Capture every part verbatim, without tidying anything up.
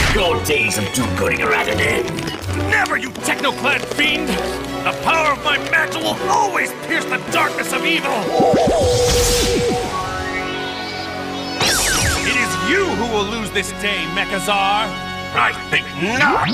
Your days of do-gooding are at an end. Never, you technoclad fiend! The power of my mantle will always pierce the darkness of evil! It is you who will lose this day, Mechazar! I think not!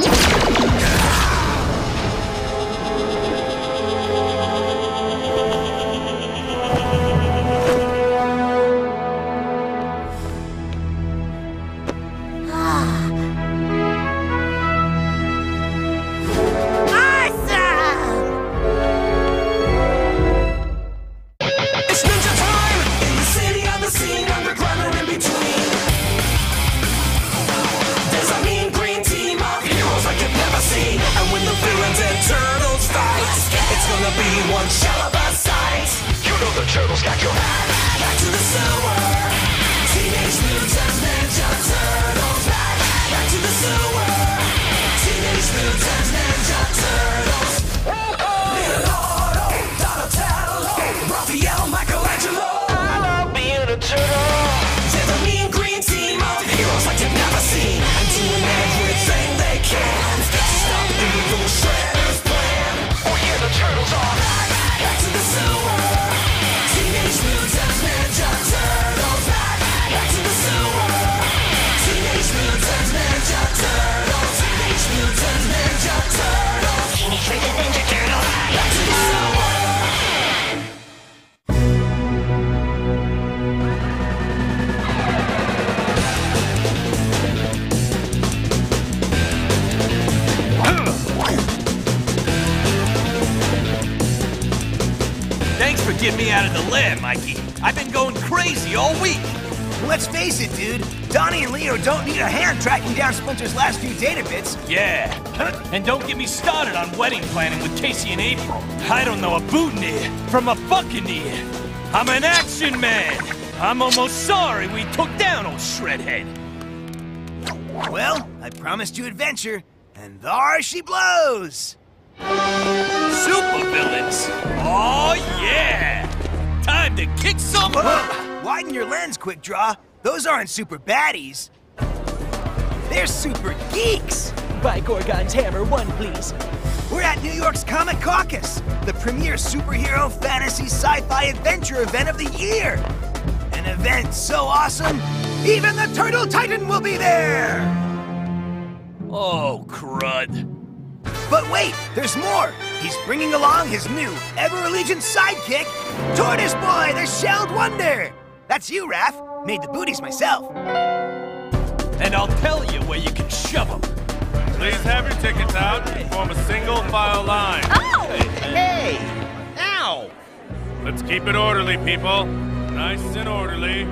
One shell of a sight. You know the turtles got your back. Back to the sewer. Teenage Mutant Ninja Turtles back. Back to the sewer. Teenage Mutant Ninja Turtles. Leonardo, Donatello, Raphael, Michelangelo. I love being a turtle. They're the mean green team of heroes like you've never seen, and doing everything they can to stop evil Shredder's plan. Oh yeah, the turtles are back. Back to the sewer. Teenage Mutant Ninja Turtles back. Back to the sewer. Teenage Mutant Ninja Turtles. Teenage Mutant Ninja Turtles. Teenage Mutant Ninja Turtles. Back to the sewer. Thanks for getting me out of the lab, Mikey. I've been going crazy all week. Let's face it, dude. Donnie and Leo don't need a hand tracking down Splinter's last few data bits. Yeah. And don't get me started on wedding planning with Casey and April. I don't know a boutonniere from a buccaneer. I'm an action man. I'm almost sorry we took down old Shredhead. Well, I promised you adventure, and there she blows! Supervillains! Oh, yeah! Time to kick some butt! Widen your lens, Quick Draw. Those aren't super baddies. They're super geeks! Buy Gorgon's hammer, one please. We're at New York's Comic Caucus, the premier superhero fantasy sci-fi adventure event of the year. An event so awesome, even the Turtle Titan will be there! Oh, crud. But wait, there's more! He's bringing along his new, ever-allegiant sidekick, Tortoise Boy, the Shelled Wonder! That's you, Raph. Made the booties myself. And I'll tell you where you can shove them. Please have your tickets out and form a single file line. Oh! Hey! Ow! Let's keep it orderly, people. Nice and orderly.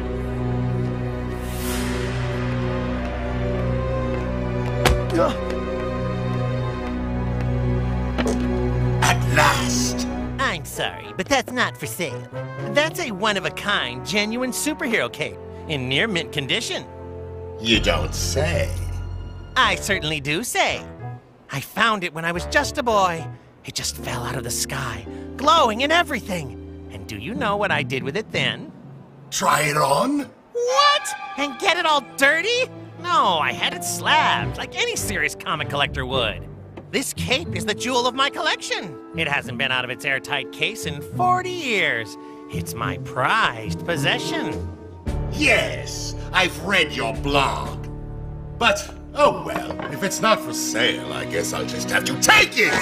At last! I'm sorry, but that's not for sale. That's a one-of-a-kind, genuine superhero cape in near mint condition. You don't say. I certainly do say. I found it when I was just a boy. It just fell out of the sky, glowing and everything. And do you know what I did with it then? Try it on? What? And get it all dirty? No, I had it slabbed, like any serious comic collector would. This cape is the jewel of my collection. It hasn't been out of its airtight case in forty years. It's my prized possession. Yes, I've read your blog. But, oh well, if it's not for sale, I guess I'll just have to take it!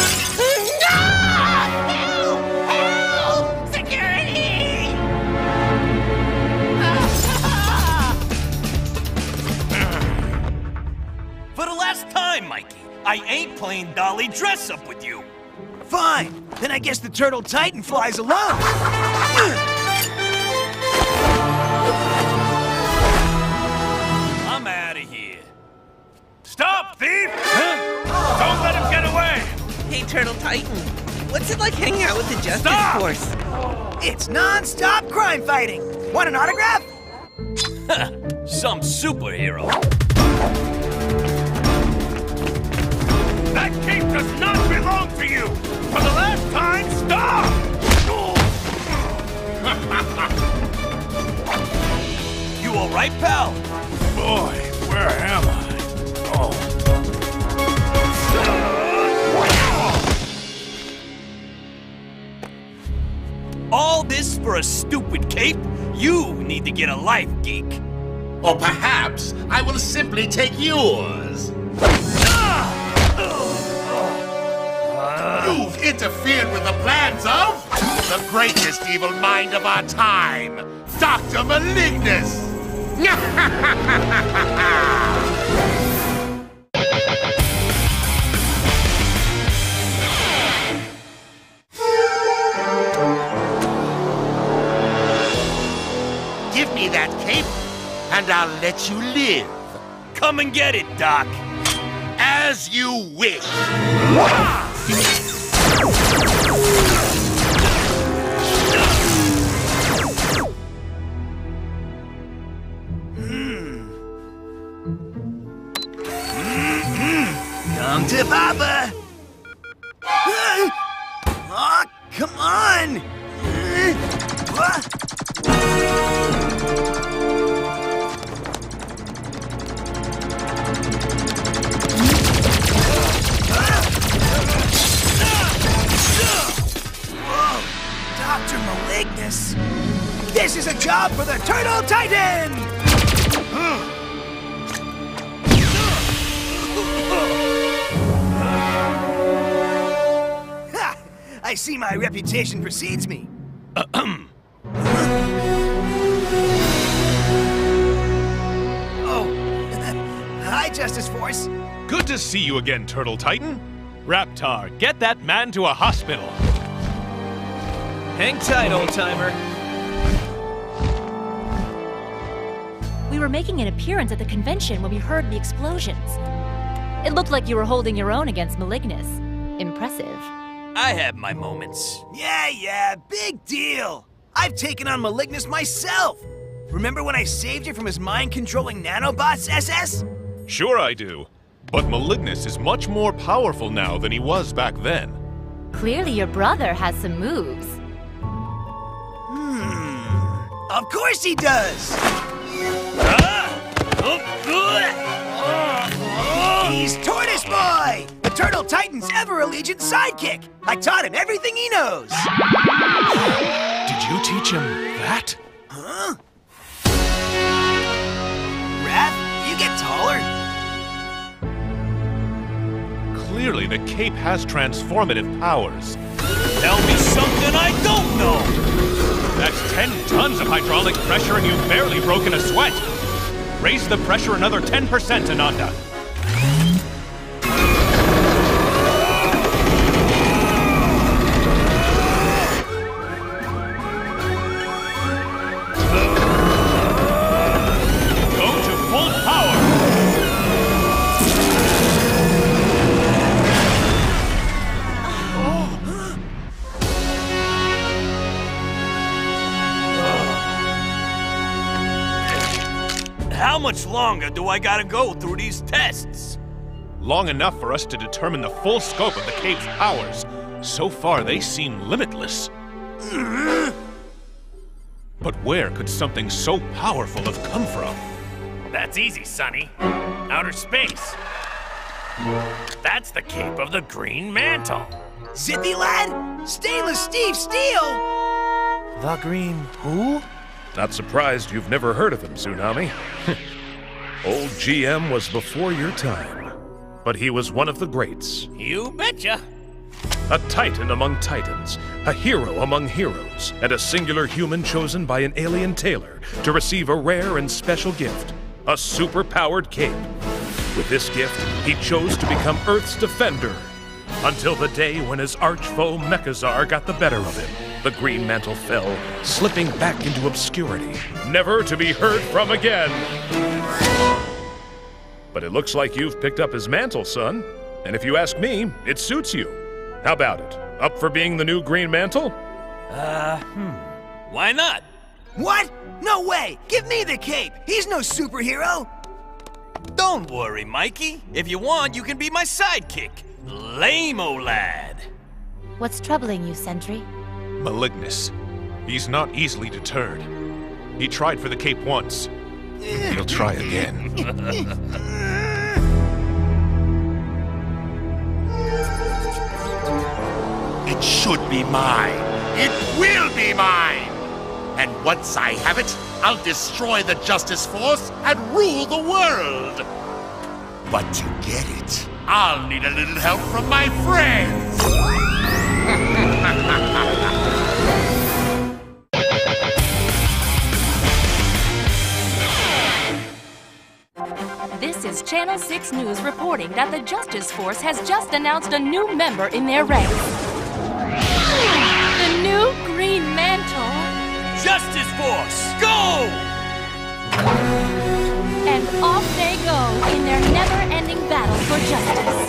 Help! Help! Security! For the last time, Mikey, I ain't playing dolly dress-up with you. Fine. Then I guess the Turtle Titan flies alone. I'm out of here. Stop, thief! Huh? Don't let him get away! Hey, Turtle Titan. What's it like hanging out with the Justice Stop! Force? It's non-stop crime fighting. Want an autograph? Some superhero. That cape does not belong to you! For the last time, stop! You all right, pal? Boy, where am I? Oh, All this for a stupid cape? You need to get a life, geek. Or perhaps I will simply take yours. You've interfered with the plans of the greatest evil mind of our time, Doctor Malignus! Give me that cape, and I'll let you live. Come and get it, Doc. As you wish. Come to Papa! Aw, come on! Whoa, Doctor Malignus! This is a job for the Turtle Titan! I see my reputation precedes me. Oh, hi, Justice Force. Good to see you again, Turtle Titan. Raptor, get that man to a hospital. Hang tight, old-timer. We were making an appearance at the convention when we heard the explosions. It looked like you were holding your own against Malignus. Impressive. I have my moments. Yeah, yeah, big deal. I've taken on Malignus myself. Remember when I saved you from his mind-controlling nanobots, S S? Sure I do. But Malignus is much more powerful now than he was back then. Clearly your brother has some moves. Hmm. Of course he does! He's Tortoise Boy! The Turtle Titan's ever-allegiant sidekick! I taught him everything he knows! Did you teach him that? Huh? Raph, you get taller. Clearly the cape has transformative powers. Tell me something I don't know! That's ten tons of hydraulic pressure and you've barely broken a sweat. Raise the pressure another ten percent, Ananda. How much longer do I gotta go through these tests? Long enough for us to determine the full scope of the cape's powers. So far, they seem limitless. But where could something so powerful have come from? That's easy, Sonny. Outer space. That's the cape of the Green Mantle. Zippy lad? Stainless Steve Steel! The Green who? Not surprised you've never heard of him, Tsunami. Old G M was before your time, but he was one of the greats. You betcha. A titan among titans, a hero among heroes, and a singular human chosen by an alien tailor to receive a rare and special gift, a super-powered cape. With this gift, he chose to become Earth's defender, until the day when his arch-foe Mechazar got the better of him. The Green Mantle fell, slipping back into obscurity, never to be heard from again. But it looks like you've picked up his mantle, son. And if you ask me, it suits you. How about it? Up for being the new Green Mantle? Uh, hmm. Why not? What? No way! Give me the cape! He's no superhero! Don't worry, Mikey. If you want, you can be my sidekick. Lame-o lad. What's troubling you, Sentry? Malignus. He's not easily deterred. He tried for the cape once. He'll try again. It should be mine. It will be mine! And once I have it, I'll destroy the Justice Force and rule the world! But to get it, I'll need a little help from my friends! This is Channel six News reporting that the Justice Force has just announced a new member in their ranks. The new Green Mantle. Justice Force, go! And off they go in their never-ending battle for justice.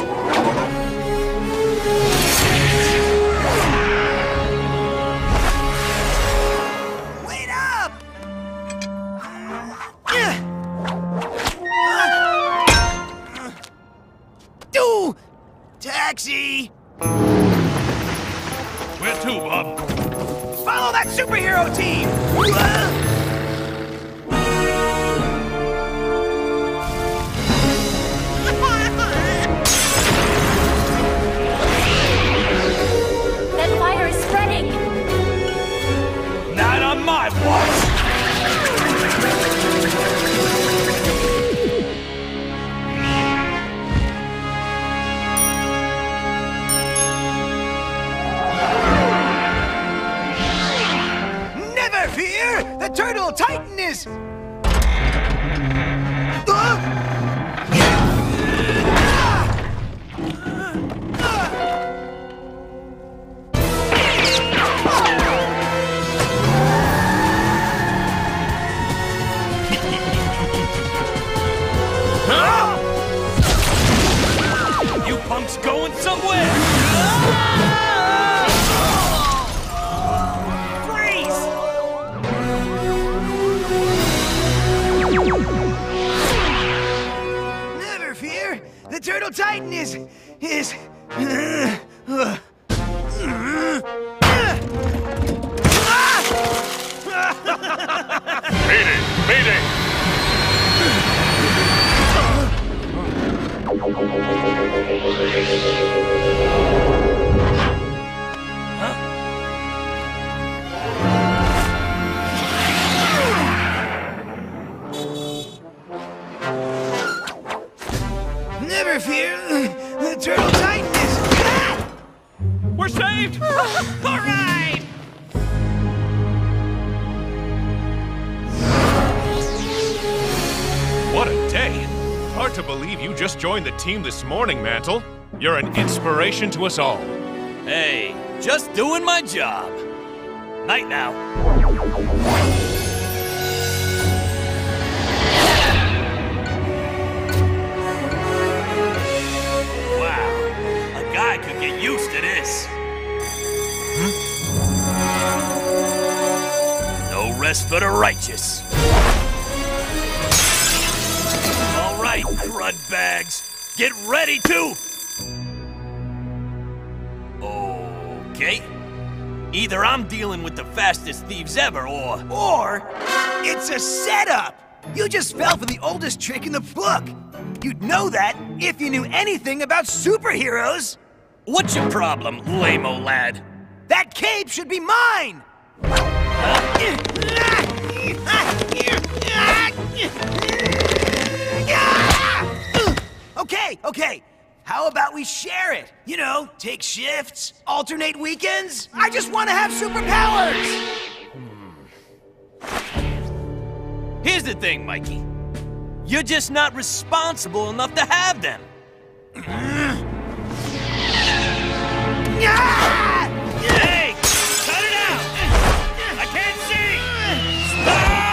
Wait up! Do! Taxi! Where to, Bob? Follow that superhero team! That fire is spreading! Not on my watch! Never fear! The Turtle Titan is... Uh! You punks going somewhere? Freeze! Never fear! The Turtle Titan is... is... uh, uh, Mayday! Mayday! Never fear! The Turtle Titan is... We're saved! All right! What a day! Hard to believe you just joined the team this morning, Mantle. You're an inspiration to us all. Hey, just doing my job. Night now. Wow, a guy could get used to this. No rest for the righteous. All right, crud bags, get ready to... Okay. Either I'm dealing with the fastest thieves ever, or... Or, it's a setup! You just fell for the oldest trick in the book! You'd know that if you knew anything about superheroes! What's your problem, lame-o lad? That cape should be mine! Okay, okay. How about we share it? You know, take shifts, alternate weekends. I just want to have superpowers! Here's the thing, Mikey. You're just not responsible enough to have them. Hey! Cut it out! I can't see! Stop!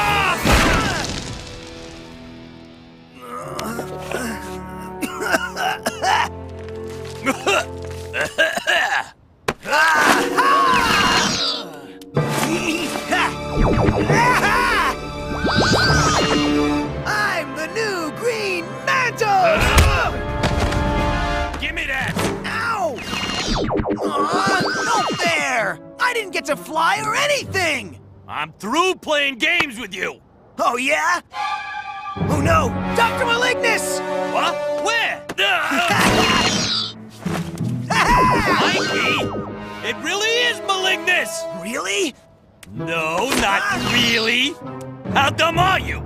I'm the new Green Mantle! Give me that! Ow! Aw, no fair! I didn't get to fly or anything! I'm through playing games with you! Oh, yeah? Oh, no! Doctor Malignus! What? Where? Mikey! It really is Malignus! Really? No, not really! How dumb are you?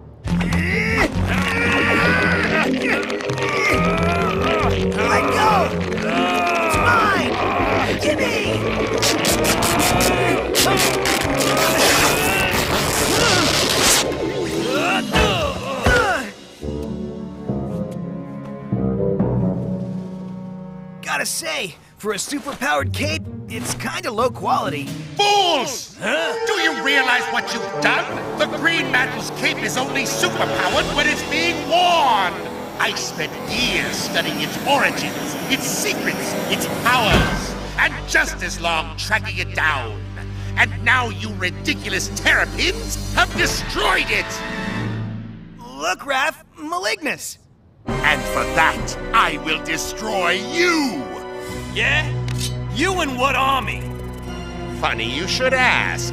Let go! It's mine! Gimme! Gotta say, for a superpowered cape, it's kinda low quality. Fools! Do you realize what you've done? The Green Mantle's cape is only superpowered when it's being worn! I spent years studying its origins, its secrets, its powers, and just as long tracking it down. And now you ridiculous terrapins have destroyed it! Look, Raph, Malignus! And for that, I will destroy you! Yeah? You and what army? Funny you should ask.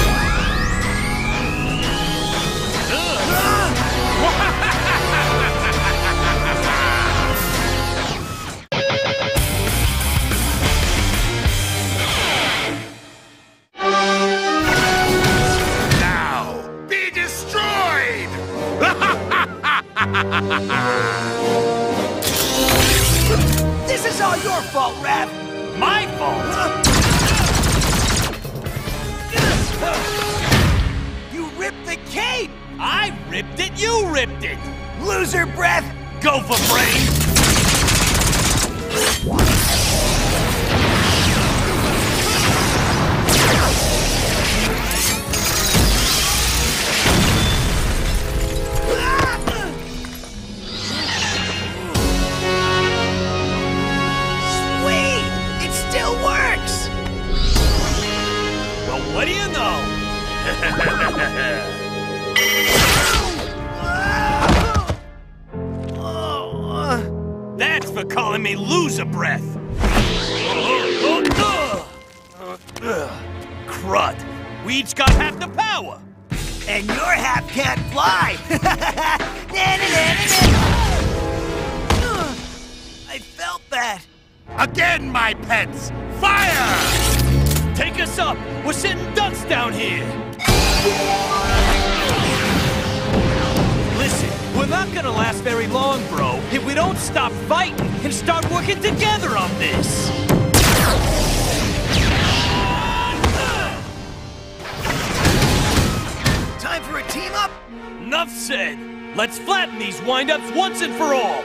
Now, be destroyed! This is all your fault, Raph! My fault? You ripped the cape! I ripped it, you ripped it! Loser breath! Go for brains! What do you know? That's for calling me loser breath. Crud. We each got half the power. And your half can't fly. I felt that. Again, my pets! Fire! Take us up! We're sitting ducks down here! Listen, we're not gonna last very long, bro, if we don't stop fighting and start working together on this! Time for a team-up? Enough said! Let's flatten these wind-ups once and for all!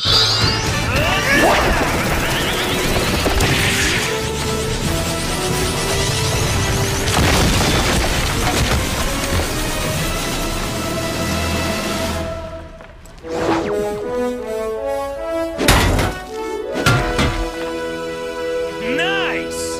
Nice!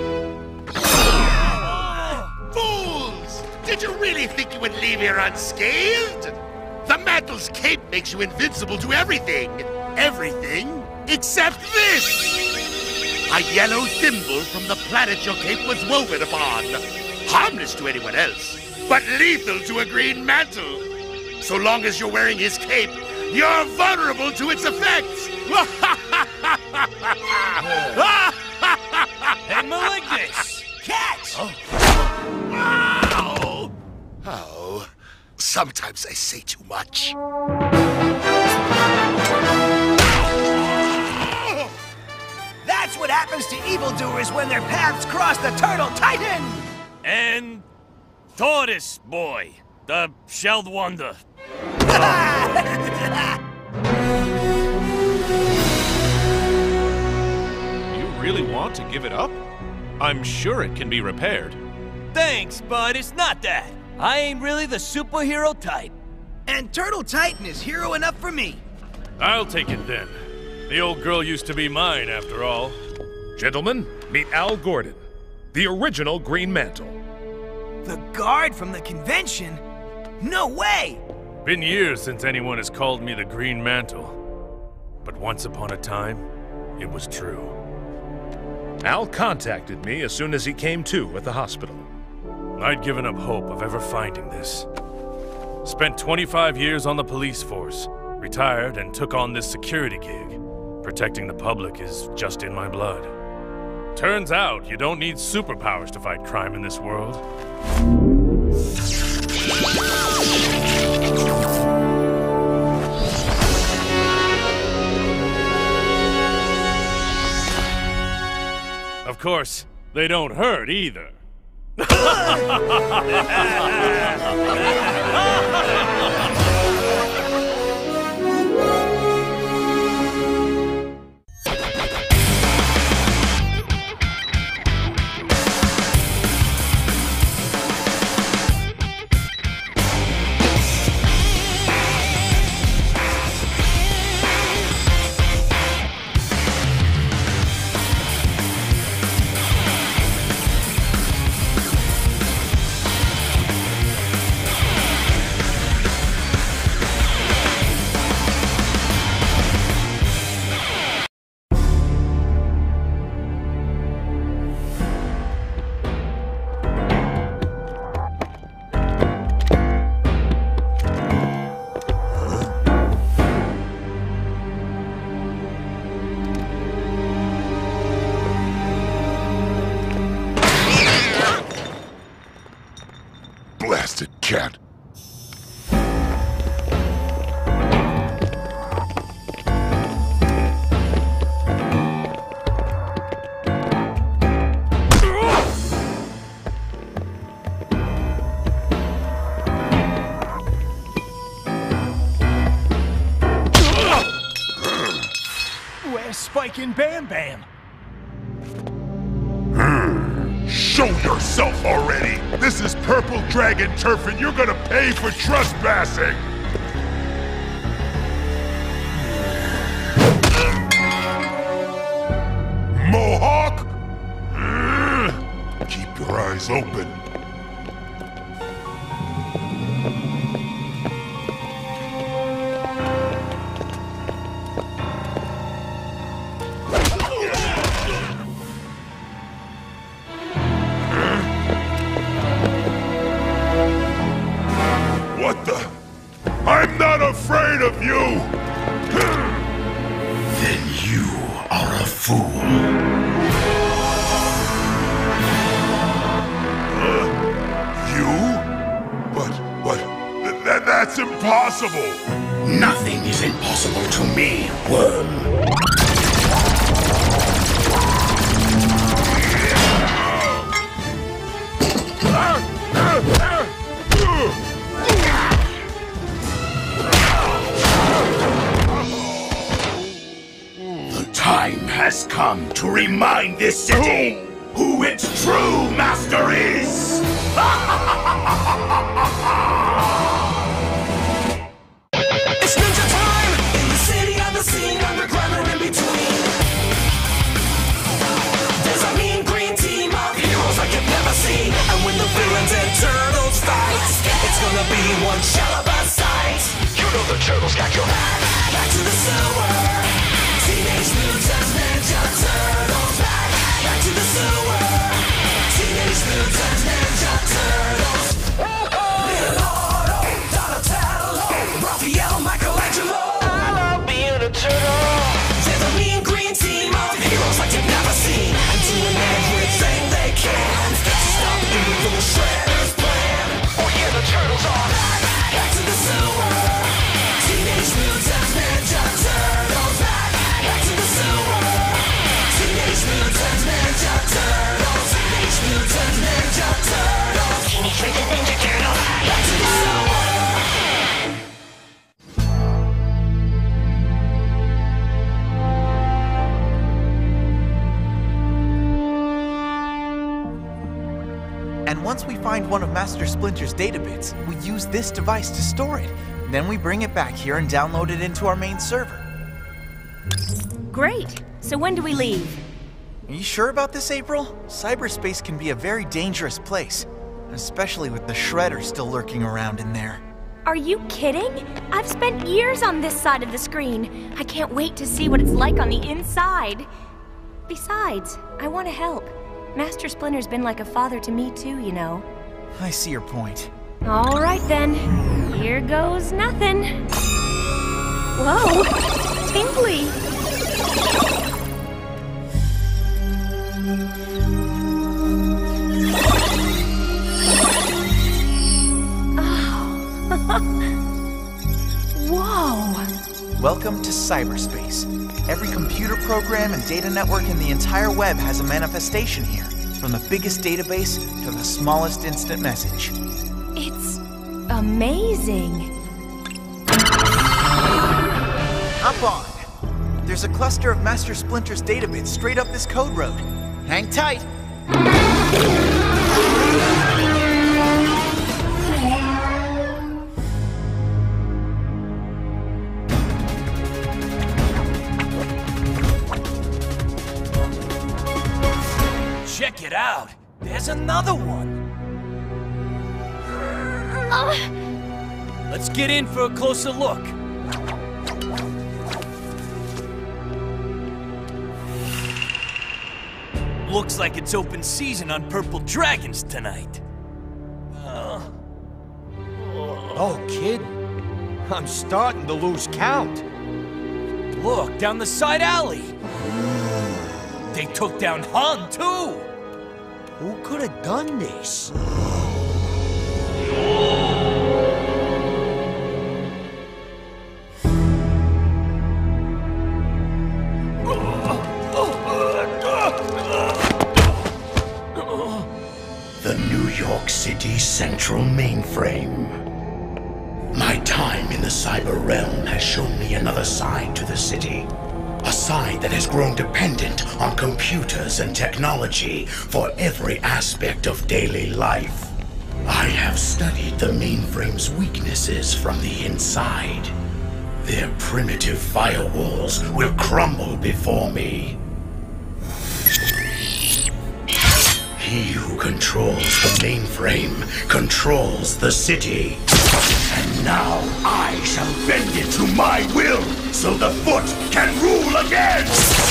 Fools! Did you really think you would leave here unscathed? The Mantle's cape makes you invincible to everything. Everything except this! A yellow thimble from the planet your cape was woven upon. Harmless to anyone else, but lethal to a Green Mantle. So long as you're wearing his cape, you're vulnerable to its effects! And Malignus! Catch! Oh. Oh. Oh. Sometimes I say too much. That's what happens to evildoers when their paths cross the Turtle Titan! And Tortoise Boy, the shelled wonder. You really want to give it up? I'm sure it can be repaired. Thanks, but it's not that. I ain't really the superhero type. And Turtle Titan is hero enough for me. I'll take it then. The old girl used to be mine, after all. Gentlemen, meet Al Gordon, the original Green Mantle. The guard from the convention? No way! Been years since anyone has called me the Green Mantle. But once upon a time, it was true. Al contacted me as soon as he came to at the hospital. I'd given up hope of ever finding this. Spent twenty-five years on the police force, retired and took on this security gig. Protecting the public is just in my blood. Turns out you don't need superpowers to fight crime in this world. Of course, they don't hurt either. Blasted cat. Where's Spike and Bam Bam? Show yourself already! This is Purple Dragon Turf and you're gonna pay for trespassing! Mohawk! Keep your eyes open. What the? I'm not afraid of you! Then you are a fool. Uh, you? But, but, th th that's impossible! Nothing is impossible to me, worm. Time has come to remind this city who its true master is! It's ninja time! In the city, on the scene, underground or in between. There's a mean green team of heroes like you've never seen. And when the villains and turtles fight, it's gonna be one shell of a sight. You know the turtles got your back, back to the sewer. Teenage Mutant Ninja Turtles back, back to the sewer. Teenage Mutant Ninja Turtles. Leonardo, Donatello, Raphael, Michelangelo. I love being a turtle. There's a mean green team of heroes like you've never seen, and doing everything they can to stop evil Shredder's plan. Oh yeah, the turtles are back, back to the sewer. Teenage Mutant Ninja Turtles back. Back to the sewer. Teenage Mutant Ninja Turtles. Teenage Mutant Ninja Turtles. Teenage Mutant Ninja Turtles. Back to the sewer. And once we find one of Master Splinter's data bits, we use this device to store it. Then we bring it back here and download it into our main server. Great. So when do we leave? Are you sure about this, April? Cyberspace can be a very dangerous place, especially with the Shredder still lurking around in there. Are you kidding? I've spent years on this side of the screen. I can't wait to see what it's like on the inside. Besides, I want to help. Master Splinter's been like a father to me too, you know. I see your point. All right then. Here goes nothing. Whoa! Tingly! Welcome to cyberspace. Every computer program and data network in the entire web has a manifestation here, from the biggest database to the smallest instant message. It's amazing. Hop on. There's a cluster of Master Splinter's data bits straight up this code road. Hang tight. Check it out! There's another one! Let's get in for a closer look. Looks like it's open season on Purple Dragons tonight. Uh, oh, kid. I'm starting to lose count. Look, down the side alley. They took down Han, too! Who could have done this? The New York City Central Mainframe. My time in the cyber realm has shown me another side to the city. A side that has grown dependent on computers and technology for every aspect of daily life. I have studied the mainframe's weaknesses from the inside. Their primitive firewalls will crumble before me. He who controls the mainframe controls the city. And now I shall bend it to my will, so the foot can rule again!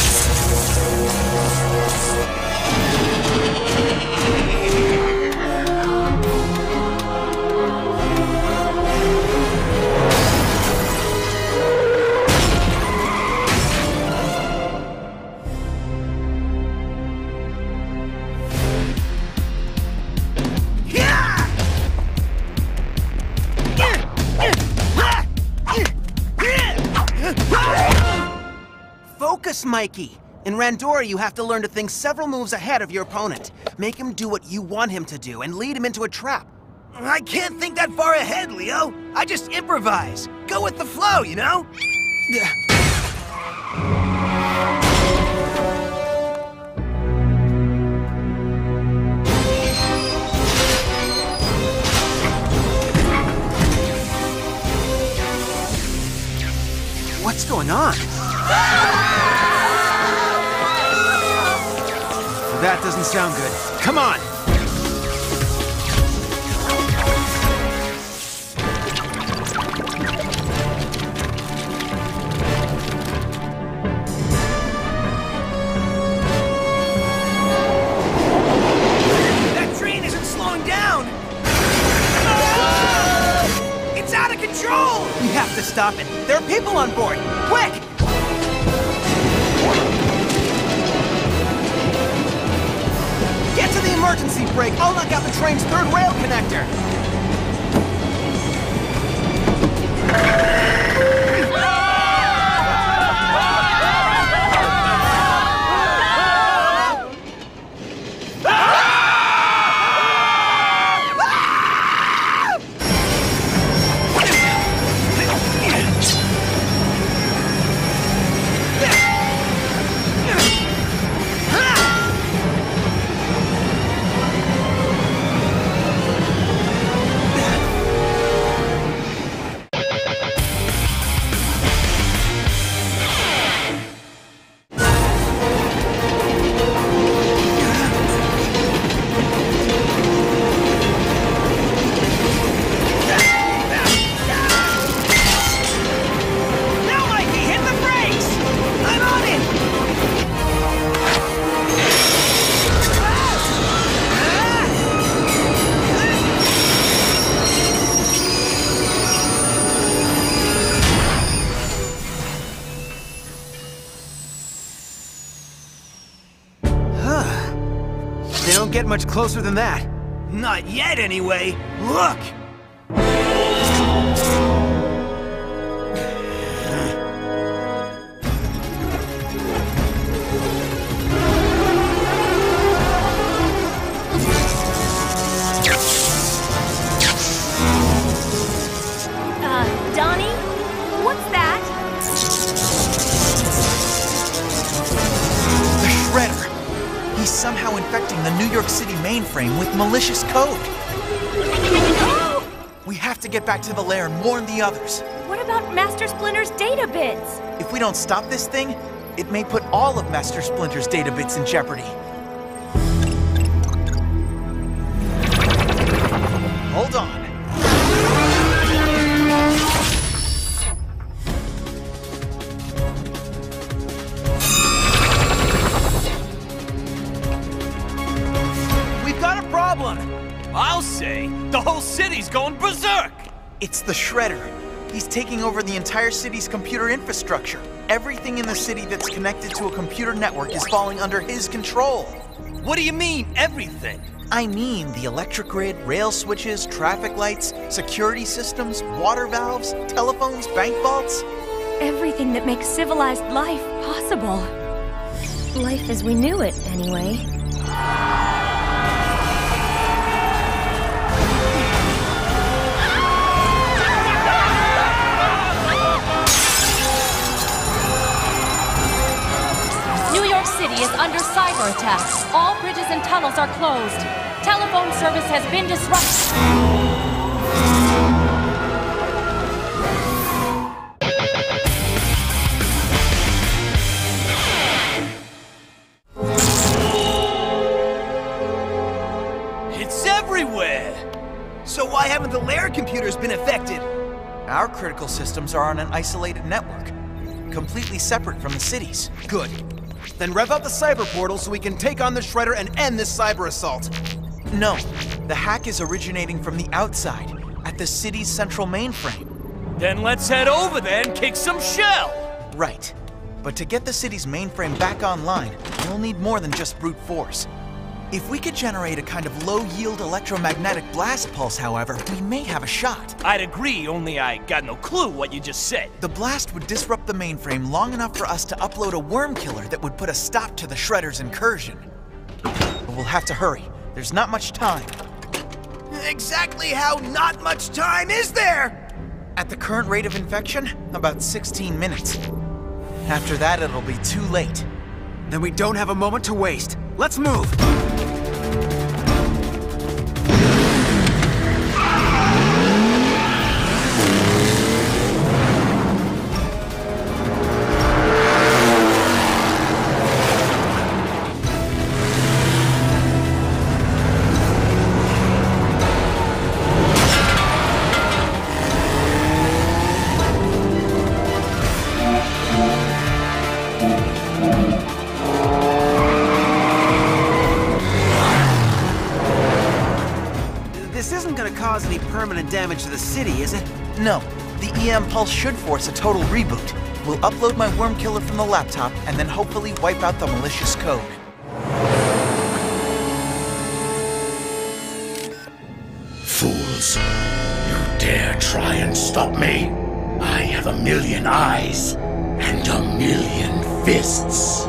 Focus, Mikey. In Randora, you have to learn to think several moves ahead of your opponent. Make him do what you want him to do and lead him into a trap. I can't think that far ahead, Leo. I just improvise. Go with the flow, you know? What's going on? That doesn't sound good. Come on! That train isn't slowing down! It's out of control! We have to stop it. There are people on board. Quick! Get to the emergency brake! I'll knock out the train's third rail connector! Get much closer than that. Not yet, anyway. Look! from the New York City mainframe with malicious code. We have to get back to the lair and warn the others. What about Master Splinter's data bits? If we don't stop this thing, it may put all of Master Splinter's data bits in jeopardy. Hold on. We've got a problem. I'll say the whole city's going berserk. It's the Shredder. He's taking over the entire city's computer infrastructure. Everything in the city that's connected to a computer network is falling under his control. What do you mean, everything? I mean the electric grid, rail switches, traffic lights, security systems, water valves, telephones, bank vaults. Everything that makes civilized life possible. Life as we knew it, anyway. New York City is under cyber attack. All bridges and tunnels are closed. Telephone service has been disrupted. It's everywhere! So why haven't the lair computers been affected? Our critical systems are on an isolated network, completely separate from the city's. Good. Then rev up the cyber portal so we can take on the Shredder and end this cyber assault. No, the hack is originating from the outside, at the city's central mainframe. Then let's head over there and kick some shell! Right. But to get the city's mainframe back online, we'll need more than just brute force. If we could generate a kind of low-yield electromagnetic blast pulse, however, we may have a shot. I'd agree, only I got no clue what you just said. The blast would disrupt the mainframe long enough for us to upload a worm killer that would put a stop to the Shredder's incursion. But we'll have to hurry. There's not much time. Exactly how not much time is there? At the current rate of infection, about sixteen minutes. After that, it'll be too late. Then we don't have a moment to waste. Let's move! Cause any permanent damage to the city, is it? No. The E M pulse should force a total reboot. We'll upload my worm killer from the laptop and then hopefully wipe out the malicious code. Fools. You dare try and stop me? I have a million eyes and a million fists.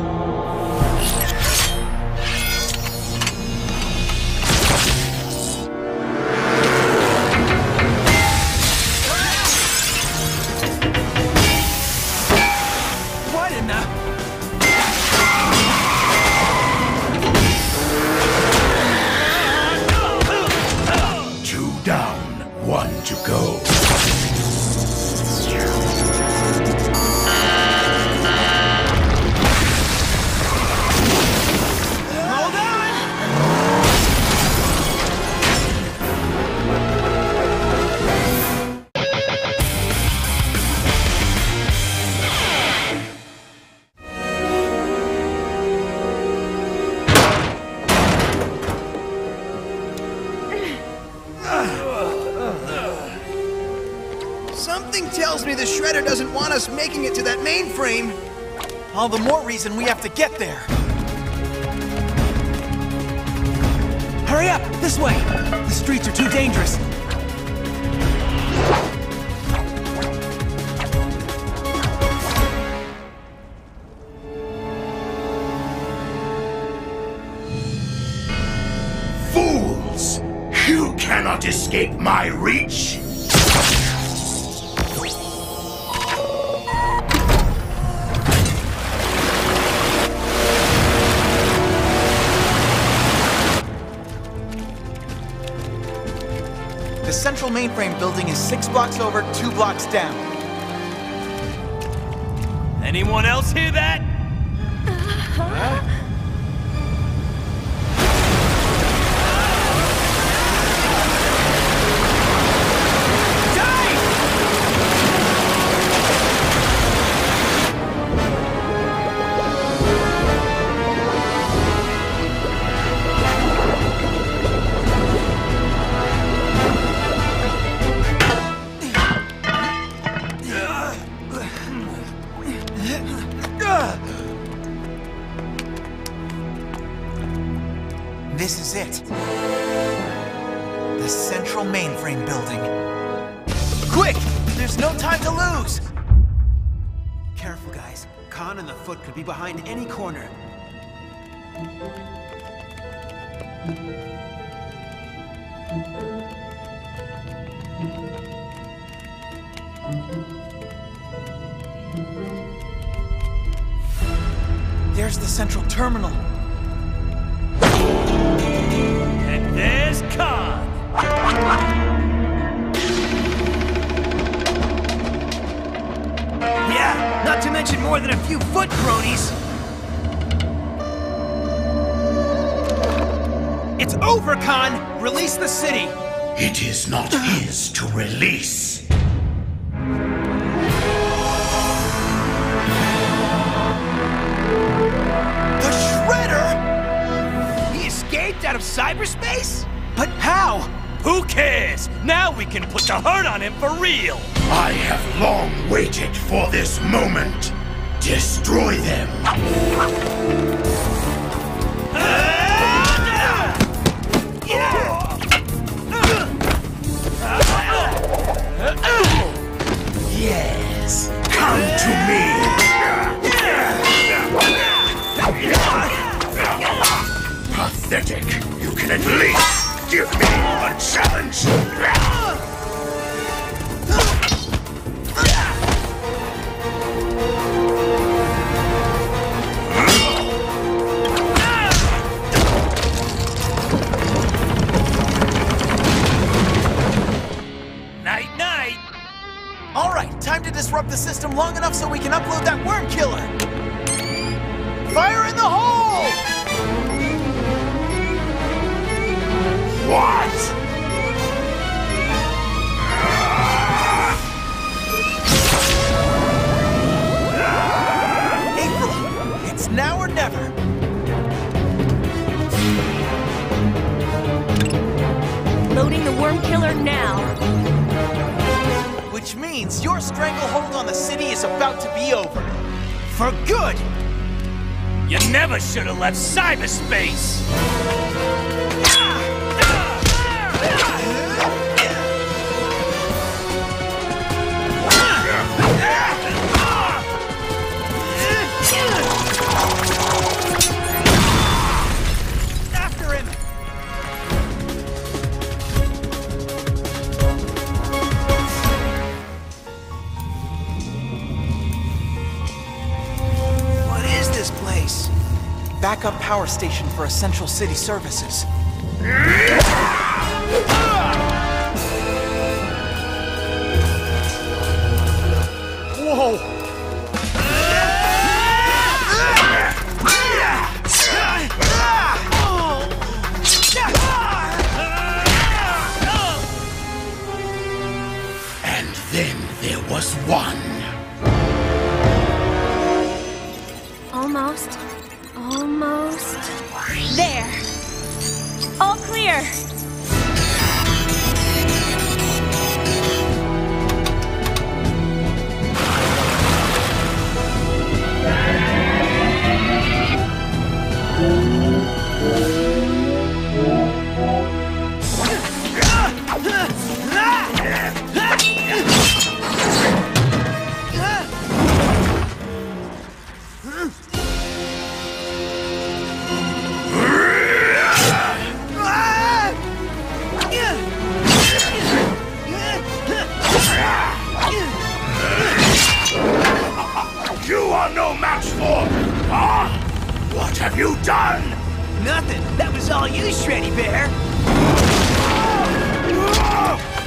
Something tells me the Shredder doesn't want us making it to that mainframe. All the more reason we have to get there. Hurry up! This way! The streets are too dangerous. Fools! You cannot escape my reach! The central mainframe building is six blocks over, two blocks down. Anyone else hear that? Huh? This is it. The central mainframe building. Quick! There's no time to lose! Careful, guys. Khan and the Foot could be behind any corner. There's the central terminal. And there's Khan! Yeah, not to mention more than a few Foot cronies. It's over, Khan! Release the city! It is not his to release. The Shredder? He escaped out of cyberspace? But how? Who cares? Now we can put the hurt on him for real! I have long waited for this moment. Destroy them. Yes, come to me. Pathetic. You can at least give me a challenge. Night-night! All right, time to disrupt the system long enough so we can upload that worm killer. Fire in the hole! What? April, it's now or never. Loading the worm killer now. Which means your stranglehold on the city is about to be over. For good! You never should have left cyberspace! After him! What is this place? Backup power station for essential city services. Whoa! And then there was one. Almost. Almost. There. All clear. You are no match for... Huh? What have you done? Nothing. That was all you, Shreddy Bear.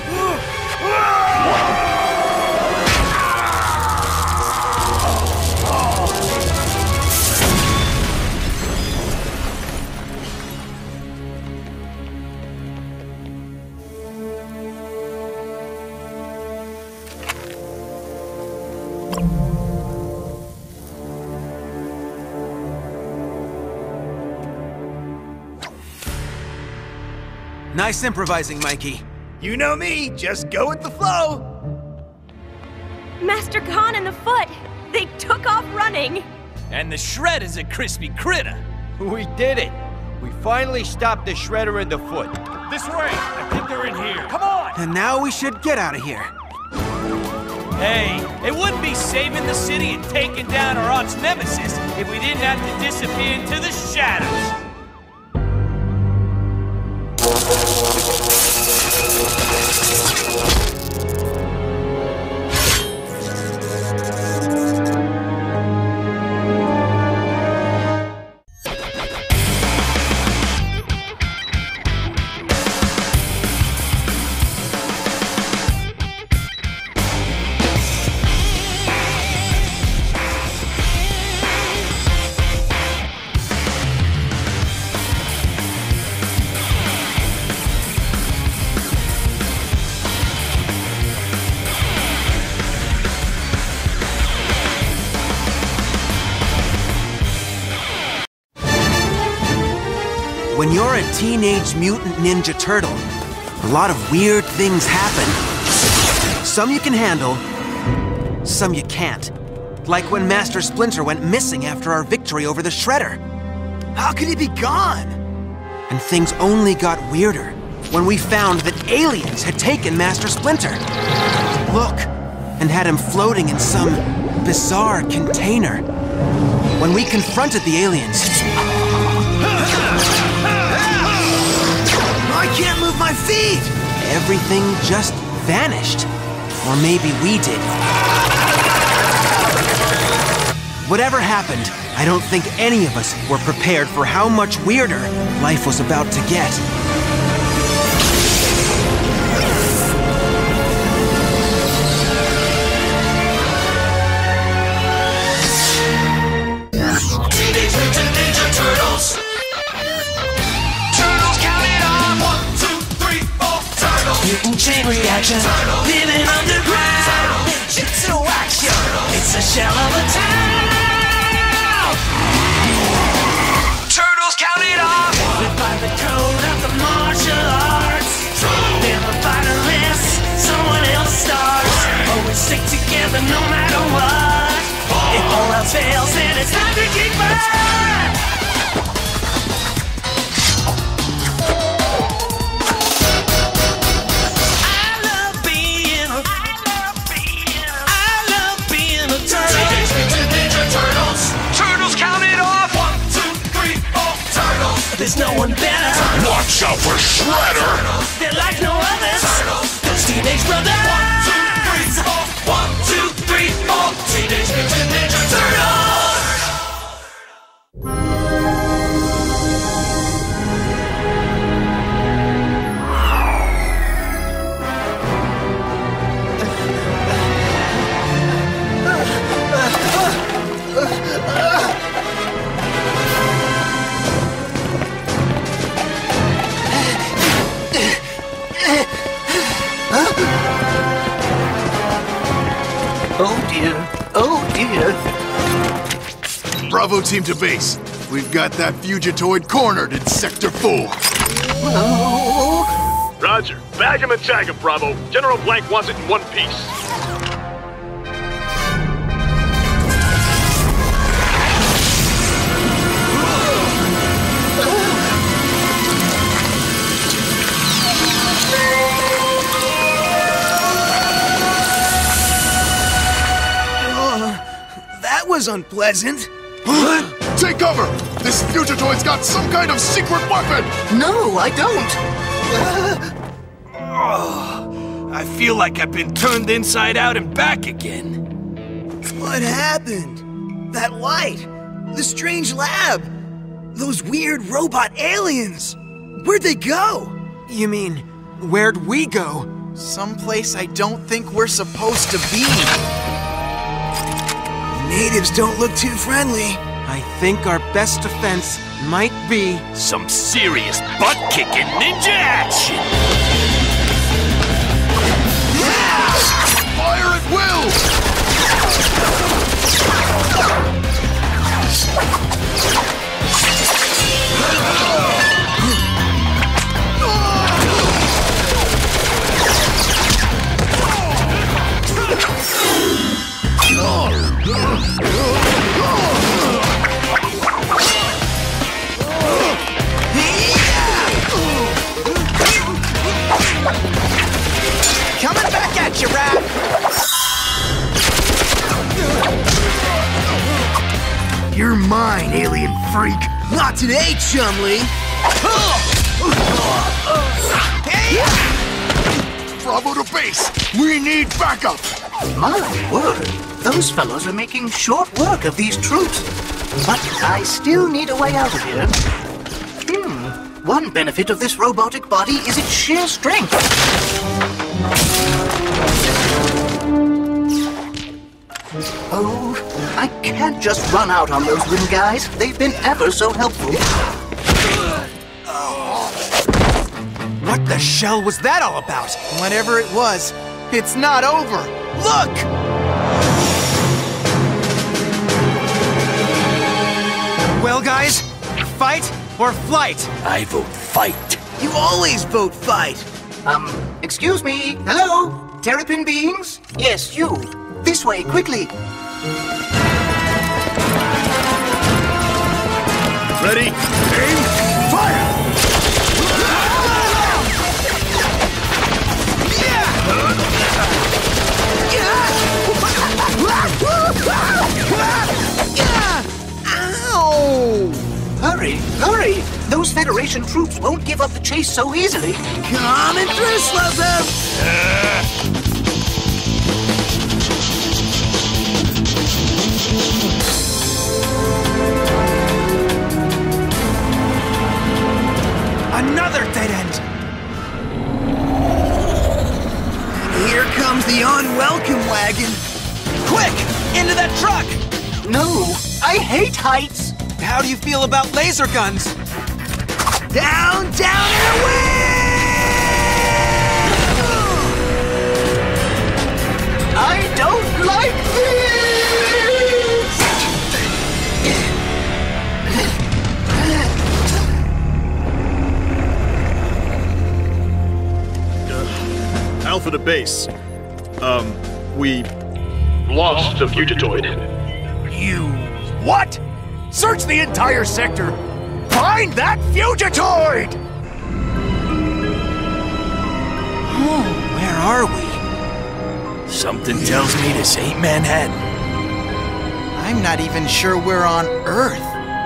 Nice improvising, Mikey. You know me, just go with the flow. Master Khan and the Foot, they took off running. And the Shred is a crispy critter. We did it! We finally stopped the Shredder and the Foot. This way! I think they're in here. Come on! And now we should get out of here. Hey, it wouldn't be saving the city and taking down our arch nemesis if we didn't have to disappear into the shadows. When you're a Teenage Mutant Ninja Turtle, a lot of weird things happen. Some you can handle, some you can't. Like when Master Splinter went missing after our victory over the Shredder. How could he be gone? And things only got weirder when we found that aliens had taken Master Splinter. Look, and had him floating in some bizarre container. When we confronted the aliens, I can't move my feet! Everything just vanished. Or maybe we did. Whatever happened, I don't think any of us were prepared for how much weirder life was about to get. Teenage Mutant Ninja Turtles! Turtles count it off! One, two, three, four! Turtles! Mutant chain reaction! Turtles! Living underground! Turtles! Ninjutsu action! Turtles! It's a shell of a town! Turtles count it off! Live by the code of the martial arts! Turtles! Never fight unless someone else starts! Always stick together no matter what! If all else fails, then it's time to kick back! I love being a... I love being a... I love being a turtle! Teenage Mutant Ninja Turtles! Turtles count it off! One, two, three, four! Turtles! There's no one better! Turtles. Watch out for Shredder! Turtles. They're like no others! Turtles! Those teenage brothers! One, two, three, four! One, two, three, four! Teenage Mutant Ninja Turtles! Oh dear, oh dear. Bravo team to base. We've got that Fugitoid cornered in Sector four. Roger. Bag him and tag him, Bravo. General Blank wants it in one piece. That was unpleasant. Take cover! This Fugitoid's got some kind of secret weapon! No, I don't. Oh, I feel like I've been turned inside out and back again. What happened? That light, the strange lab, those weird robot aliens. Where'd they go? You mean, where'd we go? Someplace I don't think we're supposed to be. Natives don't look too friendly. I think our best defense might be some serious butt-kicking ninja action! Yeah! Fire at will! Coming back at you, Raph! You're mine, alien freak! Not today, Chumley! Bravo to base! We need backup! My word, those fellows are making short work of these troops. But I still need a way out of here. Hmm, one benefit of this robotic body is its sheer strength. Oh, I can't just run out on those rim guys. They've been ever so helpful. What the shell was that all about? Whatever it was, it's not over. Look! Well, guys, fight or flight? I vote fight. You always vote fight. Um, excuse me. Hello? Terrapin beings? Yes, you. This way, quickly. Ready, aim, fire! Ow! Hurry, hurry! Those Federation troops won't give up the chase so easily. Coming through, Slowpoke! Another dead end! Here comes the unwelcome wagon! Quick! Into that truck! No! I hate heights! How do you feel about laser guns? Down, down, and away! I don't like this! Alpha to base. Um, we... Lost the Fugitoid. You... what? Search the entire sector! Find that Fugitoid! Oh, where are we? Something tells me this ain't Manhattan. I'm not even sure we're on Earth.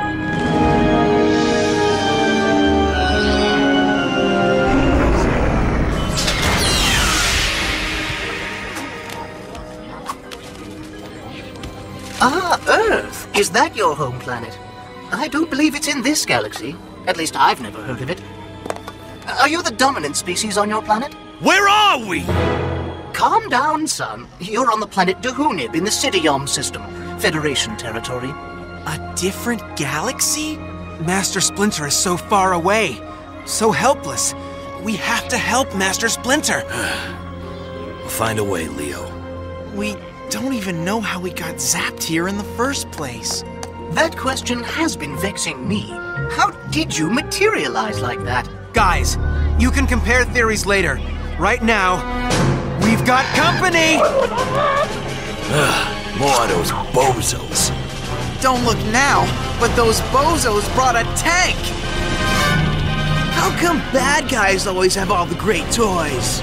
Ah, Earth! Is that your home planet? I don't believe it's in this galaxy. At least I've never heard of it. Are you the dominant species on your planet? Where are we? Calm down, son. You're on the planet Dahunib in the Citiyom system, Federation territory. A different galaxy? Master Splinter is so far away, so helpless. We have to help Master Splinter. We'll find a way, Leo. We don't even know how we got zapped here in the first place. That question has been vexing me. How did you materialize like that? Guys, you can compare theories later. Right now, we've got company! Ugh, more of those bozos. Don't look now, but those bozos brought a tank! How come bad guys always have all the great toys?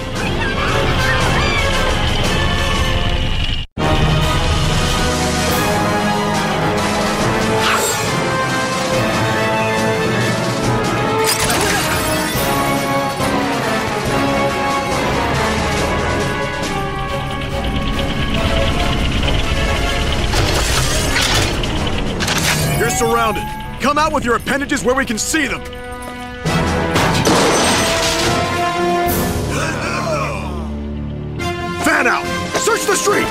Surrounded. Come out with your appendages where we can see them. Fan out! Search the street!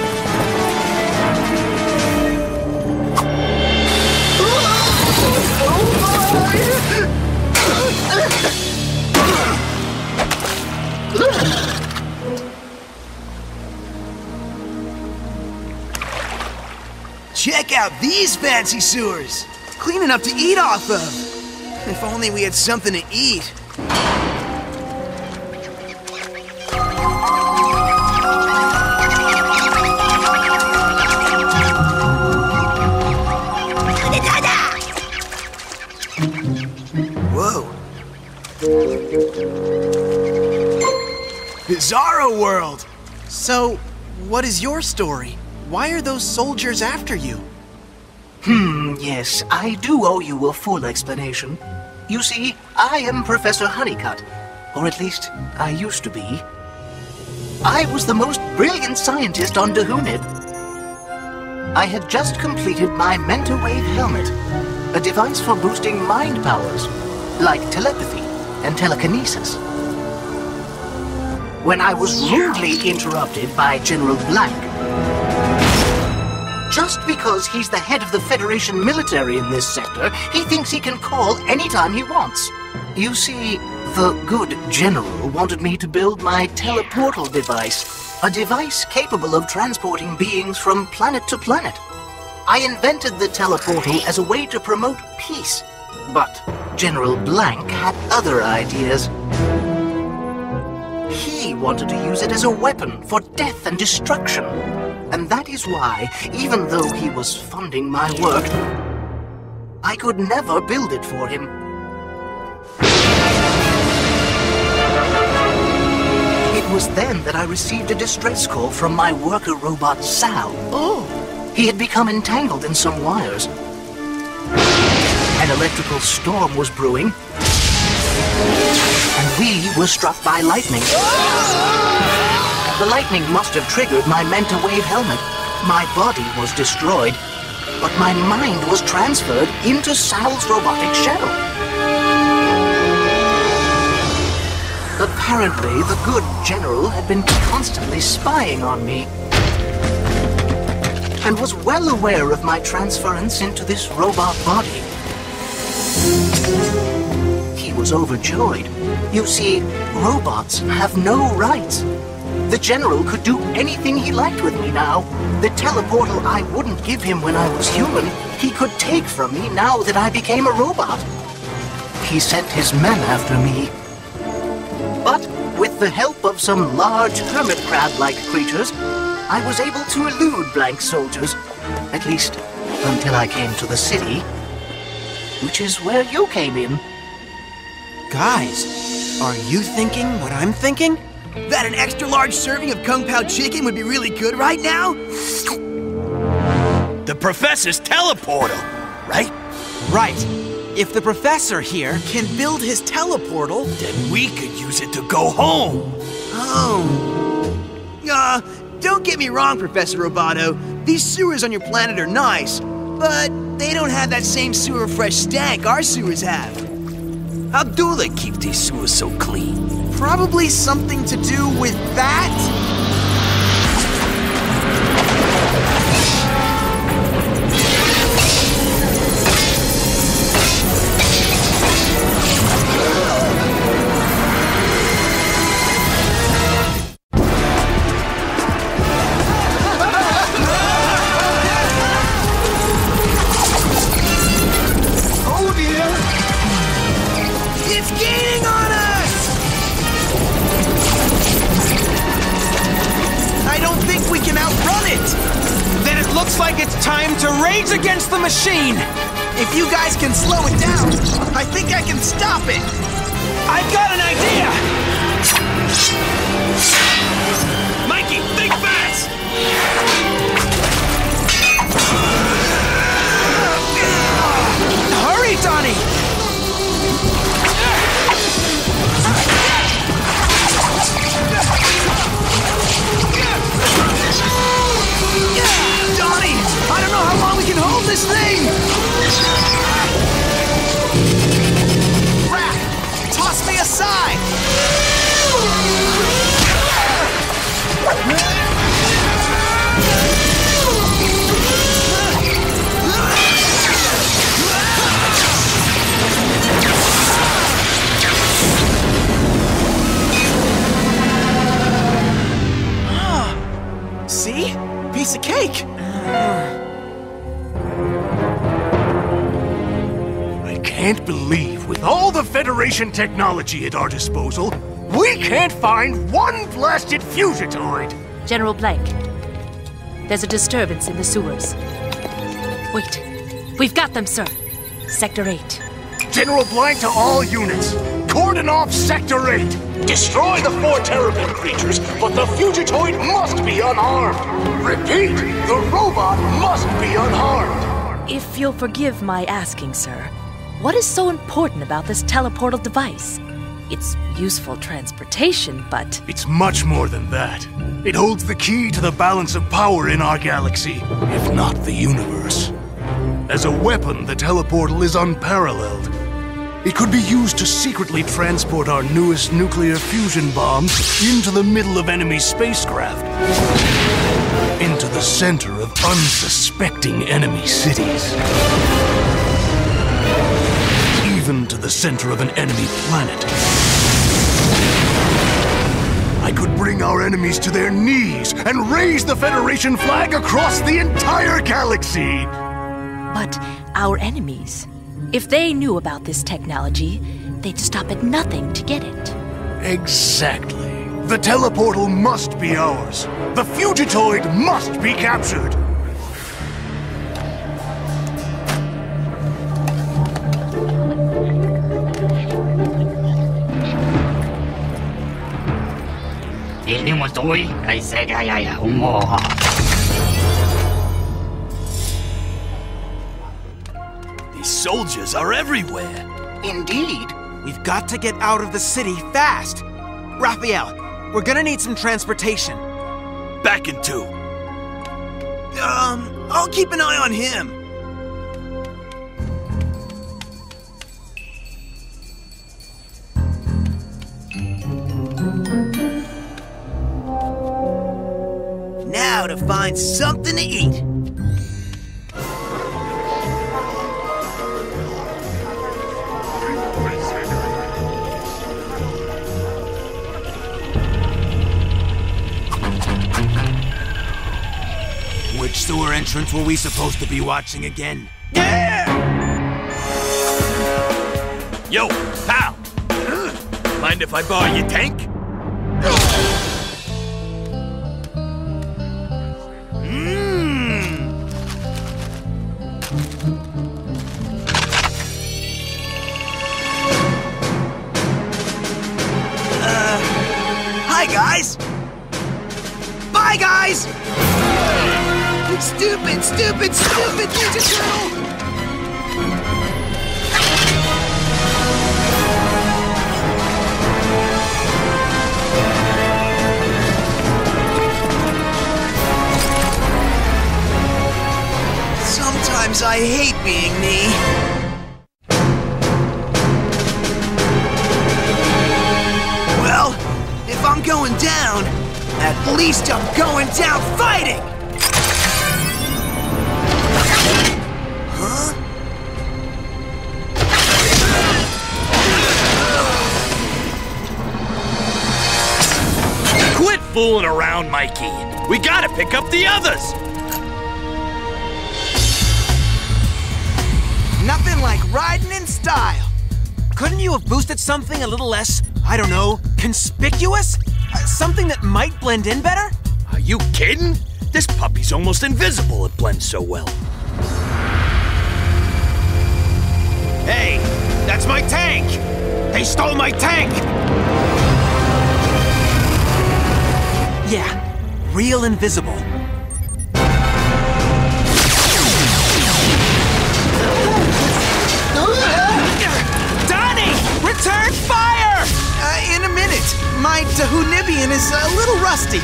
Check out these fancy sewers! Clean enough to eat off of! If only we had something to eat. Whoa. Bizarro World! So, what is your story? Why are those soldiers after you? Hmm, yes, I do owe you a full explanation. You see, I am Professor Honeycutt, or at least I used to be. I was the most brilliant scientist on Dahunib. I had just completed my Mentawave helmet, a device for boosting mind powers, like telepathy and telekinesis. When I was rudely interrupted by General Blank. Just because he's the head of the Federation military in this sector, he thinks he can call anytime he wants. You see, the good general wanted me to build my teleportal device, a device capable of transporting beings from planet to planet. I invented the teleportal as a way to promote peace, but General Blank had other ideas. He wanted to use it as a weapon for death and destruction. And that is why, even though he was funding my work, I could never build it for him. It was then that I received a distress call from my worker robot, Sal. Oh! He had become entangled in some wires. An electrical storm was brewing, and we were struck by lightning. The lightning must have triggered my Mentawave helmet. My body was destroyed, but my mind was transferred into Sal's robotic shell. Apparently, the good general had been constantly spying on me, and was well aware of my transference into this robot body. He was overjoyed. You see, robots have no rights. The general could do anything he liked with me now. The teleportal I wouldn't give him when I was human, he could take from me now that I became a robot. He sent his men after me. But with the help of some large hermit crab-like creatures, I was able to elude Blank's soldiers, at least until I came to the city, which is where you came in. Guys, are you thinking what I'm thinking? That an extra large serving of Kung Pao chicken would be really good right now? The professor's teleportal, right? Right. If the professor here can build his teleportal, then we could use it to go home. Home? Uh, don't get me wrong, Professor Roboto. These sewers on your planet are nice, but they don't have that same sewer fresh stank our sewers have. How do they keep these sewers so clean? Probably something to do with that? Against the machine! If you guys can slow it down, I think I can stop it! I've got an idea! Mikey, think fast! Hurry, Donnie! Donnie! I don't know how long we can hold this thing! Raph, toss me aside! See? Piece of cake! I can't believe, with all the Federation technology at our disposal, we can't find one blasted fugitoid! General Blank, there's a disturbance in the sewers. Wait, we've got them, sir. Sector eight. General Blank to all units. cordon off Sector eight! Destroy the four Terrapin creatures, but the Fugitoid must be unharmed! Repeat, the robot must be unharmed! If you'll forgive my asking, sir, what is so important about this teleportal device? It's useful transportation, but... It's much more than that. It holds the key to the balance of power in our galaxy, if not the universe. As a weapon, the teleportal is unparalleled. It could be used to secretly transport our newest nuclear fusion bombs into the middle of enemy spacecraft. Into the center of unsuspecting enemy cities. Even to the center of an enemy planet. I could bring our enemies to their knees and raise the Federation flag across the entire galaxy! But our enemies, if they knew about this technology, they'd stop at nothing to get it. Exactly. The teleportal must be ours. The Fugitoid must be captured. These soldiers are everywhere. Indeed. We've got to get out of the city fast. Raphael, we're gonna need some transportation. Back in two. Um, I'll keep an eye on him. Now to find something to eat. Which sewer entrance were we supposed to be watching again? Yeah! Yo, pal! Mind if I borrow your tank? Mmm! Uh, hi guys! Bye guys! Stupid, stupid, stupid Ninja Turtle! Sometimes I hate being me. Well, if I'm going down, at least I'm going down fighting! Huh? Quit fooling around, Mikey. We gotta pick up the others. Nothing like riding in style. Couldn't you have boosted something a little less, I don't know, conspicuous? Uh, something that might blend in better? Are you kidding? This puppy's almost invisible. It blends so well. Hey, that's my tank! They stole my tank! Yeah, real invisible. Donnie! Return fire! Uh, in a minute. My Tahunibian is a little rusty.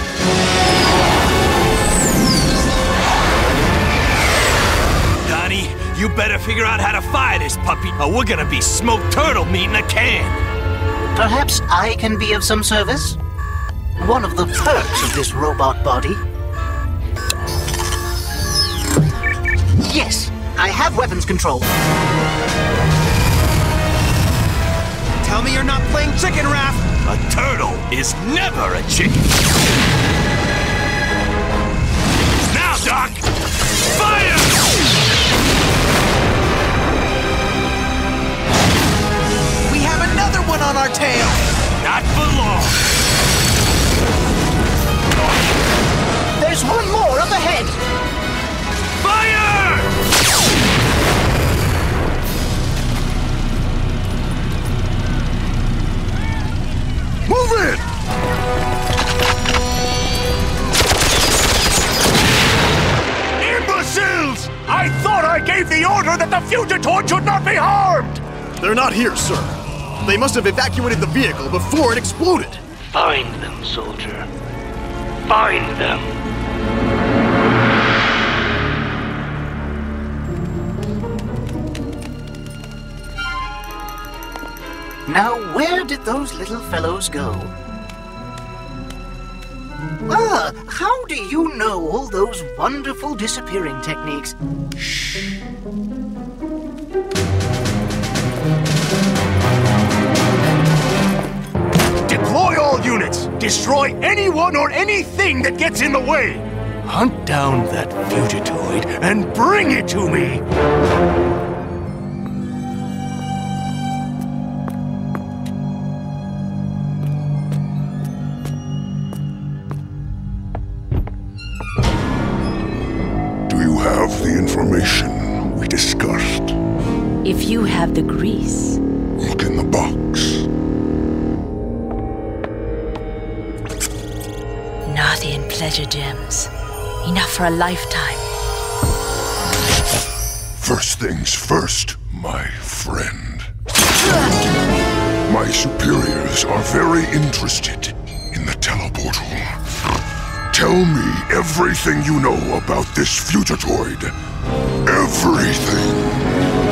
Donnie, you better figure out how to fire this puppy, or we're gonna be smoked turtle meat in a can. Perhaps I can be of some service? One of the perks of this robot body. Yes, I have weapons control. Tell me you're not playing chicken, Raph! A turtle is never a chicken. Now, Doc! Fire! We have another one on our tail! Not for long. There's one more up ahead! Fire! the order that the Fugitoid should not be harmed! They're not here, sir. They must have evacuated the vehicle before it exploded. Find them, soldier. Find them. Now, where did those little fellows go? Ah, how do you know all those wonderful disappearing techniques? Shh. Deploy all units! Destroy anyone or anything that gets in the way! Hunt down that Fugitoid and bring it to me! Have the information we discussed. If you have the grease. Look in the box. Narthian pleasure gems. Enough for a lifetime. First things first, my friend. My superiors are very interested in the teleportal. Tell me everything you know about this Fugitoid. Everything.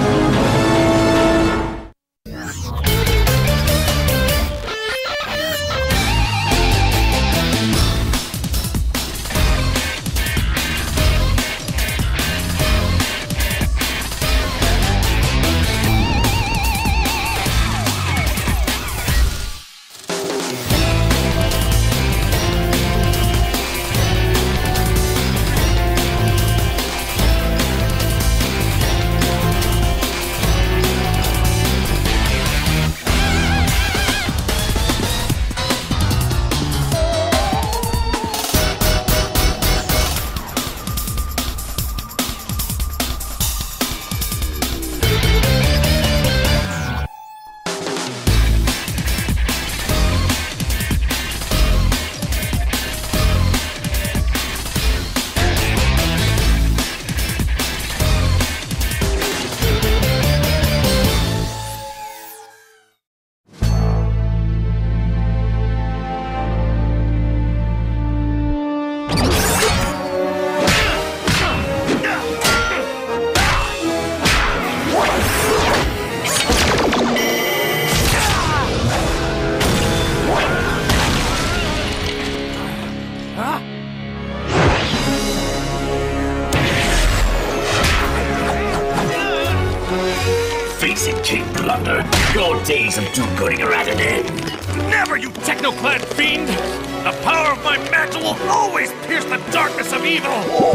Face it, King Blunder. Your days of do-gooding are at an end. Never, you technoclad fiend! The power of my mantle will always pierce the darkness of evil!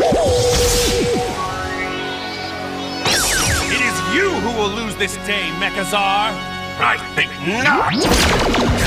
It is you who will lose this day, Mechazar! I think not!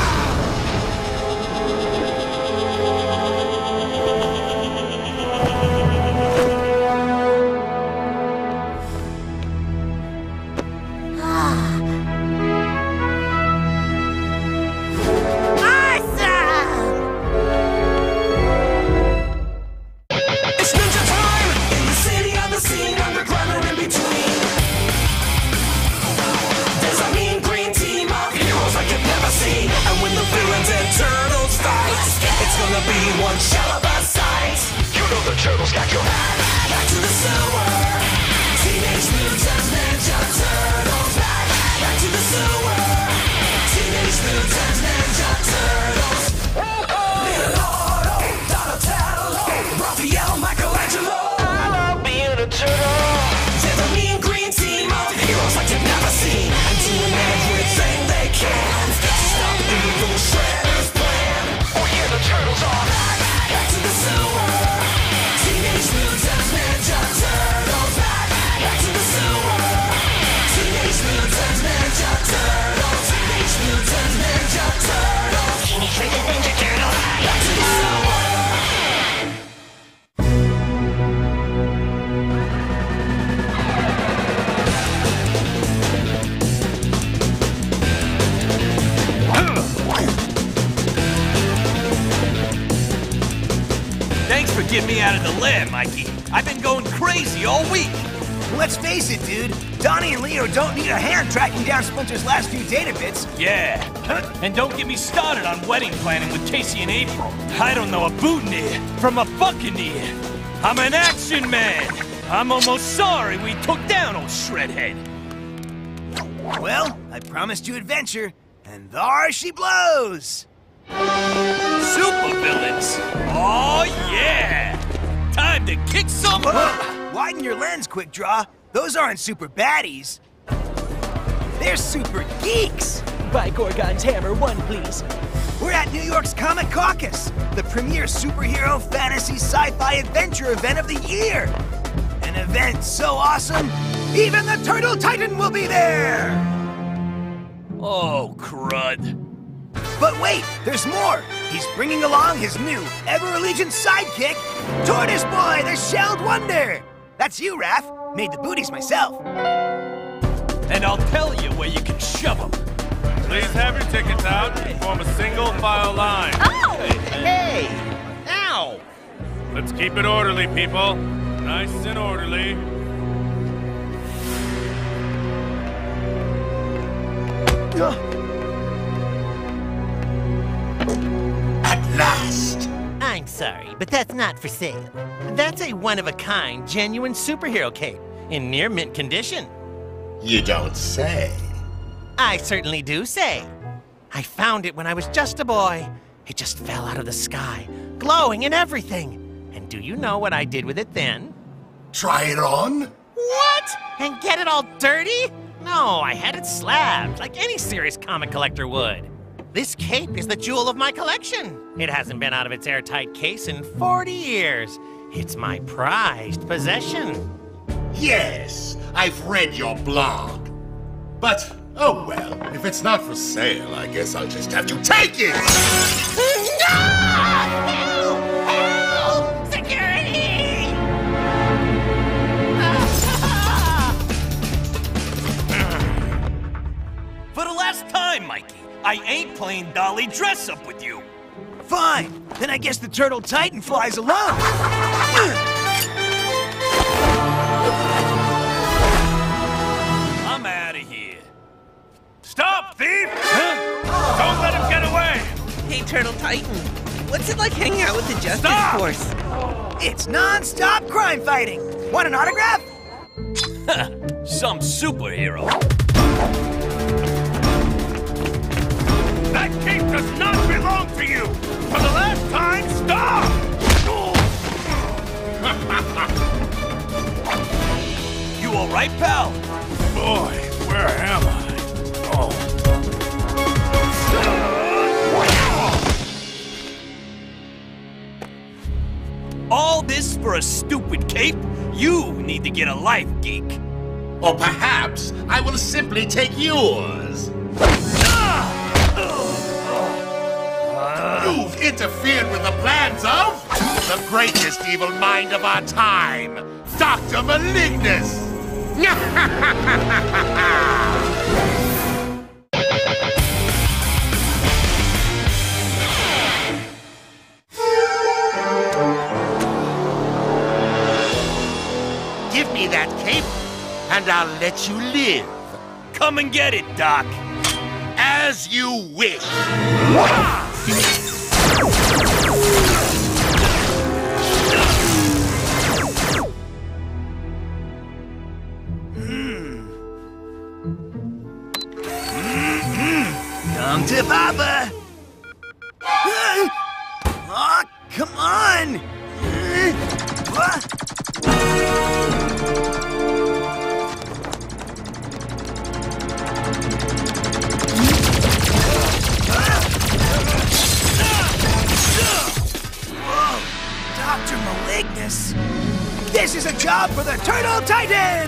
One shell of a sight. You know the turtles got your back. Back to the sewer. Teenage Mutant Ninja Turtles. Back, back to the sewer. Teenage Mutant Ninja Turtles. Leonardo, Donatello, Raphael, Michelangelo. I love being a turtle. They're the mean green team of heroes like you've never seen, and doing everything they can to stop evil Shredder's plan. Oh yeah, the turtles are. Back to the sewer. Teenage Mutant Ninja Turtles. Back, back to the sewer. Teenage Mutant Ninja Turtles. Teenage Mutant Ninja Turtles. Teenage Mutant Ninja Turtles. Back to the sewer. Thanks for getting me out of the lab, Mikey. I've been going crazy all week. Let's face it, dude. Donnie and Leo don't need a hand tracking down Splinter's last few data bits. Yeah. And don't get me started on wedding planning with Casey and April. I don't know a boutonniere from a buccaneer. I'm an action man. I'm almost sorry we took down old Shredhead. Well, I promised you adventure, and there she blows! Supervillains! Oh, yeah! Time to kick some butt! Widen your lens, Quick Draw. Those aren't super baddies. They're super geeks! Buy Gorgon's hammer, one please. We're at New York's Comic Caucus, the premier superhero fantasy sci-fi adventure event of the year. An event so awesome, even the Turtle Titan will be there! Oh, crud. But wait, there's more! He's bringing along his new, ever-allegiant sidekick, Tortoise Boy, the Shelled Wonder! That's you, Raph. Made the booties myself. And I'll tell you where you can shove them. Please have your tickets out and form a single file line. Oh! Hey! Ow! Let's keep it orderly, people. Nice and orderly. At last! I'm sorry, but that's not for sale. That's a one-of-a-kind, genuine superhero cape in near mint condition. You don't say. I certainly do say. I found it when I was just a boy. It just fell out of the sky, glowing and everything. And do you know what I did with it then? Try it on? What? And get it all dirty? No, I had it slabbed, like any serious comic collector would. This cape is the jewel of my collection. It hasn't been out of its airtight case in forty years. It's my prized possession. Yes, I've read your blog. But, oh well, if it's not for sale, I guess I'll just have to take it! No! Help! Help! Security! For the last time, Mikey, I ain't playing dolly dress-up with you. Fine. Then I guess the Turtle Titan flies alone. I'm out of here. Stop, thief! Huh? Don't let him get away! Hey, Turtle Titan. What's it like hanging out with the Justice Stop! Force? It's non-stop crime fighting. Want an autograph? Some superhero. That cape does not belong to you! For the last time, stop! You all right, pal? Boy, where am I? Oh. All this for a stupid cape? You need to get a life, geek. Or perhaps I will simply take yours. You've interfered with the plans of the greatest evil mind of our time, Doctor Malignus! Give me that cape, and I'll let you live. Come and get it, Doc. As you wish. Come to Papa! Aw, oh, come on! Whoa, Doctor Malignus! This is a job for the Turtle Titan!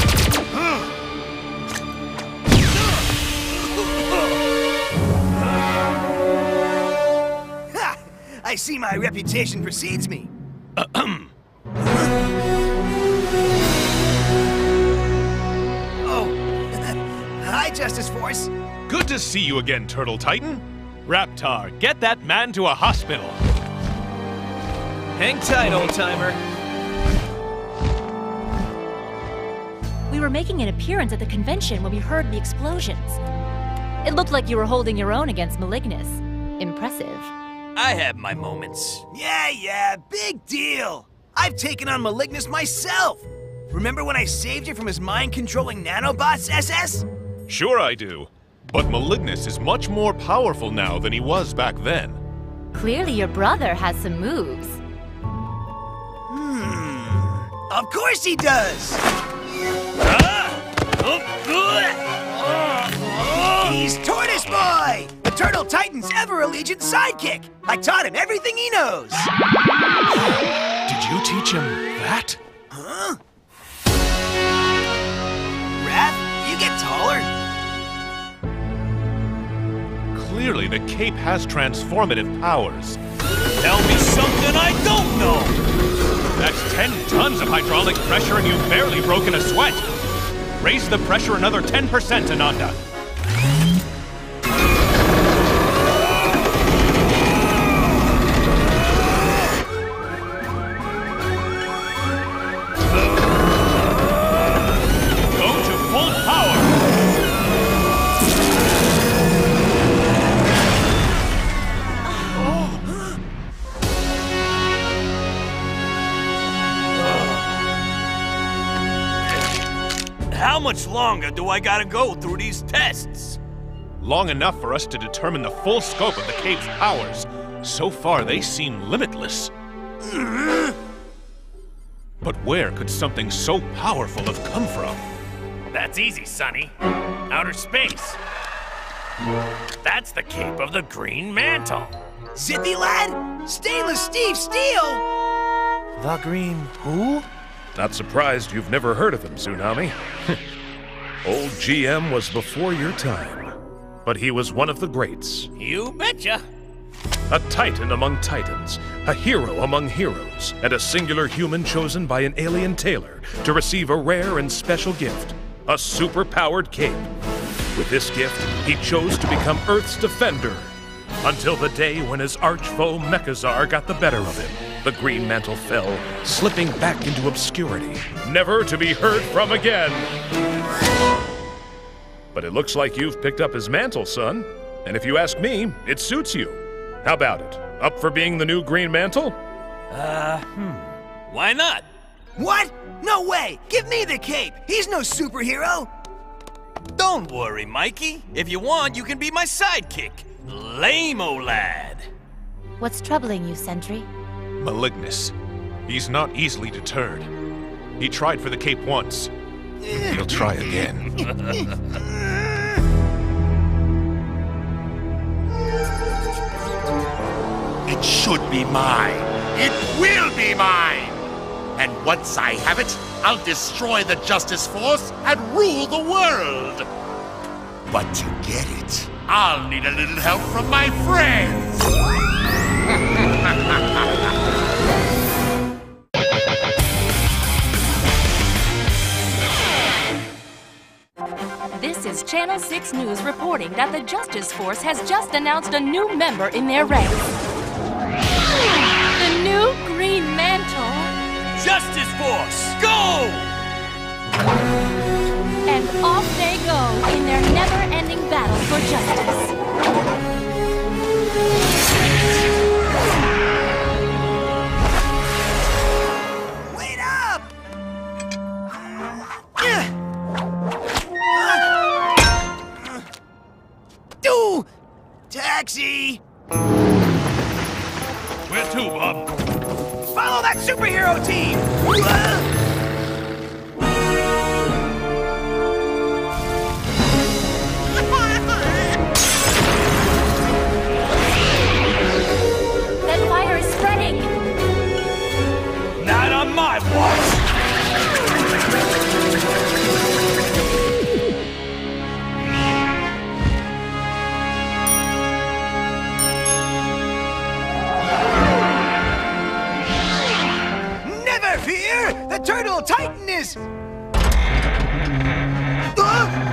I see my reputation precedes me. Oh, hi, Justice Force. Good to see you again, Turtle Titan. Raptor, get that man to a hospital. Hang tight, old-timer. We were making an appearance at the convention when we heard the explosions. It looked like you were holding your own against Malignus. Impressive. I have my moments. Yeah, yeah, big deal. I've taken on Malignus myself. Remember when I saved you from his mind-controlling nanobots, S S? Sure I do. But Malignus is much more powerful now than he was back then. Clearly your brother has some moves. Hmm. Of course he does! He's Tortoise Boy! The Turtle Titan's ever-allegiant sidekick! I taught him everything he knows! Did you teach him that? Huh? Raph, you get taller. Clearly, the cape has transformative powers. Tell me something I don't know! That's ten tons of hydraulic pressure and you've barely broken a sweat. Raise the pressure another ten percent, Ananda. Go to full power! How much longer do I gotta go through these tests? Long enough for us to determine the full scope of the cape's powers. So far, they seem limitless. But where could something so powerful have come from? That's easy, Sonny. Outer space. That's the cape of the Green Mantle. Zippy lad? Stainless Steve Steel! The Green who? Not surprised you've never heard of him, Tsunami. Old G M was before your time, but he was one of the greats. You betcha. A titan among titans, a hero among heroes, and a singular human chosen by an alien tailor to receive a rare and special gift, a super-powered cape. With this gift, he chose to become Earth's defender, until the day when his arch-foe Mechazar got the better of him. The Green Mantle fell, slipping back into obscurity, never to be heard from again. But it looks like you've picked up his mantle, son. And if you ask me, it suits you. How about it? Up for being the new Green Mantle? Uh, hmm. Why not? What? No way! Give me the cape! He's no superhero! Don't worry, Mikey. If you want, you can be my sidekick. Lame-o lad. What's troubling you, Sentry? Malignus. He's not easily deterred. He tried for the cape once. He'll try again. It should be mine. It will be mine. And once I have it, I'll destroy the Justice Force and rule the world. But to get it, I'll need a little help from my friends. This is Channel six News reporting that the Justice Force has just announced a new member in their ranks. The new Green Mantle. Justice Force, go! And off they go in their never-ending battle for justice. Wait up! Do! Taxi! Where to, Bob? Follow that superhero team! That fire is spreading! Not on my watch! Never fear! The Turtle Titan is... Uh!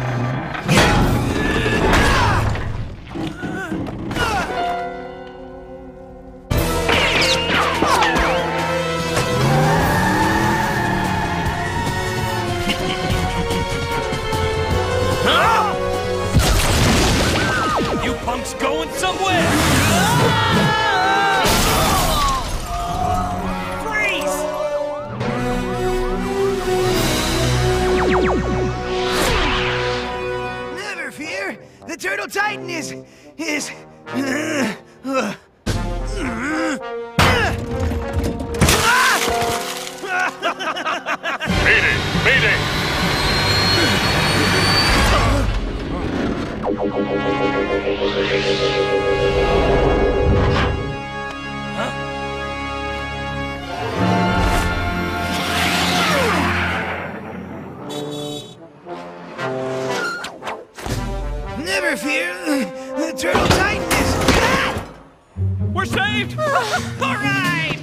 We're saved! All right!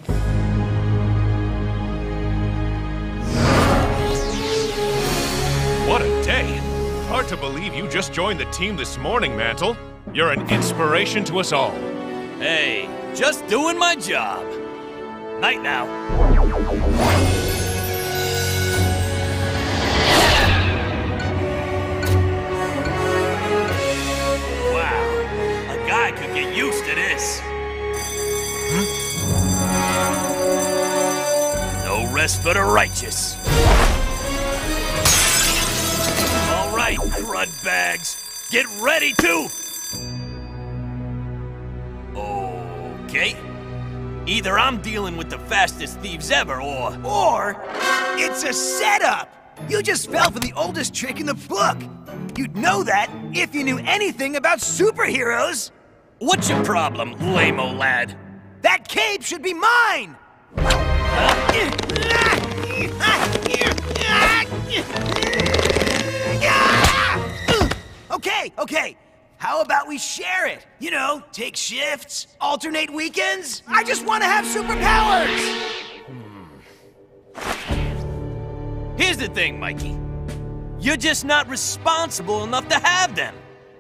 What a day! Hard to believe you just joined the team this morning, Mantle. You're an inspiration to us all. Hey, just doing my job. Night now. Wow, a guy could get used to this. Hmm? No rest for the righteous. All right, crud bags, get ready to... Okay. Either I'm dealing with the fastest thieves ever, or... Or, it's a setup! You just fell for the oldest trick in the book! You'd know that if you knew anything about superheroes! What's your problem, lame-o lad? That cape should be mine! Okay, okay. How about we share it? You know, take shifts, alternate weekends. I just want to have superpowers! Here's the thing, Mikey. You're just not responsible enough to have them.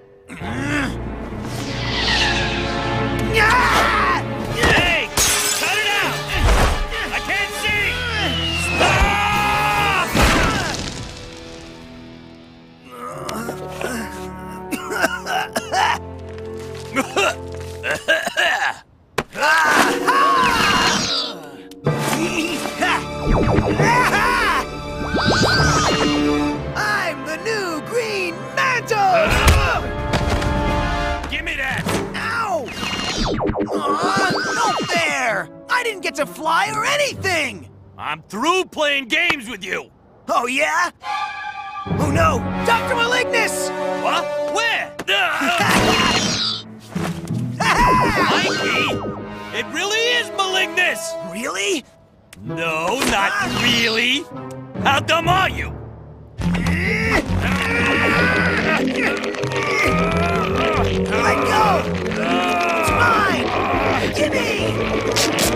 Hey, cut it out! I can't see! I'm the new Green Mantle! Give me that! Ow! Aw, not fair! I didn't get to fly or anything! I'm through playing games with you! Oh, yeah? Oh, no! Doctor Malignus! What? Where? Mikey! It really is Malignus! Really? No, not really! How dumb are you? Let go! It's mine! Gimme!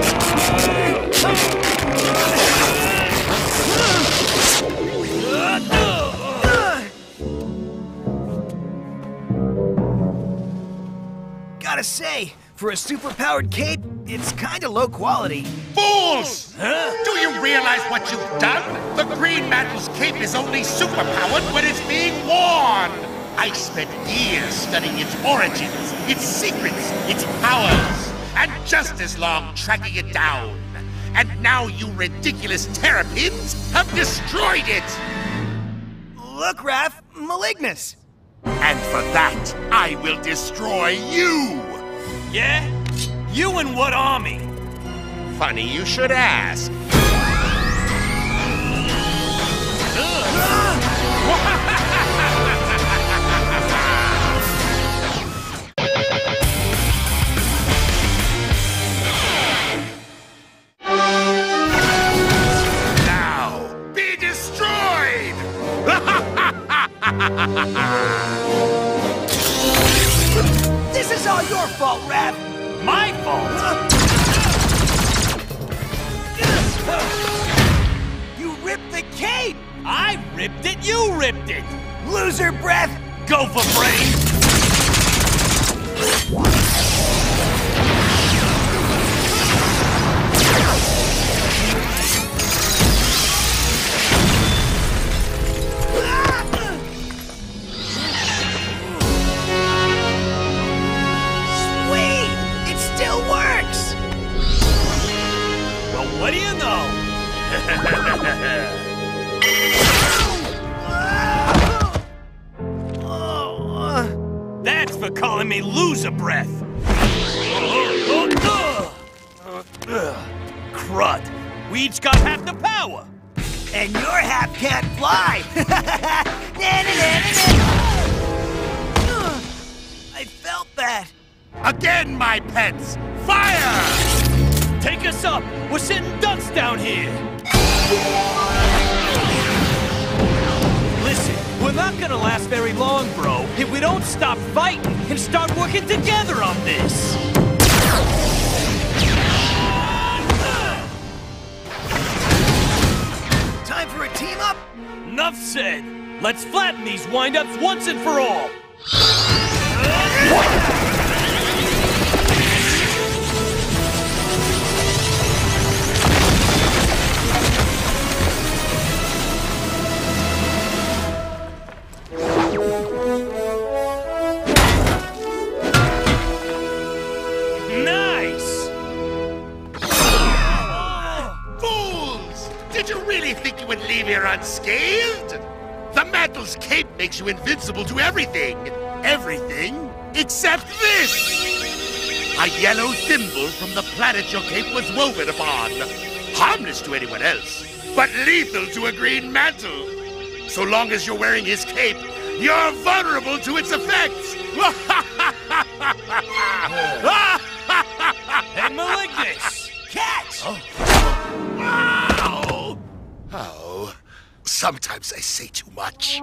Gotta say, for a superpowered cape, it's kinda low quality. Fools! Huh? Do you realize what you've done? The Green Mantle's cape is only superpowered when it's being worn! I spent years studying its origins, its secrets, its powers, and just as long tracking it down. And now you ridiculous terrapins have destroyed it! Look, Raph, Malignus! And for that, I will destroy you! Yeah? You and what army? Funny you should ask. Now, be destroyed! This is all your fault, Raph! My fault? You ripped the cape! I ripped it, you ripped it! Loser breath! Go for brains! What do you know? That's for calling me loser breath. Crud. We each got half the power. And your half can't fly. I felt that. Again, my pets! Fire! Take us up! We're sitting ducks down here! Listen, we're not gonna last very long, bro, if we don't stop fighting and start working together on this! said. Let's flatten these wind-ups once and for all. Nice! Fools! Did you really think you would leave here unscathed? The Mantle's cape makes you invincible to everything. Everything except this! A yellow thimble from the planet your cape was woven upon. Harmless to anyone else, but lethal to a Green Mantle. So long as you're wearing his cape, you're vulnerable to its effects! Hey, Malignus! Catch! Oh. Ow! Oh, sometimes I say too much.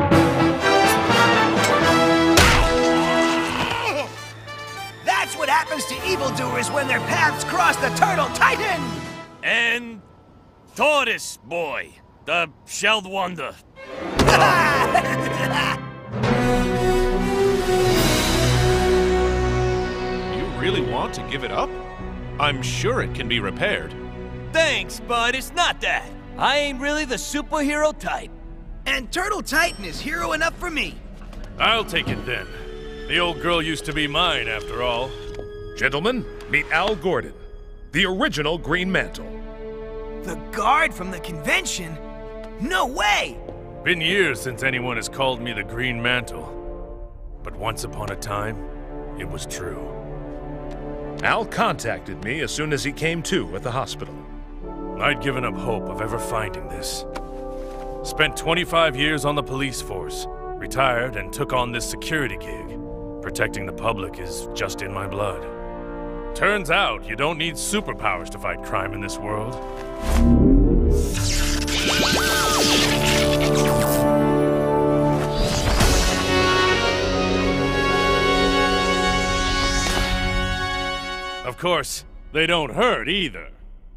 That's what happens to evildoers when their paths cross the Turtle Titan! And Tortoise Boy, the shelled wonder. You really want to give it up? I'm sure it can be repaired. Thanks, but it's not that. I ain't really the superhero type. And Turtle Titan is hero enough for me. I'll take it then. The old girl used to be mine, after all. Gentlemen, meet Al Gordon, the original Green Mantle. The guard from the convention? No way! Been years since anyone has called me the Green Mantle. But once upon a time, it was true. Al contacted me as soon as he came to at the hospital. I'd given up hope of ever finding this. Spent twenty-five years on the police force, retired and took on this security gig. Protecting the public is just in my blood. Turns out you don't need superpowers to fight crime in this world. Of course, they don't hurt either.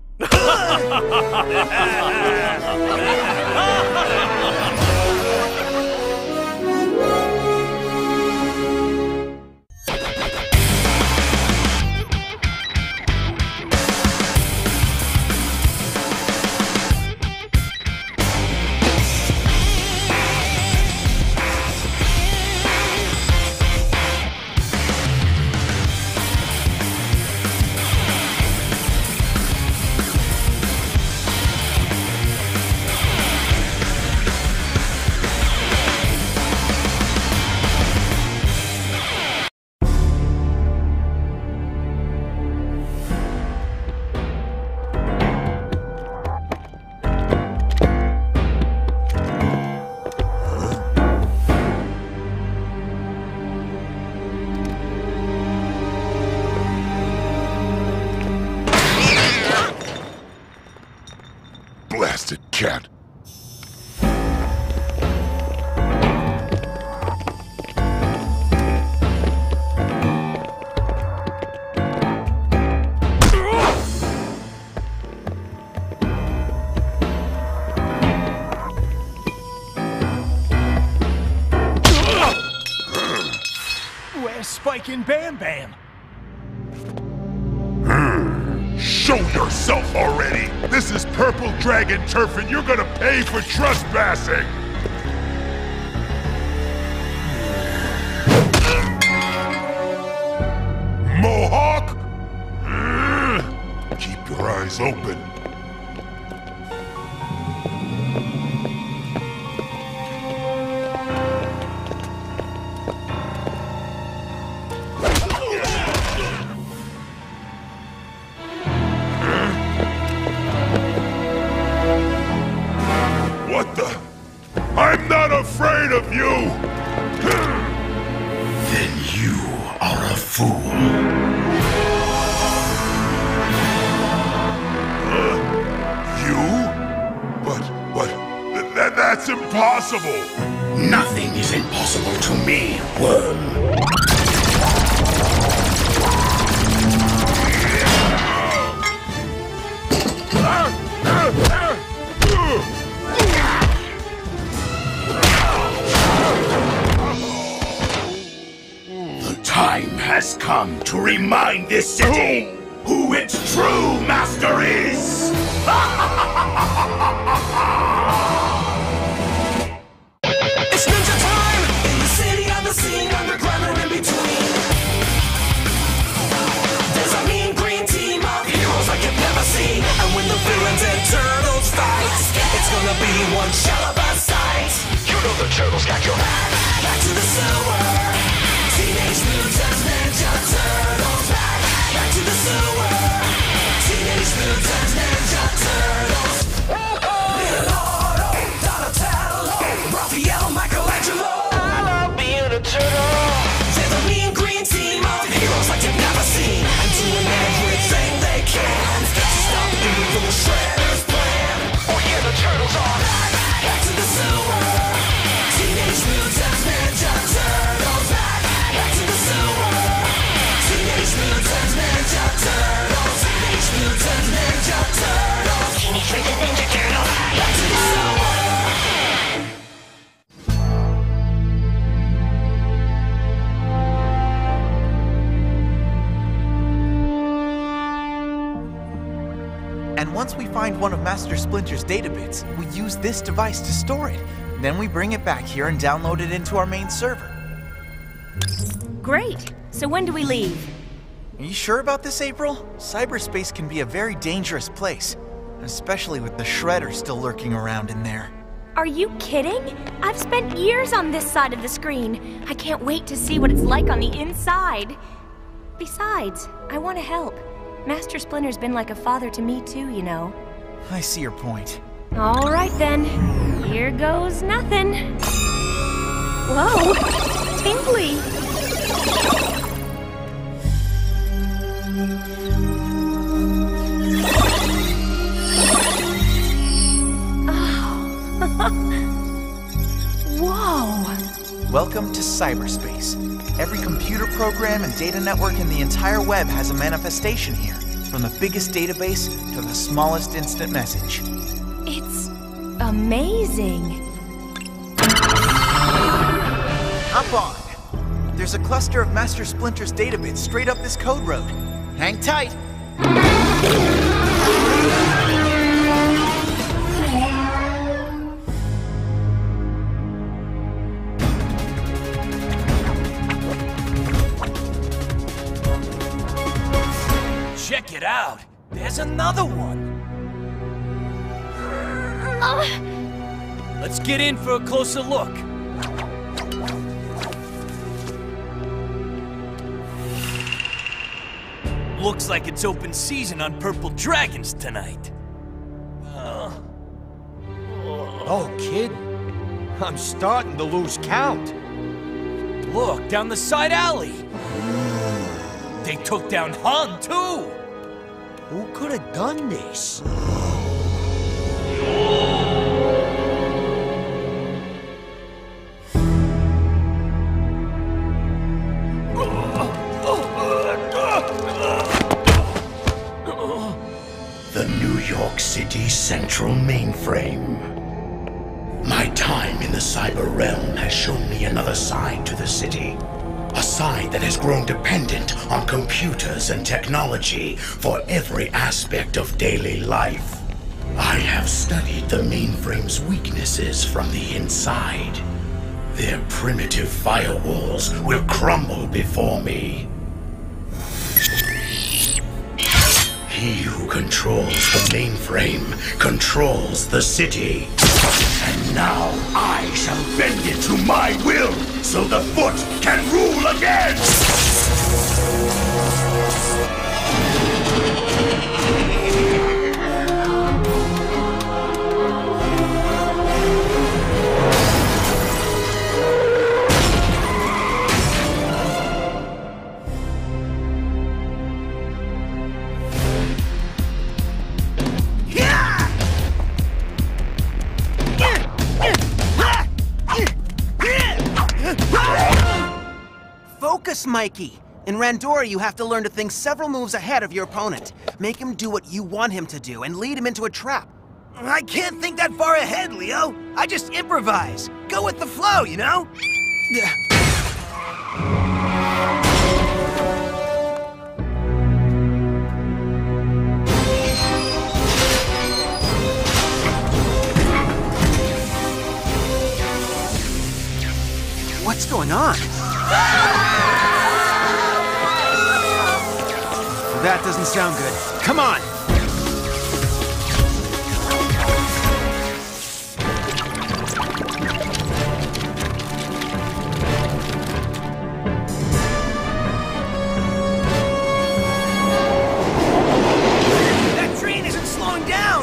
Blasted cat. Where's Spike and Bam Bam? Show yourself already! This is Purple Dragon Turf and you're gonna pay for trespassing! Mohawk! Keep your eyes open. What the? I'm not afraid of you! Then you are a fool. Uh, you? But, but, th th that's impossible! Nothing is impossible to me, worm. come to remind this city who its true master is! It's ninja time! In the city, on the scene, underground and in between. There's a mean green team of heroes like you've never seen. And when the villains and turtles fight, it's gonna be one shell of a sight. You know the turtles got your back. Back to the sewer. Teenage Mutant Ninja Turtles back. Back to the sewer. Teenage Mutant Ninja Turtles. Leonardo, Donatello, Raphael, Michelangelo. I love being a turtle. They're the mean green team of heroes like you've never seen. And doing everything they can to stop evil Shredder's plan. Oh yeah, the turtles are back. Back to the sewer. Teenage Mutant Ninja Turtles back. Back to the sewer. Teenage Mutant Ninja Turtles. Teenage Mutant Ninja Turtles. Teenage Mutant Ninja Turtles. Back to the sewer. And once we find one of Master Splinter's data bits, we use this device to store it. Then we bring it back here and download it into our main server. Great. So when do we leave? Are you sure about this, April? Cyberspace can be a very dangerous place, especially with the Shredder still lurking around in there. Are you kidding? I've spent years on this side of the screen. I can't wait to see what it's like on the inside. Besides, I want to help. Master Splinter's been like a father to me too, you know. I see your point. All right then. Here goes nothing. Whoa! Tingly! Whoa! Welcome to cyberspace. Every computer program and data network in the entire web has a manifestation here, from the biggest database to the smallest instant message. It's amazing. Hop on. There's a cluster of Master Splinter's data bits straight up this code road. Hang tight. Check it out! There's another one! Uh. Let's get in for a closer look. Looks like it's open season on Purple Dragons tonight. Uh. Oh, kid. I'm starting to lose count. Look, down the side alley. They took down Han, too. Who could have done this? The New York City Central Mainframe. My time in the cyber realm has shown me another side to the city. A side that has grown dependent on computers and technology for every aspect of daily life. I have studied the mainframe's weaknesses from the inside. Their primitive firewalls will crumble before me. He who controls the mainframe controls the city. And now I shall bend it to my will, so the foot can rule again! Focus, Mikey. In Randora, you have to learn to think several moves ahead of your opponent. Make him do what you want him to do and lead him into a trap. I can't think that far ahead, Leo. I just improvise. Go with the flow, you know? What's going on? That doesn't sound good. Come on! That train isn't slowing down!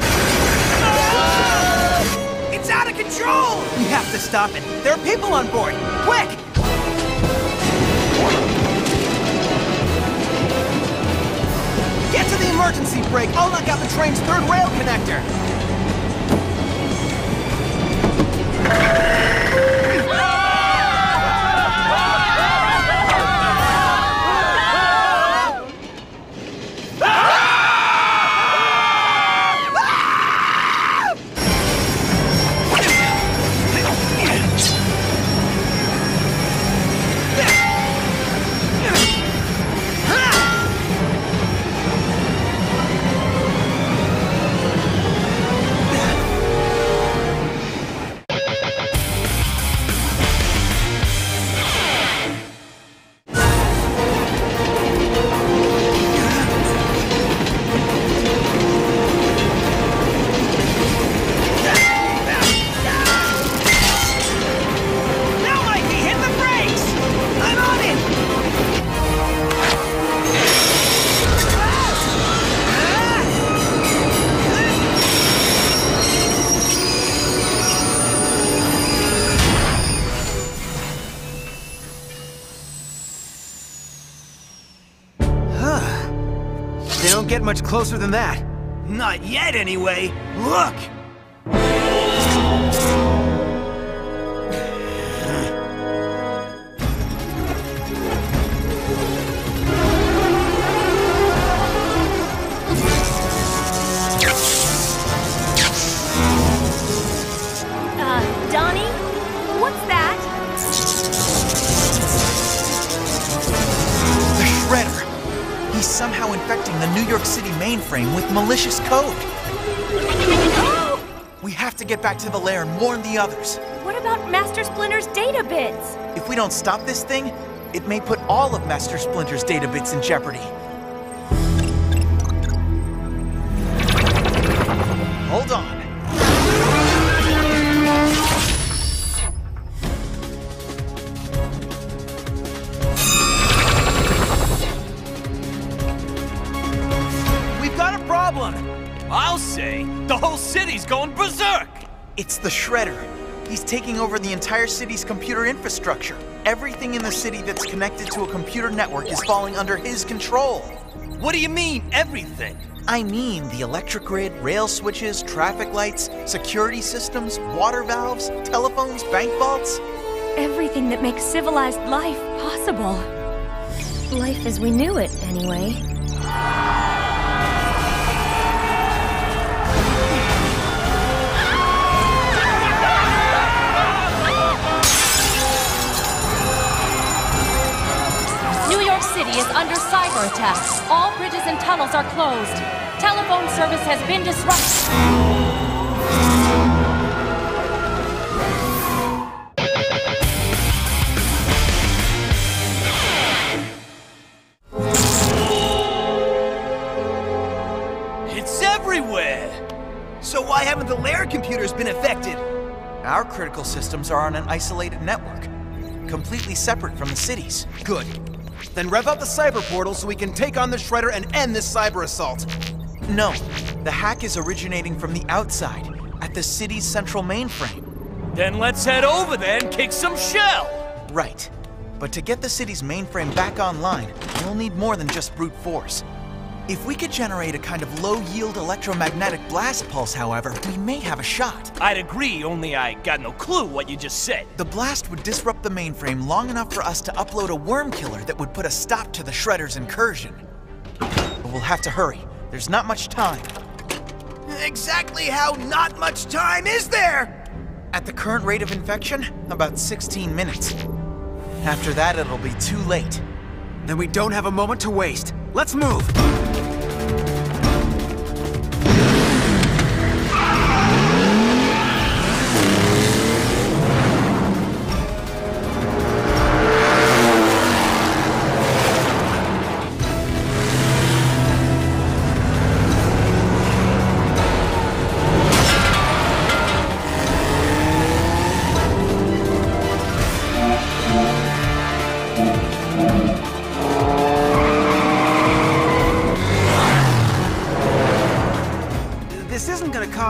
It's out of control! We have to stop it. There are people on board! Quick! Get to the emergency brake! I'll knock out the train's third rail connector! They don't get much closer than that. Not yet, anyway. Look! Uh, Donnie? What's that? The Shredder. He's somehow infecting the New York City mainframe with malicious code. We have to get back to the lair and warn the others. What about Master Splinter's data bits? If we don't stop this thing, it may put all of Master Splinter's data bits in jeopardy. Hold on. We've got a problem! I'll say, the whole city's going berserk! It's the Shredder. He's taking over the entire city's computer infrastructure. Everything in the city that's connected to a computer network is falling under his control. What do you mean, everything? I mean the electric grid, rail switches, traffic lights, security systems, water valves, telephones, bank vaults. Everything that makes civilized life possible. Life as we knew it, anyway. New York City is under cyber attack. All bridges and tunnels are closed. Telephone service has been disrupted. It's everywhere! So why haven't the lair computers been affected? Our critical systems are on an isolated network, completely separate from the city's. Good. Then rev up the cyber portal so we can take on the Shredder and end this cyber assault. No, the hack is originating from the outside, at the city's central mainframe. Then let's head over there and kick some shell! Right. But to get the city's mainframe back online, we'll need more than just brute force. If we could generate a kind of low-yield electromagnetic blast pulse, however, we may have a shot. I'd agree, only I got no clue what you just said. The blast would disrupt the mainframe long enough for us to upload a worm killer that would put a stop to the Shredder's incursion. But we'll have to hurry. There's not much time. Exactly how not much time is there? At the current rate of infection, about sixteen minutes. After that, it'll be too late. Then we don't have a moment to waste. Let's move!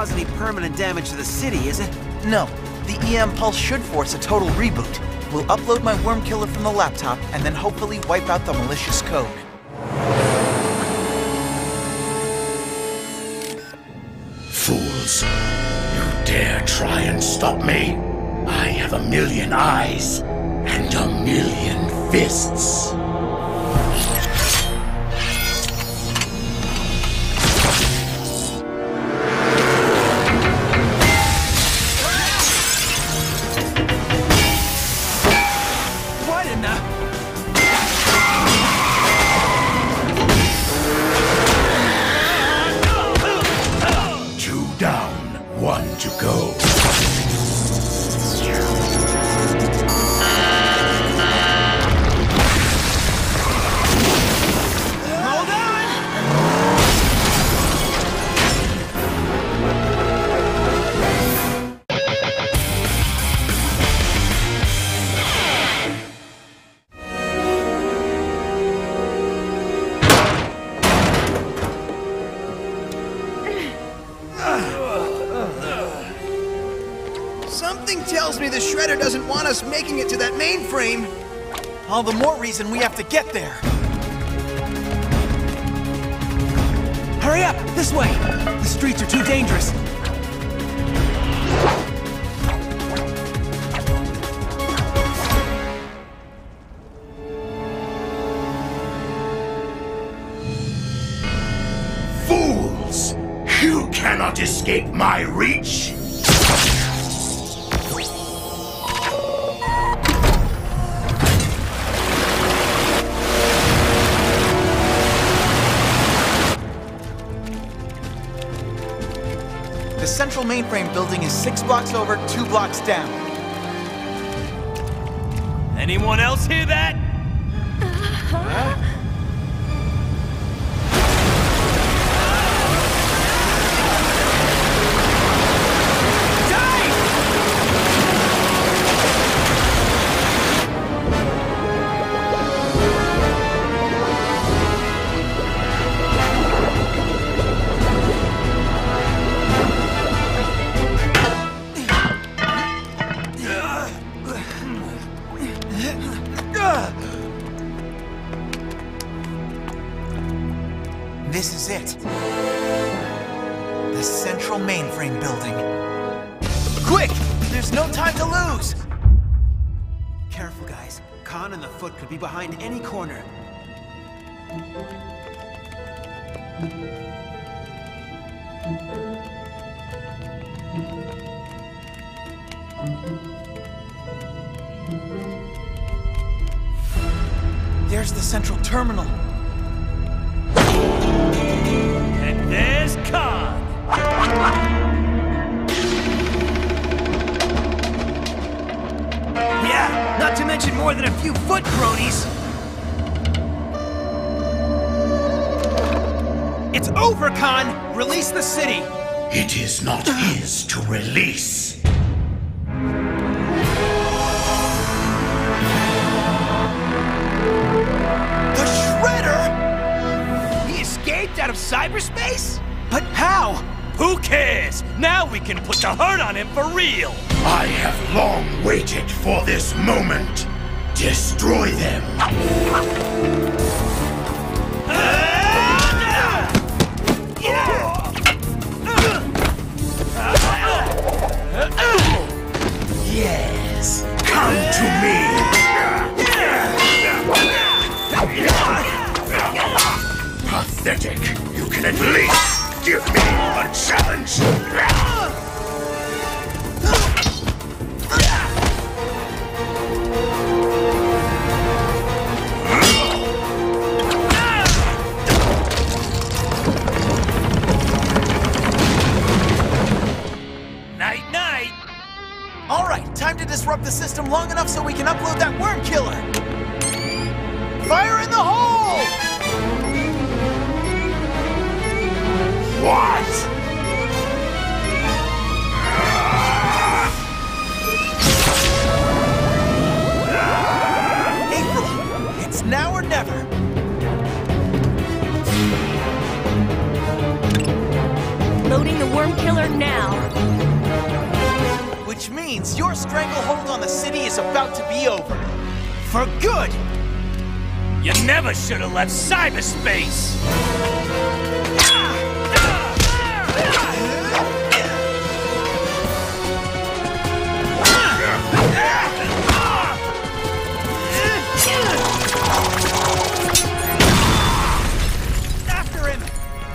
cause any permanent damage to the city, is it? No. The E M pulse should force a total reboot. We'll upload my worm killer from the laptop and then hopefully wipe out the malicious code. Fools. You dare try and stop me? I have a million eyes and a million fists. What in the... Two down, one to go. Something tells me the Shredder doesn't want us making it to that mainframe. All the more reason we have to get there. Hurry up! This way! The streets are too dangerous. Fools! You cannot escape my reach! The central mainframe building is six blocks over, two blocks down. Anyone else hear that? Huh? This is it. The central mainframe building. Quick! There's no time to lose! Careful, guys. Khan and the Foot could be behind any corner. There's the central terminal. And there's Khan! Yeah, not to mention more than a few Foot cronies. It's over, Khan! Release the city! It is not his to release. The Shredder? He escaped out of cyberspace? But how? Who cares? Now we can put the hurt on him for real! I have long waited for this moment. Destroy them. Yes, come to me. Pathetic. You can at least give me a challenge. Night-night! Alright, time to disrupt the system long enough so we can upload that worm killer! Fire in the hole! What? April, it's now or never. Loading the worm Storm Killer now. Which means your stranglehold on the city is about to be over. For good! You never should have left cyberspace! After him!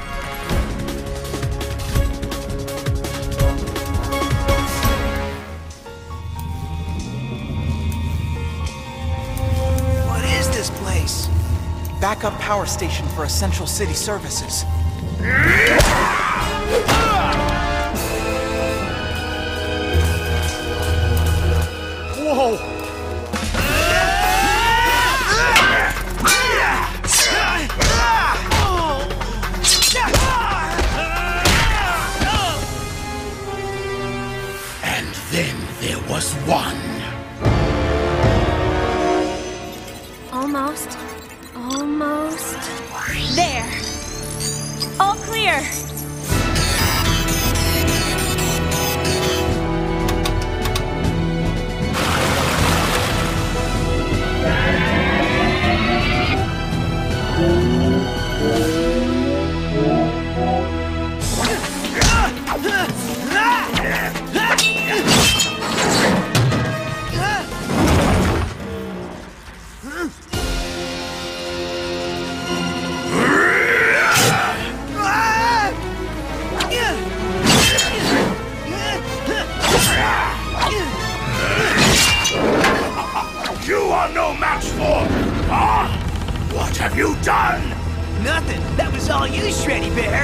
What is this place? Backup power station for essential city services. Whoa! And then there was one. Almost. Almost. There. All clear. You are no match for... Huh? What have you done? Nothing. That was all you, Shreddy Bear.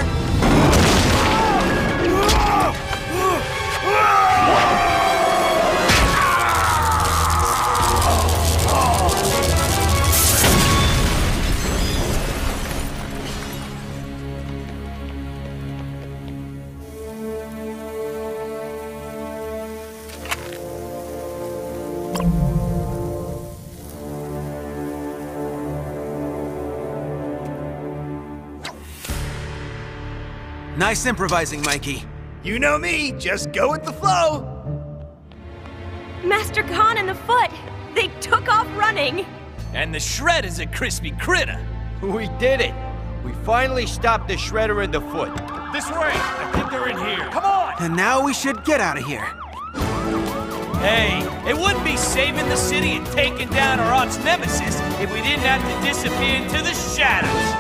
Nice improvising, Mikey. You know me, just go with the flow. Master Khan and the Foot. They took off running. And the Shred is a crispy critter. We did it! We finally stopped the Shredder and the Foot. This way! I think they're in here. Come on! And now we should get out of here. Hey, it wouldn't be saving the city and taking down our arch nemesis if we didn't have to disappear into the shadows.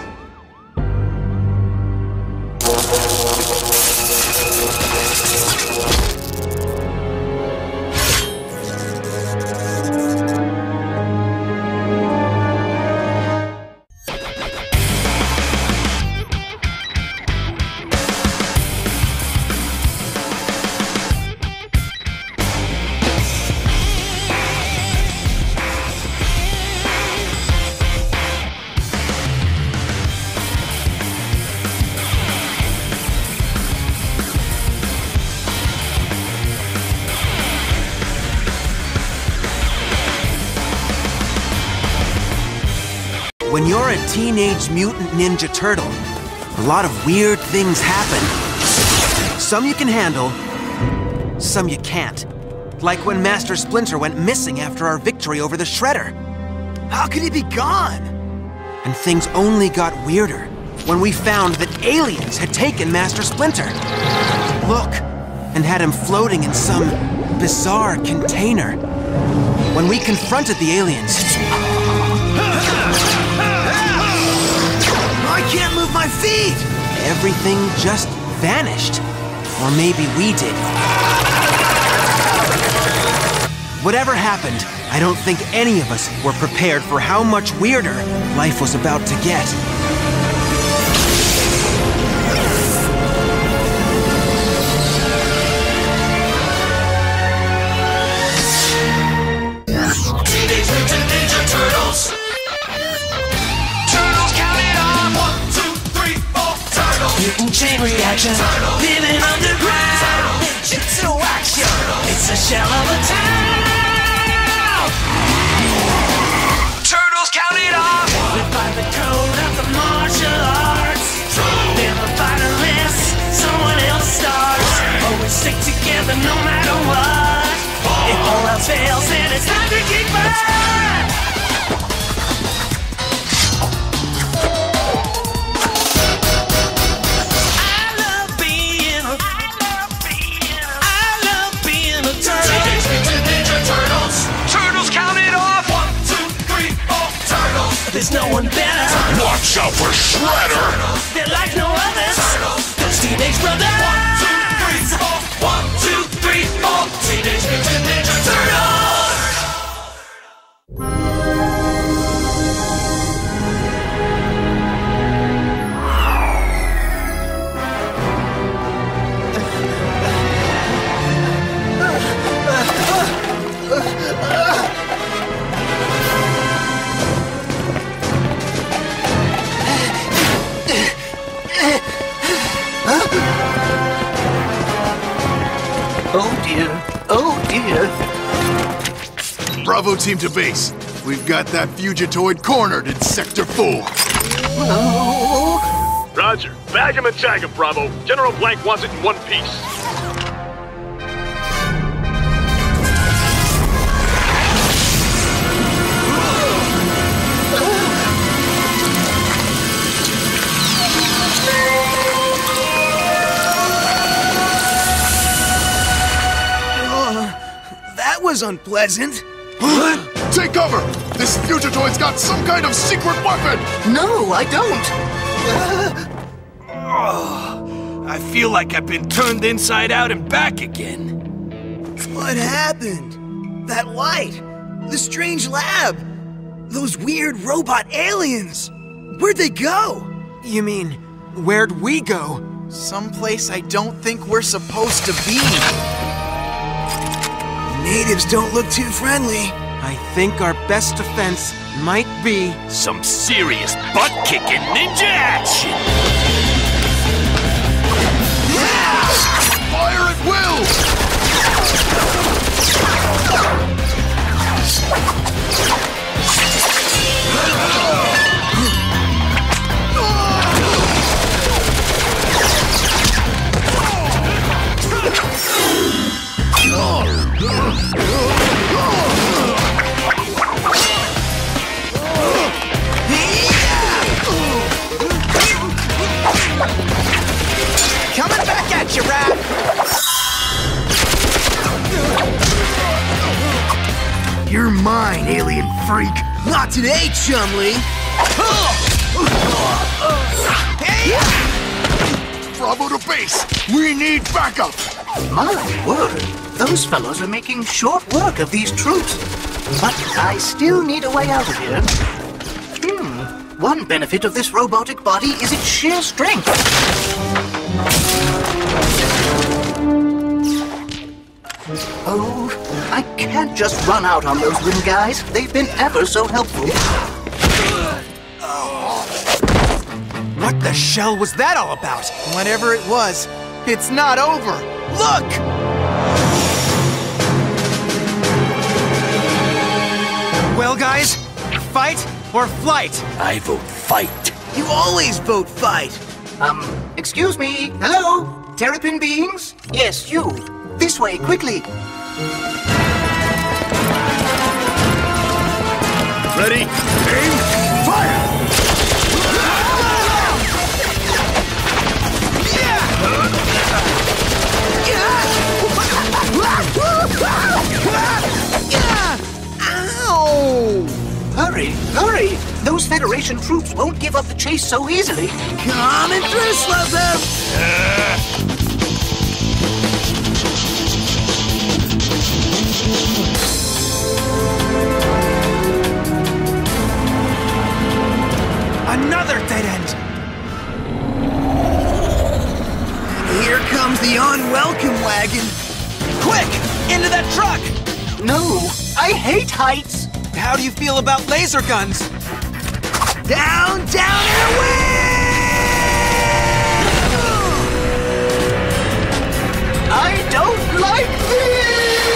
When you're a teenage mutant ninja turtle, a lot of weird things happen. Some you can handle, some you can't. Like when Master Splinter went missing after our victory over the Shredder. How could he be gone? And things only got weirder when we found that aliens had taken Master Splinter. Look, and had him floating in some bizarre container. When we confronted the aliens... I can't move my feet! Everything just vanished. Or maybe we did. Whatever happened, I don't think any of us were prepared for how much weirder life was about to get. Teenage Mutant Ninja Turtles! Turtles counted on! One, two, three, four! Turtles! Mutant chain reaction! Turtles! Living underground! Turtles! Ninjutsu action! Turtles! It's a shell of a town! Turtles counted on! We find the code of the martial arts! Turtles! Never find a list, someone else starts! There's no one better. Watch out for Shredder! They're like no others. Those teenage brothers. One, two, three, four. One, two, three, four. Teenage Mutant Ninja Turtles. Oh dear, oh dear. Bravo team to base. We've got that Fugitoid cornered in Sector four. Oh. Roger. Bag him and tag him, Bravo. General Blank wants it in one piece. That was unpleasant. Take cover! This Fugitoid's got some kind of secret weapon! No, I don't! Oh, I feel like I've been turned inside out and back again. What happened? That light, the strange lab, those weird robot aliens. Where'd they go? You mean, where'd we go? Someplace I don't think we're supposed to be. Natives don't look too friendly. I think our best defense might be some serious butt-kicking ninja action! Fire at will! Coming back at you, Rat! You're mine, alien freak! Not today, Chumley! Bravo to base! We need backup! My word, those fellows are making short work of these troops. But I still need a way out of here. Hmm, one benefit of this robotic body is its sheer strength. Oh, I can't just run out on those little guys. They've been ever so helpful. What the shell was that all about? Whatever it was, it's not over. Look! Well, guys, fight or flight? I vote fight. You always vote fight. Um, excuse me. Hello? Terrapin beings? Yes, you. This way, quickly. Ready, aim, fire! Ow! Hurry, hurry! Those Federation troops won't give up the chase so easily. Coming through, Slowpoke! Uh. Another dead end! And here comes the unwelcome wagon! Quick! Into that truck! No! I hate heights! How do you feel about laser guns? Down, down, and away! I don't like this!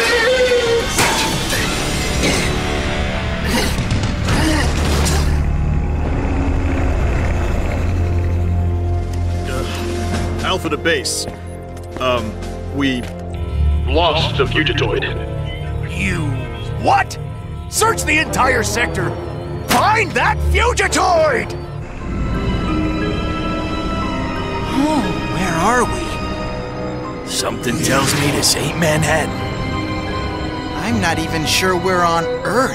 uh, Alpha to base. Um, we... Lost the Fugitoid. You... what? Search the entire sector! Find that Fugitoid! Oh, where are we? Something tells me this ain't Manhattan. I'm not even sure we're on Earth.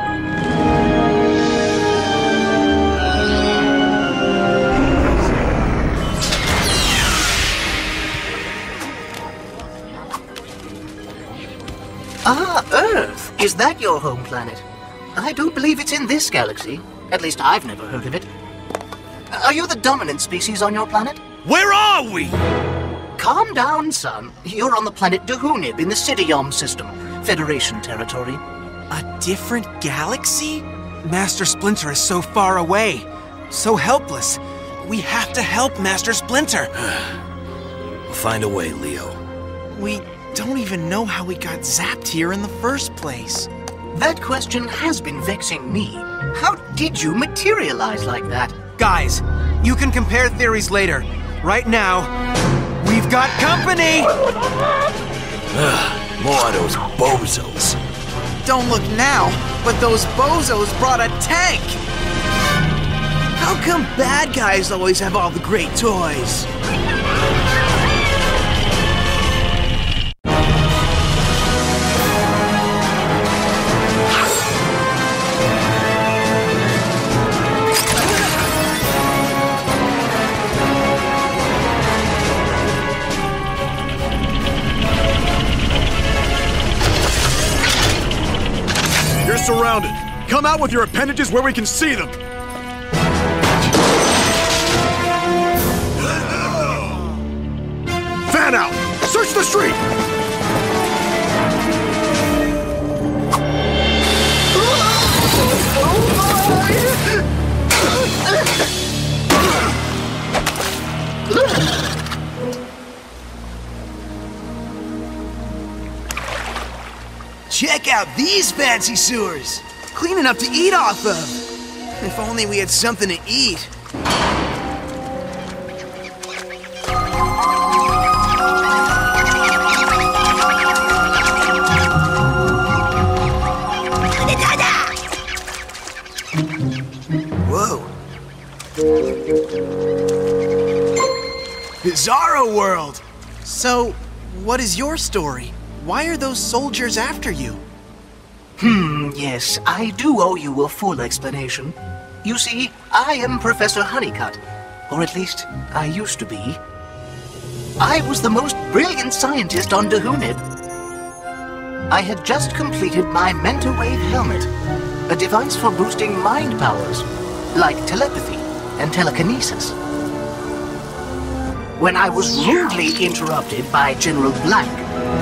Ah, Earth! Is that your home planet? I don't believe it's in this galaxy. At least I've never heard of it. Are you the dominant species on your planet? Where are we? Calm down, son. You're on the planet Dahunib in the Citiyom system, Federation territory. A different galaxy? Master Splinter is so far away, so helpless. We have to help Master Splinter. We'll find a way, Leo. We don't even know how we got zapped here in the first place. That question has been vexing me. How did you materialize like that? Guys, you can compare theories later. Right now, we've got company! Ugh, more of those bozos. Don't look now, but those bozos brought a tank! How come bad guys always have all the great toys? Surrounded. Come out with your appendages where we can see them. Fan out! Search the street! Check out these fancy sewers! Clean enough to eat off of! If only we had something to eat. Whoa. Bizarro World! So, what is your story? Why are those soldiers after you? Hmm, yes, I do owe you a full explanation. You see, I am Professor Honeycutt, or at least I used to be. I was the most brilliant scientist on Dahunib. I had just completed my Mentawave helmet, a device for boosting mind powers, like telepathy and telekinesis. When I was rudely interrupted by General Blank.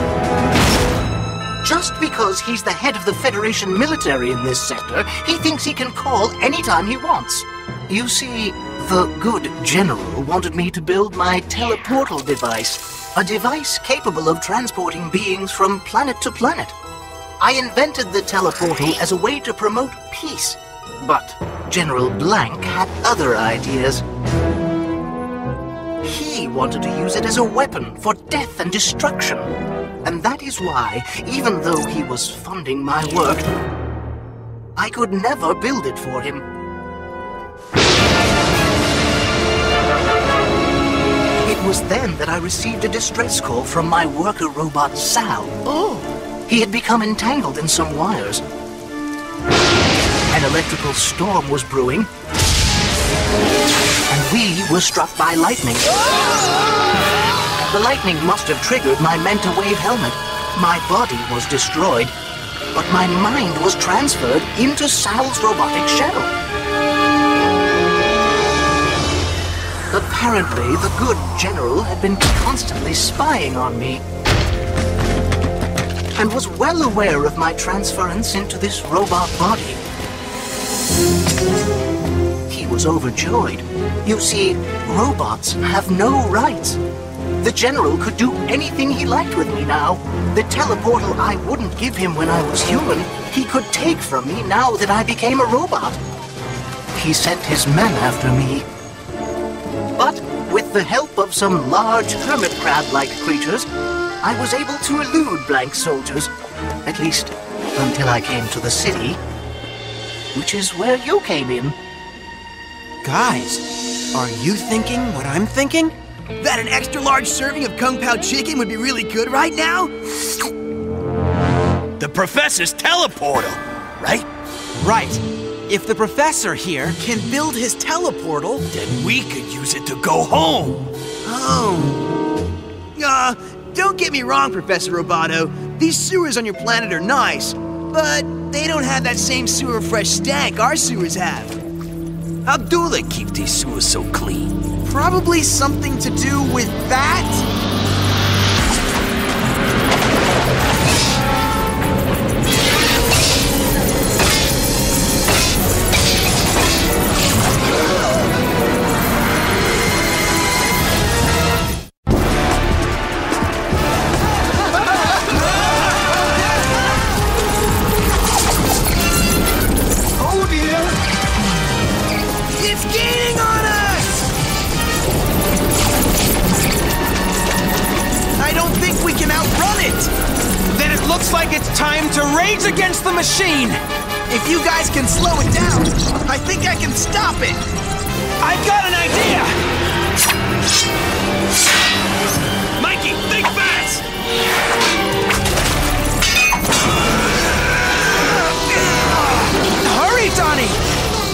Just because he's the head of the Federation military in this sector, he thinks he can call anytime he wants. You see, the good general wanted me to build my teleportal device, a device capable of transporting beings from planet to planet. I invented the teleportal as a way to promote peace, but General Blank had other ideas. He wanted to use it as a weapon for death and destruction. And that is why, even though he was funding my work, I could never build it for him. It was then that I received a distress call from my worker robot, Sal. Oh! He had become entangled in some wires. An electrical storm was brewing, and we were struck by lightning. The lightning must have triggered my Mentawave helmet. My body was destroyed, but my mind was transferred into Sal's robotic shell. Apparently, the good general had been constantly spying on me, and was well aware of my transference into this robot body. He was overjoyed. You see, robots have no rights. The general could do anything he liked with me now. The teleportal I wouldn't give him when I was human, he could take from me now that I became a robot. He sent his men after me. But with the help of some large hermit crab-like creatures, I was able to elude Blank soldiers. At least, Until I came to the city, which is where you came in. Guys, are you thinking what I'm thinking? That an extra large serving of Kung Pao chicken would be really good right now? The professor's teleportal, right? Right. If the professor here can build his teleportal, then we could use it to go home. Home? Uh, don't get me wrong, Professor Roboto. These sewers on your planet are nice, but they don't have that same sewer fresh stank our sewers have. How do they keep these sewers so clean? Probably something to do with that? Against the machine! If you guys can slow it down, I think I can stop it! I've got an idea! Mikey, think fast! Hurry, Donnie!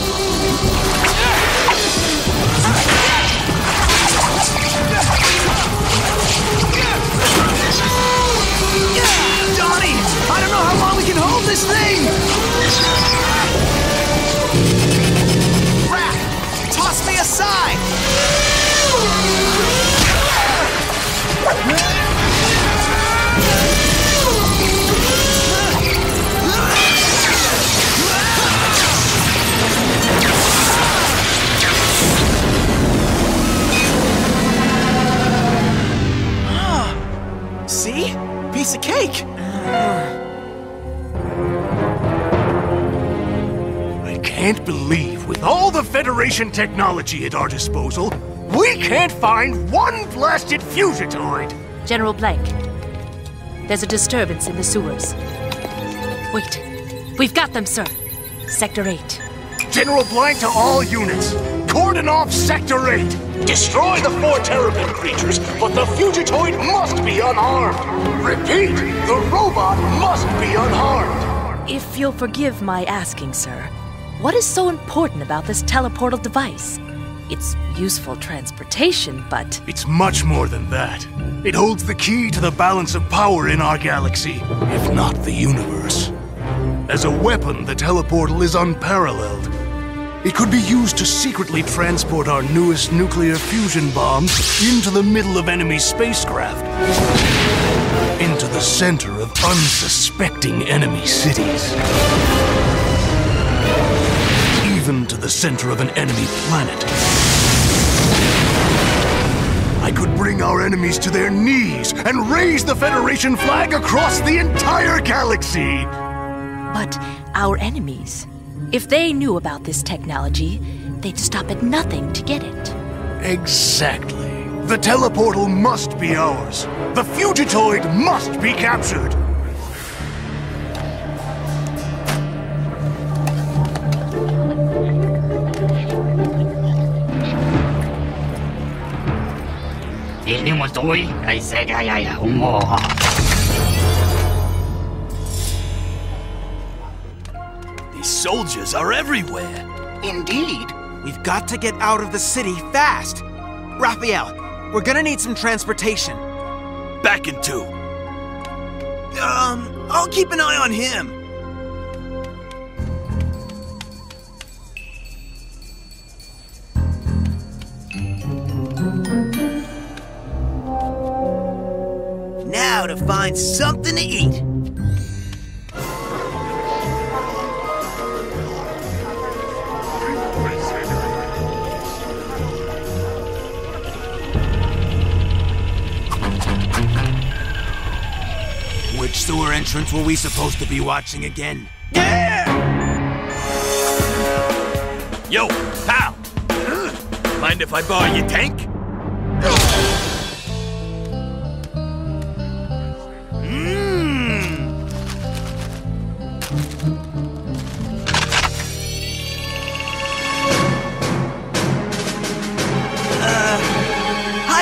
Donnie! I don't know how long we can hold this thing! Rat! Toss me aside! See? Piece of cake! I can't believe, with all the Federation technology at our disposal, we can't find one blasted fugitoid! General Blank, there's a disturbance in the sewers. Wait, we've got them, sir. Sector eight. General Blank to all units! Cordon off Sector eight! Destroy the four Terrapin creatures, but the fugitoid must be unharmed! Repeat, the robot must be unharmed! If you'll forgive my asking, sir, what is so important about this teleportal device? It's useful transportation, but... It's much more than that. It holds the key to the balance of power in our galaxy, if not the universe. As a weapon, the teleportal is unparalleled. It could be used to secretly transport our newest nuclear fusion bombs into the middle of enemy spacecraft. Into the center of unsuspecting enemy cities. Even to the center of an enemy planet. I could bring our enemies to their knees and raise the Federation flag across the entire galaxy! But our enemies... If they knew about this technology, they'd stop at nothing to get it. Exactly. The teleportal must be ours. The fugitoid must be captured. These soldiers are everywhere. Indeed. We've got to get out of the city fast. Raphael, we're gonna need some transportation. Back in two. Um, I'll keep an eye on him. Now to find something to eat. Which sewer entrance were we supposed to be watching again? Yeah! Yo, pal! Mind if I borrow your tank? Mmm!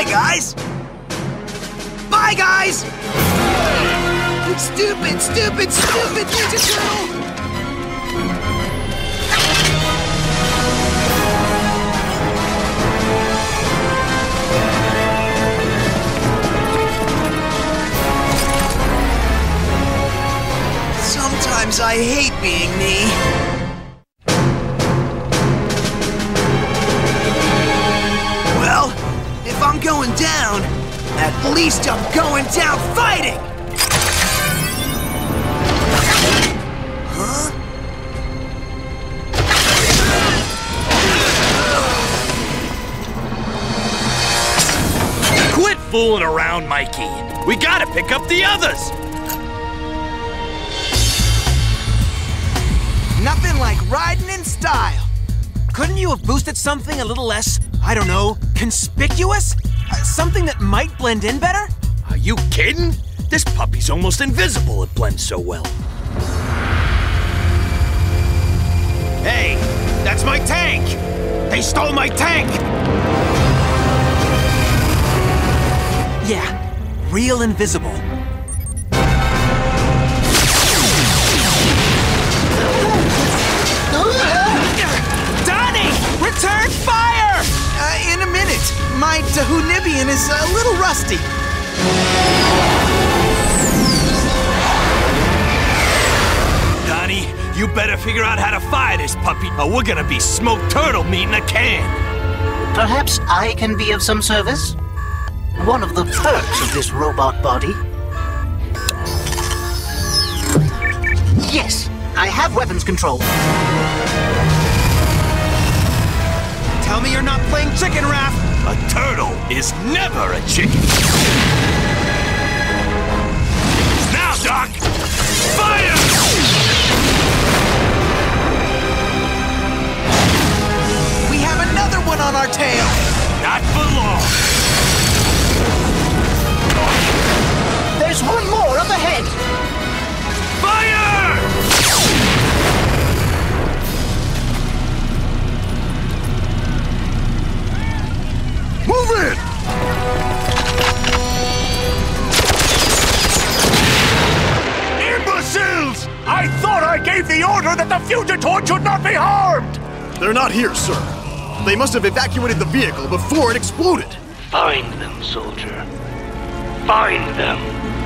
Bye, guys! Bye, guys! Stupid, stupid, stupid Ninja Turtle! Sometimes I hate being me. Well, if I'm going down, at least I'm going down fighting! Huh? Quit fooling around, Mikey. We gotta pick up the others. Nothing like riding in style. Couldn't you have boosted something a little less, I don't know, conspicuous? Uh, something that might blend in better? Are you kidding? This puppy's almost invisible, it blends so well. Hey, that's my tank! They stole my tank! Yeah, real invisible. Return fire! Uh, in a minute. My Tahunibian is a little rusty. Donnie, you better figure out how to fire this puppy, or we're gonna be smoked turtle meat in a can. Perhaps I can be of some service? One of the perks of this robot body. Yes, I have weapons control. Tell me you're not playing chicken, Raph! A turtle is never a chicken! Now, Doc! Fire! We have another one on our tail! Not for long! There's one more up ahead! Fire! Move it! Imbeciles! I thought I gave the order that the Fugitoid should not be harmed! They're not here, sir. They must have evacuated the vehicle before it exploded. Find them, soldier. Find them.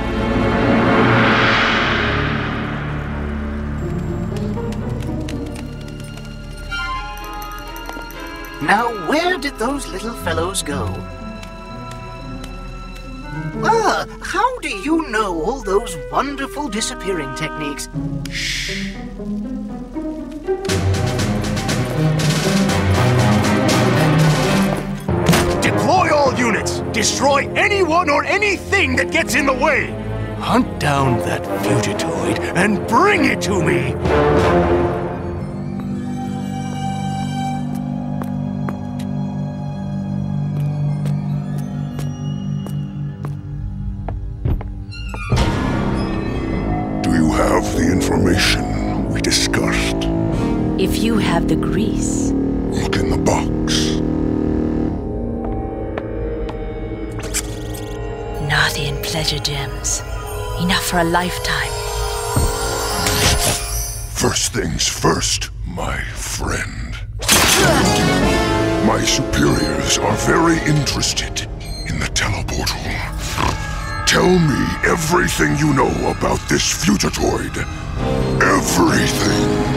Now, where did those little fellows go? Ah, how do you know all those wonderful disappearing techniques? Shh. Deploy all units! Destroy anyone or anything that gets in the way! Hunt down that Fugitoid and bring it to me! The information we discussed. If you have the grease. Look in the box. Narthian pleasure gems. Enough for a lifetime. First things first, my friend. My superiors are very interested in the teleportal. Tell me everything you know about this Fugitoid. Everything.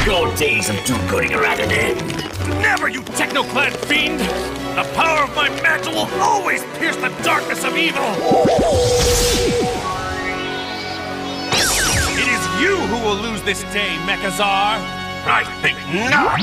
Your days of do-gooding are at an end. Never, you technoclad fiend! The power of my mantle will always pierce the darkness of evil! It is you who will lose this day, Mechazar! I think not!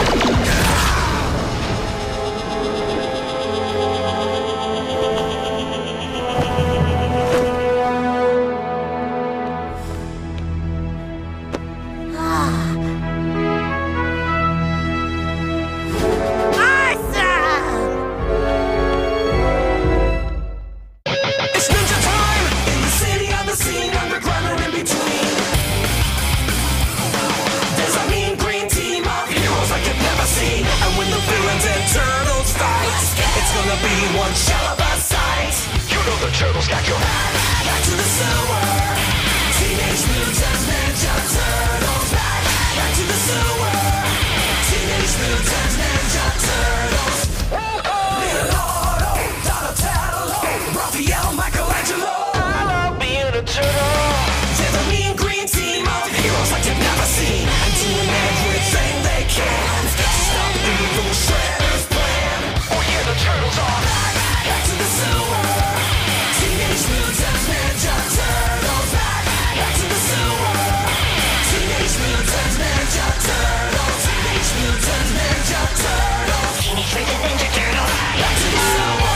One shell of a sight. You know the turtles got your back. Back to the sewer. Teenage Mutant Ninja Turtles back. Back to the sewer. Teenage Mutant Ninja Turtles. Leonardo, Donatello, Raphael, Michelangelo. I love being a turtle. They're the mean green team of heroes like you've never seen, and doing everything they can to stop evil Shredder's plan. Oh yeah, the turtles are back. Back to the sewer. Teenage Mutant Ninja Turtles back. Back to the sewer. Teenage Mutant Ninja Turtles. Teenage Mutant Ninja Turtles. Teenage Mutant Ninja Turtles. Back to the sewer.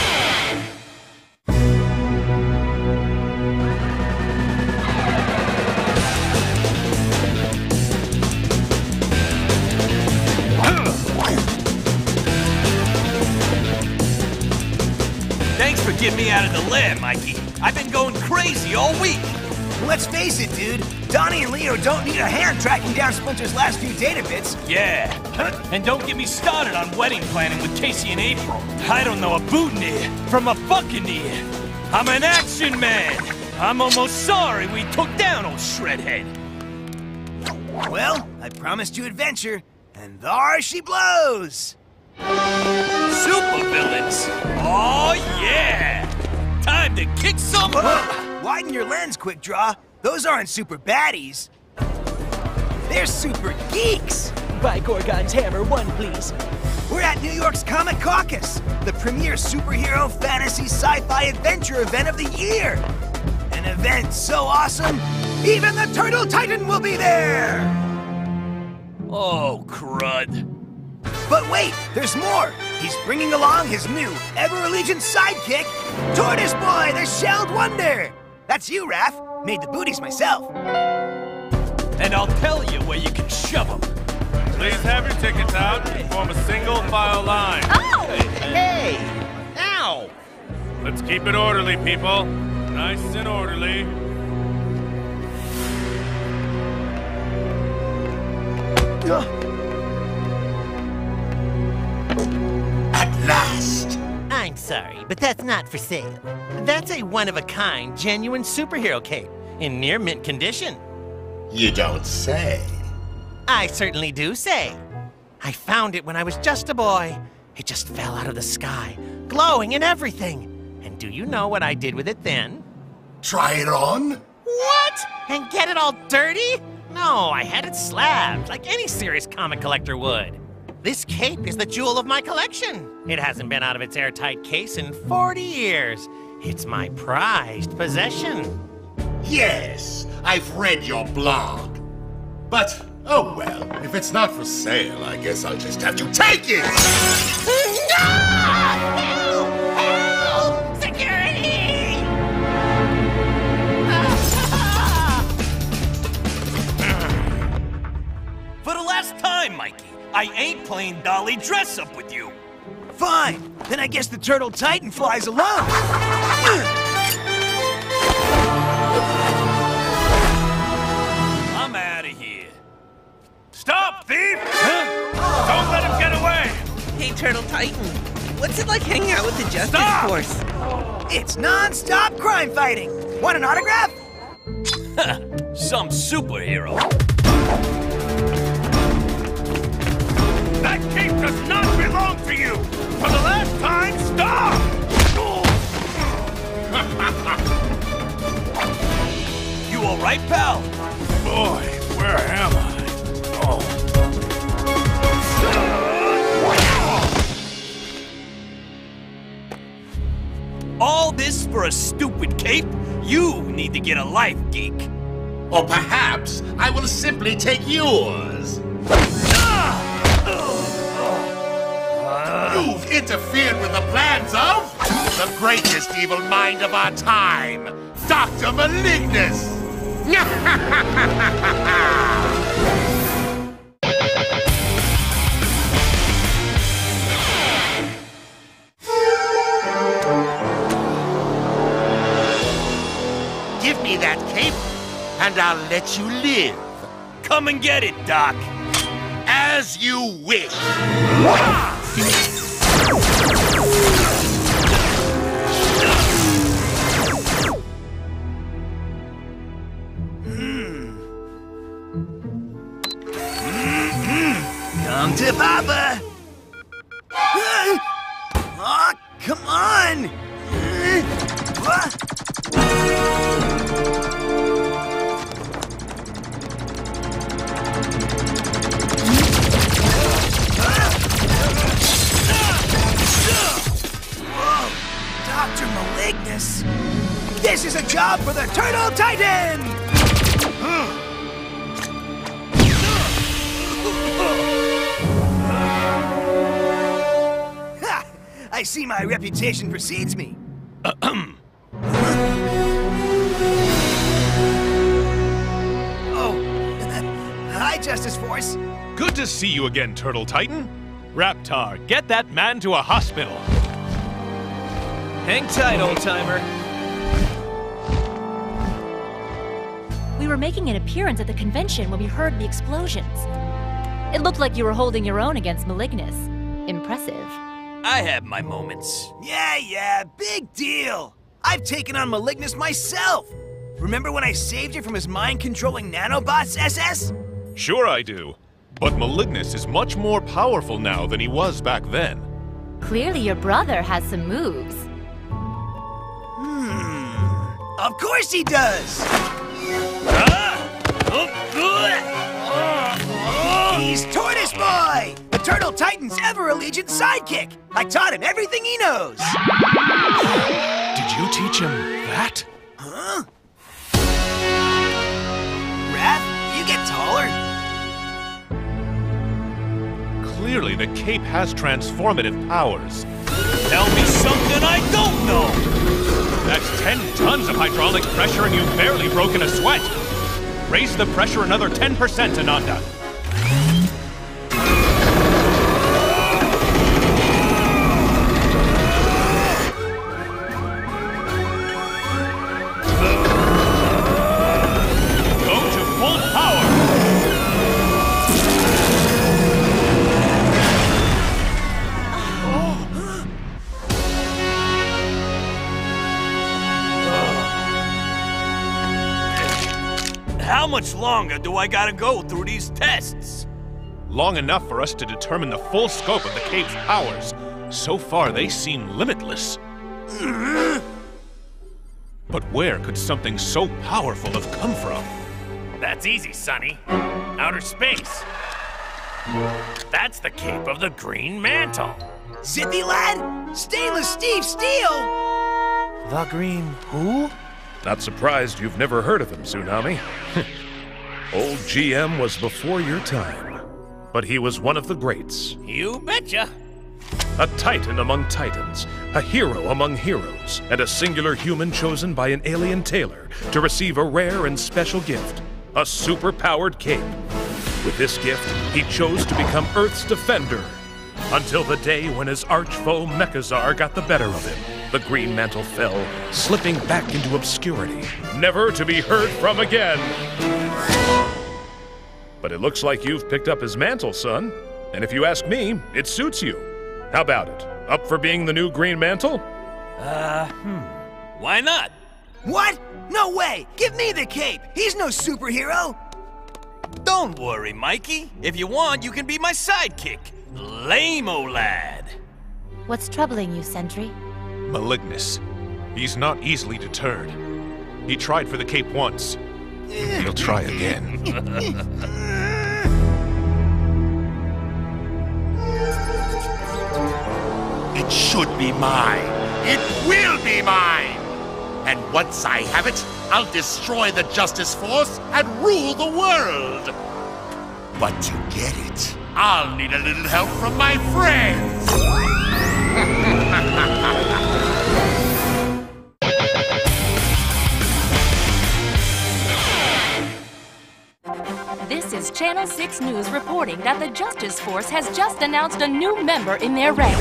Thanks for getting me out of the lab, Mikey. I've been going crazy all week. Let's face it, dude. Donnie and Leo don't need a hand tracking down Splinter's last few data bits. Yeah. And don't get me started on wedding planning with Casey and April. I don't know a boutonniere from a buccaneer. I'm an action man. I'm almost sorry we took down old Shredhead. Well, I promised you adventure, and there she blows. Supervillains! Oh yeah! Time to kick some butt! Widen your lens, Quick Draw. Those aren't super baddies. They're super geeks! Buy Gorgon's hammer, one please. We're at New York's Comic Caucus, the premier superhero fantasy sci-fi adventure event of the year. An event so awesome, even the Turtle Titan will be there! Oh, crud. But wait, there's more! He's bringing along his new, ever-allegiant sidekick, Tortoise Boy, the Shelled Wonder! That's you, Raph. Made the booties myself. And I'll tell you where you can shove them. Please have your tickets out and form a single file line. Oh! Hey! Ow! Let's keep it orderly, people. Nice and orderly. At last! I'm sorry, but that's not for sale. That's a one-of-a-kind, genuine superhero cape in near mint condition. You don't say. I certainly do say. I found it when I was just a boy. It just fell out of the sky, glowing and everything. And do you know what I did with it then? Try it on? What? And get it all dirty? No, I had it slabbed, like any serious comic collector would. This cape is the jewel of my collection. It hasn't been out of its airtight case in forty years. It's my prized possession. Yes, I've read your blog. But, oh well, if it's not for sale, I guess I'll just have to take it! Help! Help! Security! For the last time, Mikey, I ain't playing dolly dress-up with you. Fine, then I guess the Turtle Titan flies alone. I'm out of here. Stop, thief! Huh? Don't let him get away! Hey, Turtle Titan, what's it like hanging out with the Justice Stop! Force? It's non-stop crime fighting. Want an autograph? Some superhero. That cape does not belong to you! For the last time, stop! You all right, pal? Boy, where am I? Oh. All this for a stupid cape? You need to get a life, geek. Or perhaps I will simply take yours. You've interfered with the plans of the greatest evil mind of our time, Doctor Malignus! Give me that cape, and I'll let you live. Come and get it, Doc. As you wish. Come to Papa! Oh, come on! Whoa, Doctor Malignus! This is a job for the Turtle Titan! I see my reputation precedes me. Ahem. Oh. Hi, Justice Force. Good to see you again, Turtle Titan. Raptor, get that man to a hospital. Hang tight, old-timer. We were making an appearance at the convention when we heard the explosions. It looked like you were holding your own against Malignus. Impressive. I have my moments. Yeah, yeah, big deal. I've taken on Malignus myself. Remember when I saved you from his mind-controlling nanobots, S S? Sure I do. But Malignus is much more powerful now than he was back then. Clearly your brother has some moves. Hmm. Of course he does! He's Tortoise Boy! The Turtle Titan's ever-allegiant sidekick! I taught him everything he knows! Did you teach him that? Huh? Raph, you get taller? Clearly the cape has transformative powers. Tell me something I don't know! That's ten tons of hydraulic pressure and you've barely broken a sweat. Raise the pressure another ten percent, Ananda. How much longer do I gotta go through these tests? Long enough for us to determine the full scope of the cape's powers. So far, they seem limitless. But where could something so powerful have come from? That's easy, Sonny. Outer space. That's the cape of the Green Mantle. Zippy Lad? Stainless Steve Steel? The Green who? Not surprised you've never heard of him, Tsunami. Old G M was before your time, but he was one of the greats. You betcha. A titan among titans, a hero among heroes, and a singular human chosen by an alien tailor to receive a rare and special gift, a super-powered cape. With this gift, he chose to become Earth's defender, until the day when his arch-foe Mechazar got the better of him. The Green Mantle fell, slipping back into obscurity, never to be heard from again. But it looks like you've picked up his mantle, son. And if you ask me, it suits you. How about it? Up for being the new Green Mantle? Uh, hmm. Why not? What? No way! Give me the cape! He's no superhero! Don't worry, Mikey. If you want, you can be my sidekick. Lame-o lad. What's troubling you, Sentry? Malignus. He's not easily deterred. He tried for the cape once. He'll try again. It should be mine. It will be mine! And once I have it, I'll destroy the Justice Force and rule the world! But to get it, I'll need a little help from my friends! This is Channel six News reporting that the Justice Force has just announced a new member in their ranks.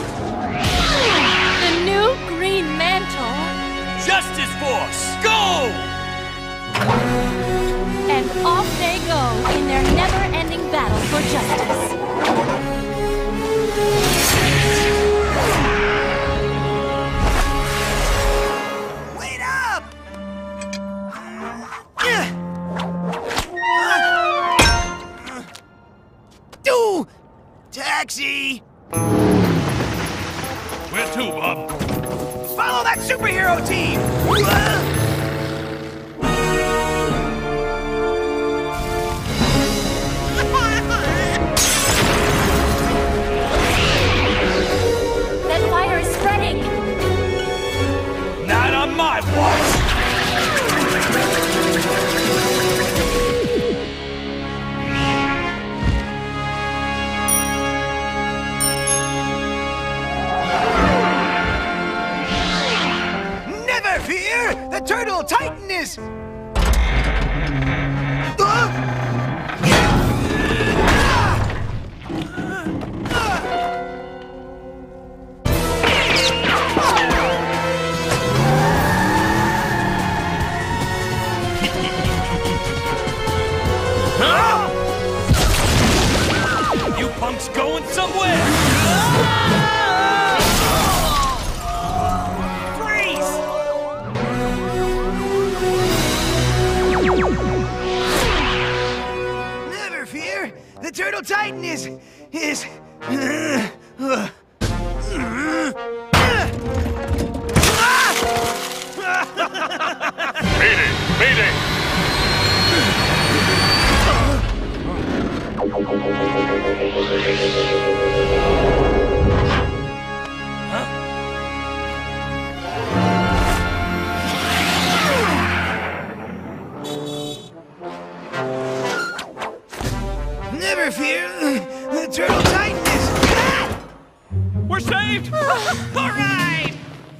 The new Green Mantle. Justice Force, go! And off they go in their never-ending battle for justice. Wait up! Do! Taxi! Where to, Bob? Follow that superhero team! That fire is spreading! Not on my watch! Never fear! The Turtle Titan is... Uh! You punks going somewhere? Freeze! Never fear! The Turtle Titan is... is... Uh, uh, Meeting! Meeting! Never fear! The Turtle Titan is... Ah! We're saved! All right!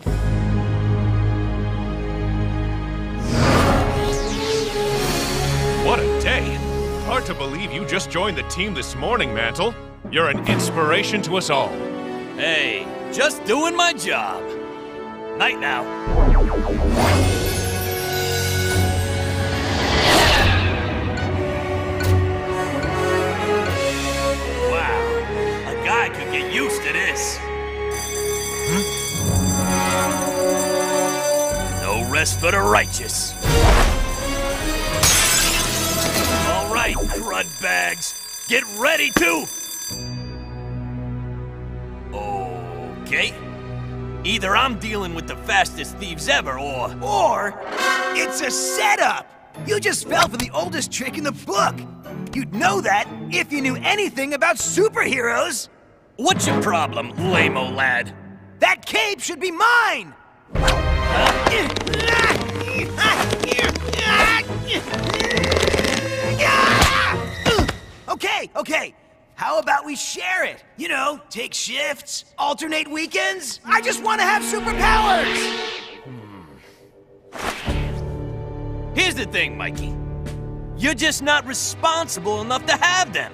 What a day! Hard to believe you just joined the team this morning, Mantle. You're an inspiration to us all. Hey, just doing my job. Night now. Wow, a guy could get used to this. No rest for the righteous. All right, crud bags, get ready to... Okay. Either I'm dealing with the fastest thieves ever, or... Or, it's a setup! You just fell for the oldest trick in the book! You'd know that if you knew anything about superheroes! What's your problem, lame-o lad? That cape should be mine! Okay, okay. How about we share it? You know, take shifts, alternate weekends. I just want to have superpowers! Here's the thing, Mikey. You're just not responsible enough to have them.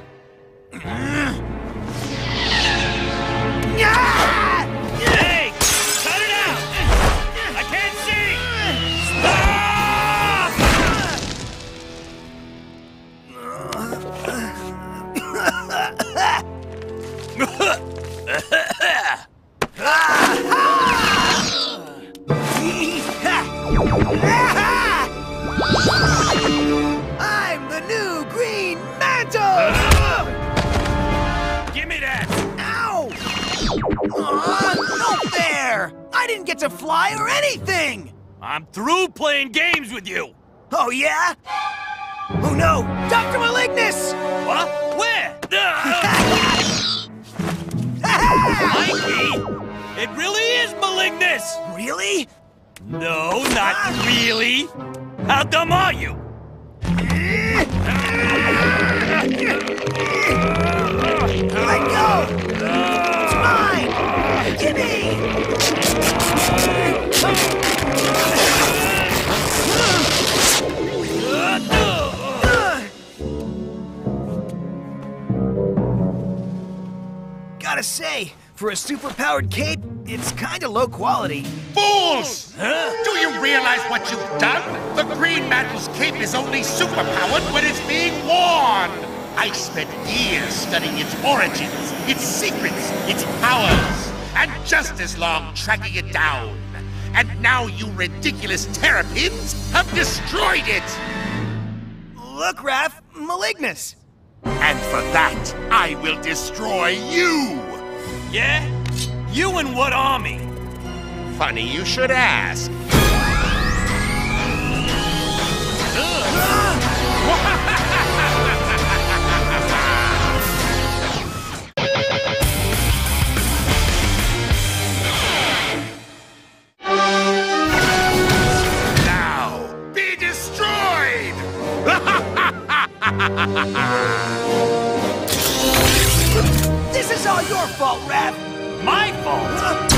Hey, cut it out! I can't see! I'm the new Green Mantle! Give me that! Ow! Aw, no fair! I didn't get to fly or anything! I'm through playing games with you! Oh, yeah? Oh, no! Doctor Malignus! What? Where? Mikey! It really is Malignus! Malignus! Really? No, not really. How dumb are you? Let go! It's mine! Gimme! Gotta say, for a superpowered cape, it's kinda low quality. Fools! Huh? Do you realize what you've done? The Green Mantle's cape is only superpowered when it's being worn! I spent years studying its origins, its secrets, its powers, and just as long tracking it down. And now you ridiculous terrapins have destroyed it! Look, Raph, Malignus! And for that, I will destroy you! Yeah? You and what army? Funny you should ask. Now, be destroyed! This is all your fault, Raph! My fault?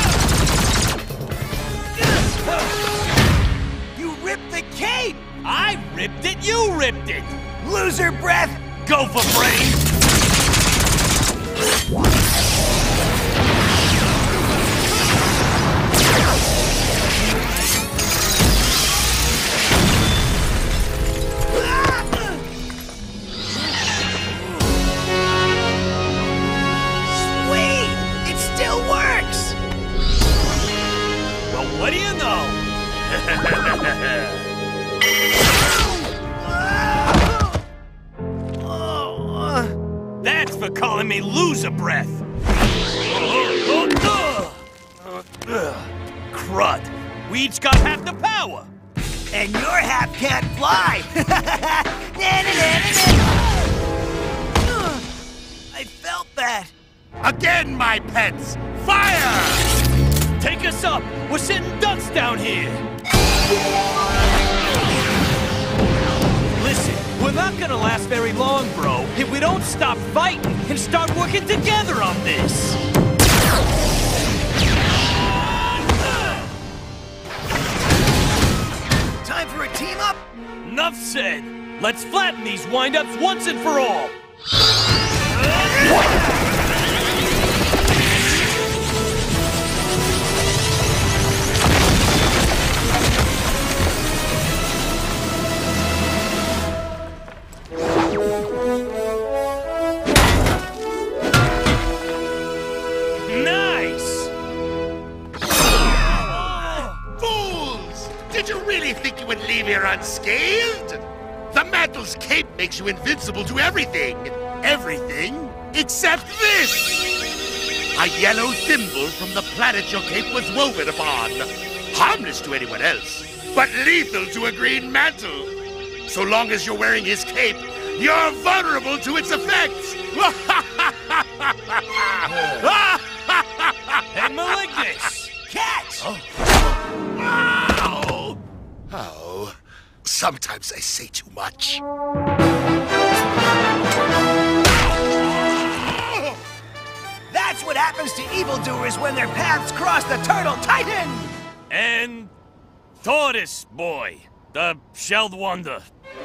You ripped the cape! I ripped it, you ripped it! Loser breath! Go for brains! What do you know? That's for calling me loser breath. Crud. We each got half the power. And your half can't fly. I felt that. Again, my pets. Fire! Take us up! We're sitting ducks down here! Listen, we're not gonna last very long, bro, if we don't stop fighting and start working together on this! Time for a team-up? Enough said! Let's flatten these wind-ups once and for all! Nice! Fools! Did you really think you would leave here unscathed? The Mantle's cape makes you invincible to everything. Everything except this! A yellow thimble from the planet your cape was woven upon. Harmless to anyone else, but lethal to a Green Mantle. So long as you're wearing his cape, you're vulnerable to its effects! Hey, Malignus! Catch! Oh. Ow! Oh, sometimes I say too much. That's what happens to evildoers when their paths cross the Turtle Titan! And Tortoise Boy, the shelled wonder.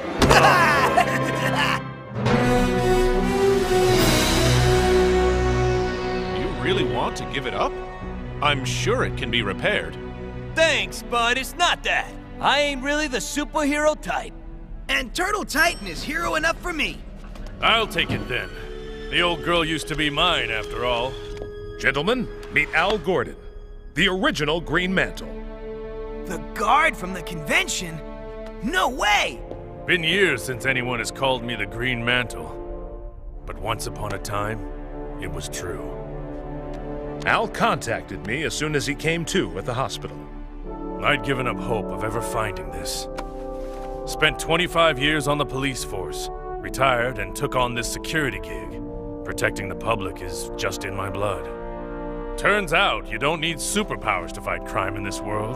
You really want to give it up? I'm sure it can be repaired. Thanks, but it's not that. I ain't really the superhero type. And Turtle Titan is hero enough for me. I'll take it then. The old girl used to be mine, after all. Gentlemen, meet Al Gordon, the original Green Mantle. The guard from the convention? No way! Been years since anyone has called me the Green Mantle. But once upon a time, it was true. Al contacted me as soon as he came to at the hospital. I'd given up hope of ever finding this. Spent twenty-five years on the police force, retired and took on this security gig. Protecting the public is just in my blood. Turns out you don't need superpowers to fight crime in this world.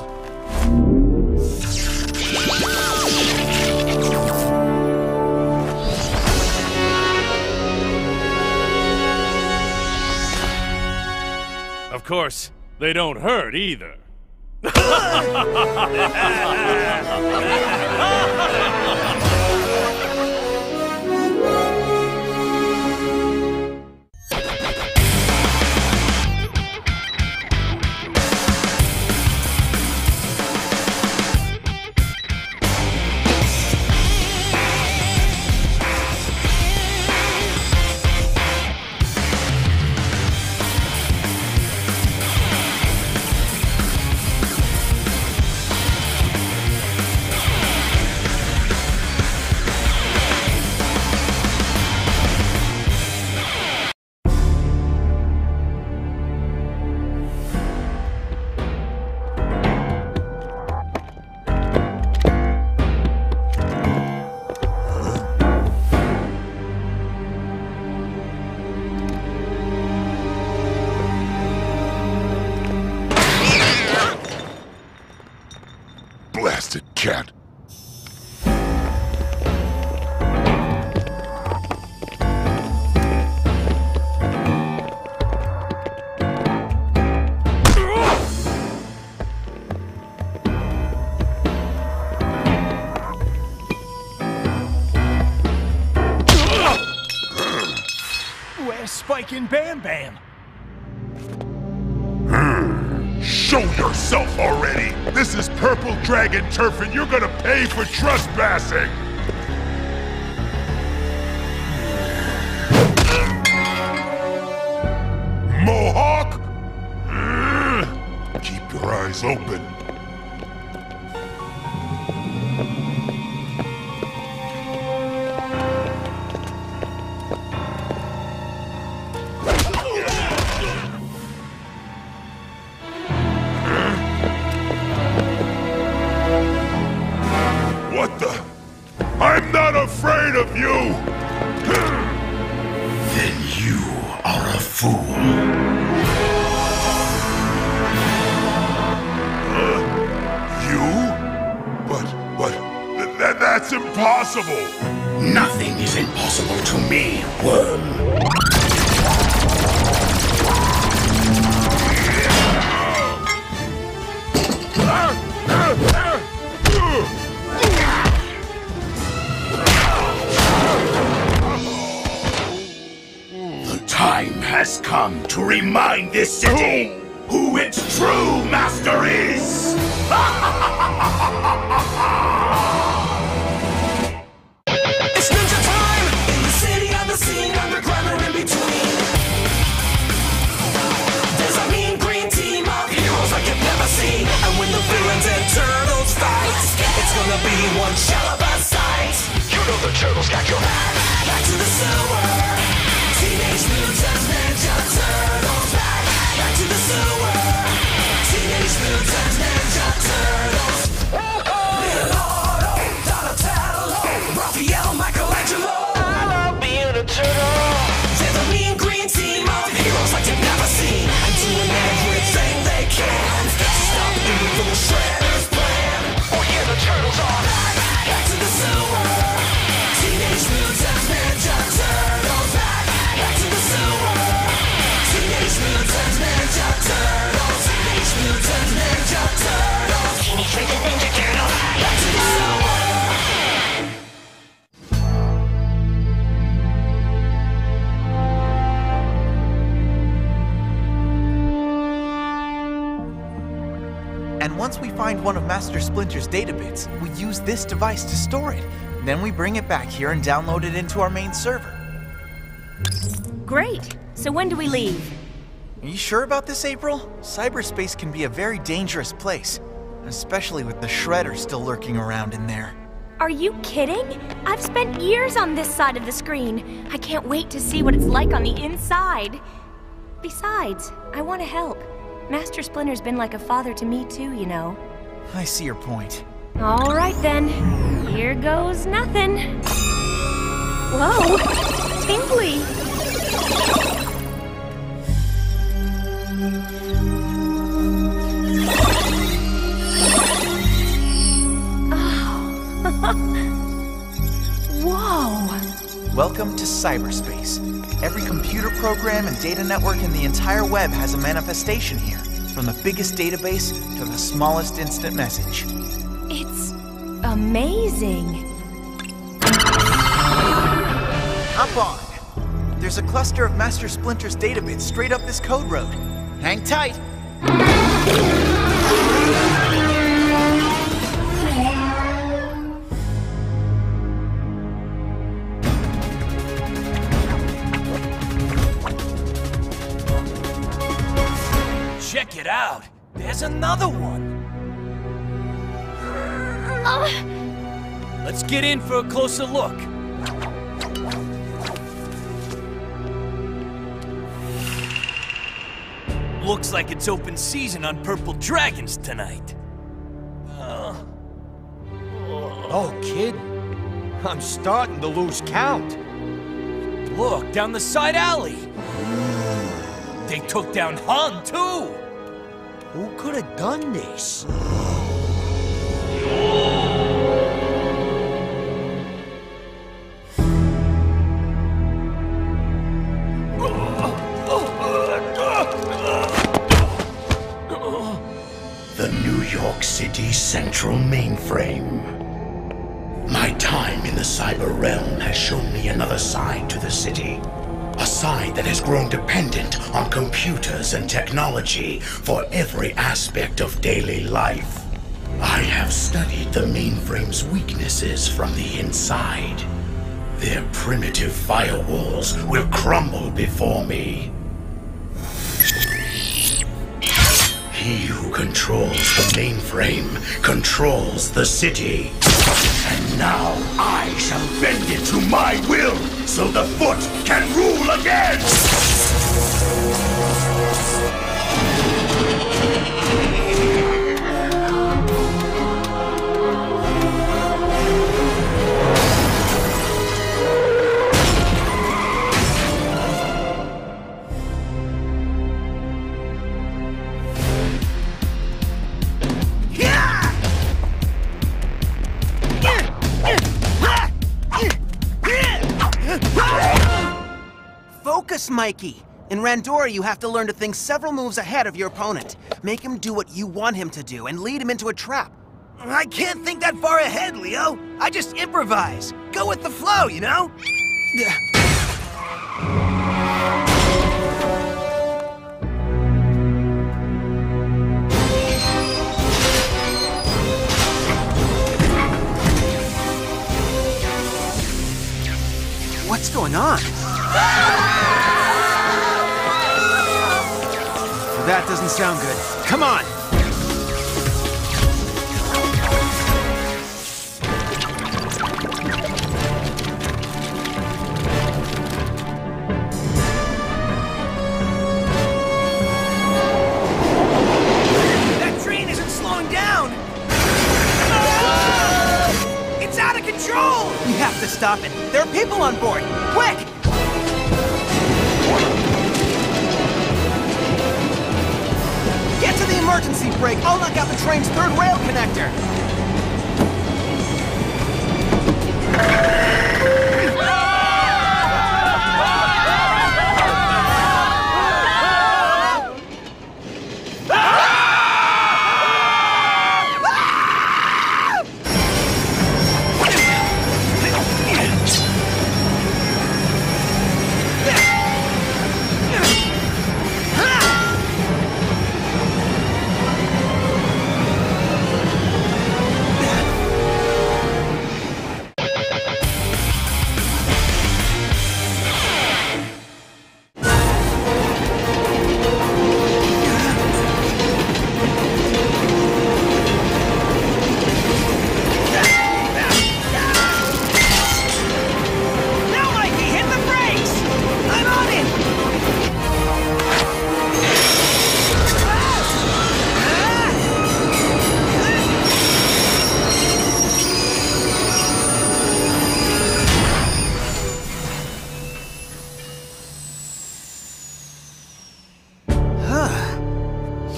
Of course, they don't hurt either. Blasted cat. Where's Spike and Bam Bam? Show yourself already! This is Purple Dragon Turf and you're gonna pay for trespassing! Mohawk! Keep your eyes open. What the? I'm not afraid of you! Then you are a fool. Uh, you? But, but, th th that's impossible! Nothing is impossible to me, worm. The time has come to remind this city who its true master is! It's ninja time! In the city, on the scene, underground or in between. There's a mean green team of heroes like you've never seen. And when the villains and turtles fight, it's gonna be one shell of a sight. You know the turtles got your back. Back to the sewer. Teenage Mutant Ninja Turtles back. Back to the sewer. Teenage Mutant Ninja Turtles. Leonardo, Donatello, Raphael, Michelangelo. I love being a turtle. There's a mean green team of heroes like you've never seen. And doing everything they can to stop evil Shredder's plan. Oh yeah, the turtles are back. Back to the sewer. Teenage Mutant Ninja Turtles back. Back to the sewer. Teenage Mutant Ninja Turtles. Teenage Mutant Ninja Turtles. Teenage Mutant Ninja Turtles. Back to the sewer. And once we find one of Master Splinter's data bits, we use this device to store it. Then we bring it back here and download it into our main server. Great. So when do we leave? Are you sure about this, April? Cyberspace can be a very dangerous place, especially with the Shredder still lurking around in there. Are you kidding? I've spent years on this side of the screen. I can't wait to see what it's like on the inside. Besides, I want to help. Master Splinter's been like a father to me too, you know. I see your point. All right then. Here goes nothing. Whoa! Tingly! Whoa! Welcome to cyberspace. Every computer program and data network in the entire web has a manifestation here, from the biggest database to the smallest instant message. It's amazing. Hop on. There's a cluster of Master Splinter's databits straight up this code road. Hang tight. Check it out! There's another one! Uh. Let's get in for a closer look. Looks like it's open season on Purple Dragons tonight. Uh. Oh, kid. I'm starting to lose count. Look, down the side alley. They took down Han, too. Who could have done this? The New York City Central Mainframe. My time in the cyber realm has shown me another side to the city. A side that has grown dependent on computers and technology for every aspect of daily life. I have studied the mainframe's weaknesses from the inside. Their primitive firewalls will crumble before me. He who controls the mainframe controls the city. And now I shall bend it to my will, so the Foot can rule again! Focus, Mikey! In Randora, you have to learn to think several moves ahead of your opponent. Make him do what you want him to do and lead him into a trap. I can't think that far ahead, Leo. I just improvise. Go with the flow, you know? What's going on? That doesn't sound good. Come on! That train isn't slowing down! Ah! It's out of control! We have to stop it. There are people on board. Quick! Get to the emergency brake! I'll knock out the train's third rail connector!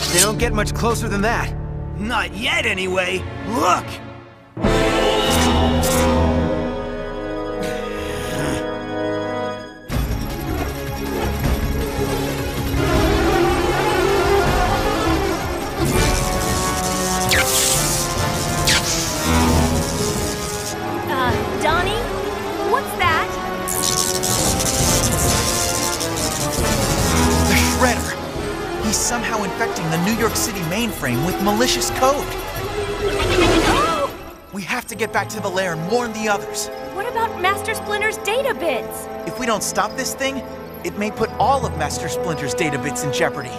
They don't get much closer than that. Not yet, anyway. Look! Uh, Donnie? What's that? The Shredder! He's somehow infecting the New York City mainframe with malicious code. We have to get back to the lair and warn the others. What about Master Splinter's data bits? If we don't stop this thing, it may put all of Master Splinter's data bits in jeopardy.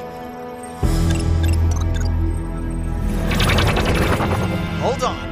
Hold on.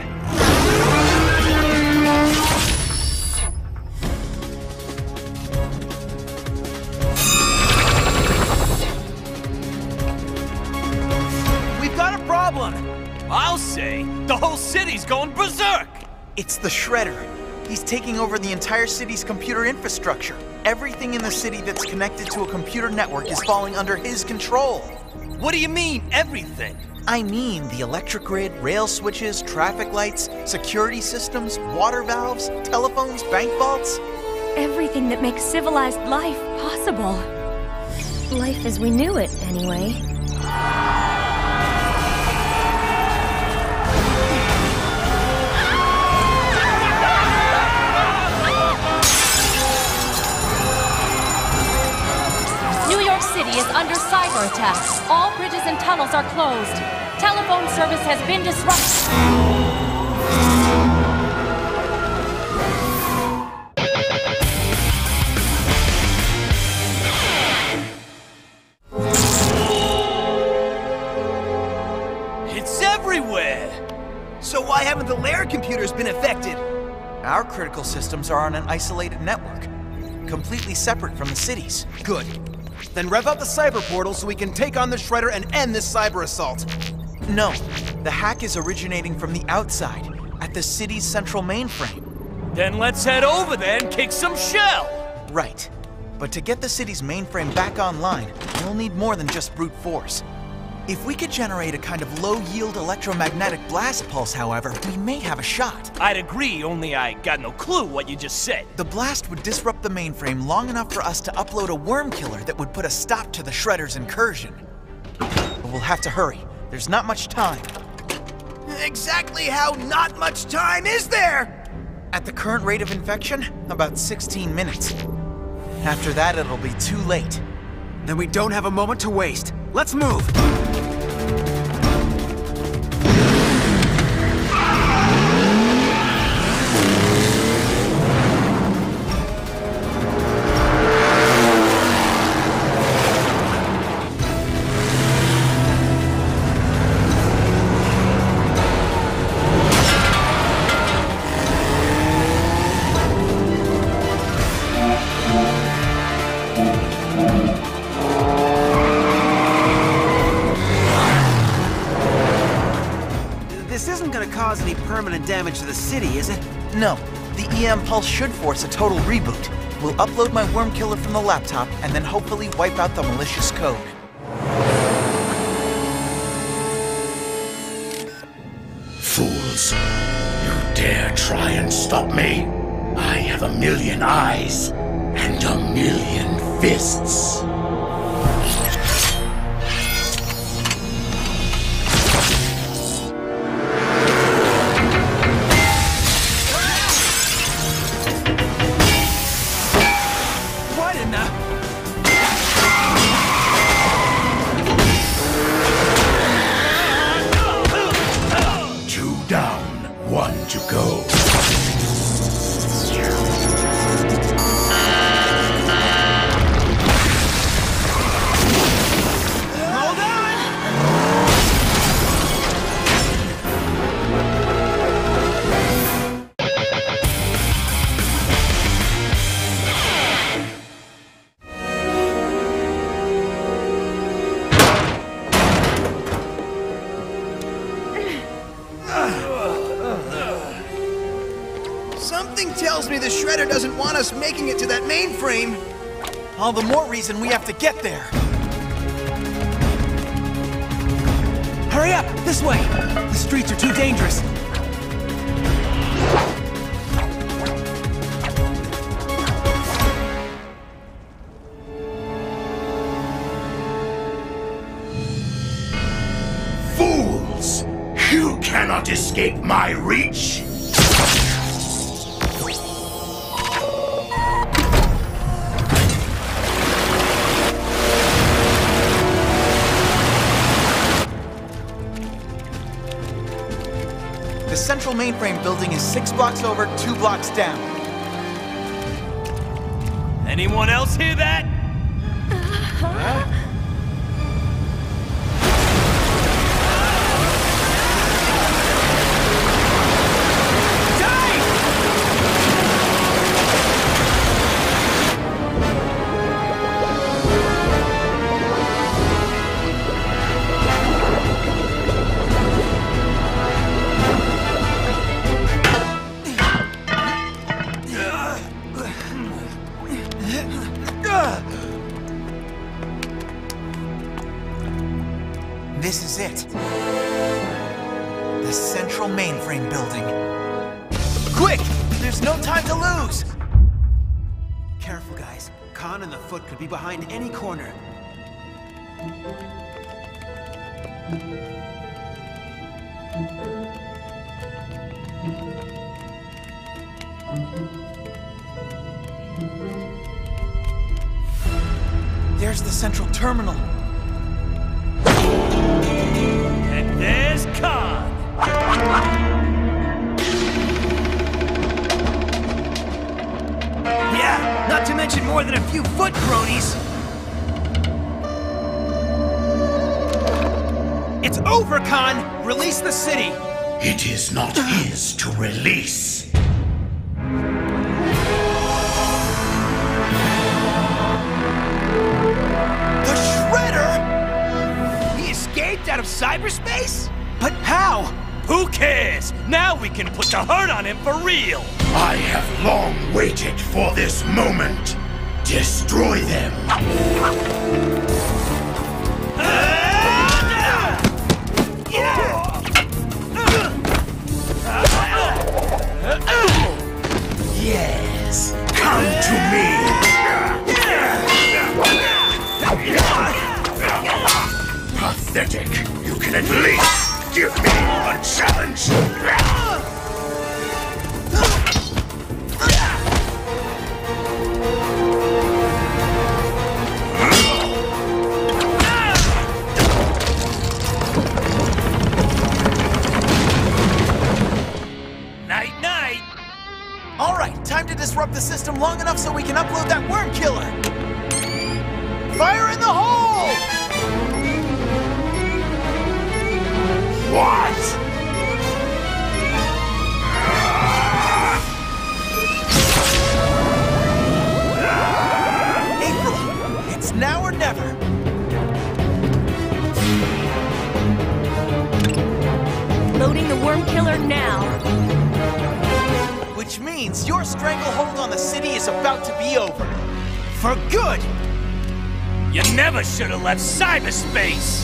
I'll say, the whole city's going berserk! It's the Shredder. He's taking over the entire city's computer infrastructure. Everything in the city that's connected to a computer network is falling under his control. What do you mean, everything? I mean the electric grid, rail switches, traffic lights, security systems, water valves, telephones, bank vaults. Everything that makes civilized life possible. Life as we knew it, anyway. City is under cyber attack. All bridges and tunnels are closed. Telephone service has been disrupted. It's everywhere! So why haven't the lair computers been affected? Our critical systems are on an isolated network, completely separate from the city's. Good. Then rev out the cyber portal so we can take on the Shredder and end this cyber assault. No, the hack is originating from the outside, at the city's central mainframe. Then let's head over there and kick some shell! Right. But to get the city's mainframe back online, we'll need more than just brute force. If we could generate a kind of low-yield electromagnetic blast pulse, however, we may have a shot. I'd agree, only I got no clue what you just said. The blast would disrupt the mainframe long enough for us to upload a worm killer that would put a stop to the Shredder's incursion. But we'll have to hurry. There's not much time. Exactly how not much time is there? At the current rate of infection, about sixteen minutes. After that, it'll be too late. Then we don't have a moment to waste. Let's move! Cause any permanent damage to the city, is it? No. The E M pulse should force a total reboot. We'll upload my worm killer from the laptop and then hopefully wipe out the malicious code. Fools. You dare try and stop me? I have a million eyes and a million fists. Something tells me the Shredder doesn't want us making it to that mainframe. All the more reason we have to get there. Hurry up! This way! The streets are too dangerous. Fools! You cannot escape my reach! The central mainframe building is six blocks over, two blocks down. Anyone else hear that? Huh? This is it. The central mainframe building. Quick! There's no time to lose! Careful, guys. Khan and the Foot could be behind any corner. There's the central terminal. And there's Khan! Yeah, not to mention more than a few Foot cronies. It's over, Khan! Release the city! It is not his to release. The Shredder? He escaped out of cyberspace? But how? Who cares? Now we can put the hurt on him for real! I have long waited for this moment. Destroy them. Yes, come to me. Pathetic. You can at least give me a challenge. Night-night! Alright, time to disrupt the system long enough so we can upload that worm killer! Fire in the hole! What? April, it's now or never. Loading the worm killer now. Which means your stranglehold on the city is about to be over. For good! You never should have left cyberspace!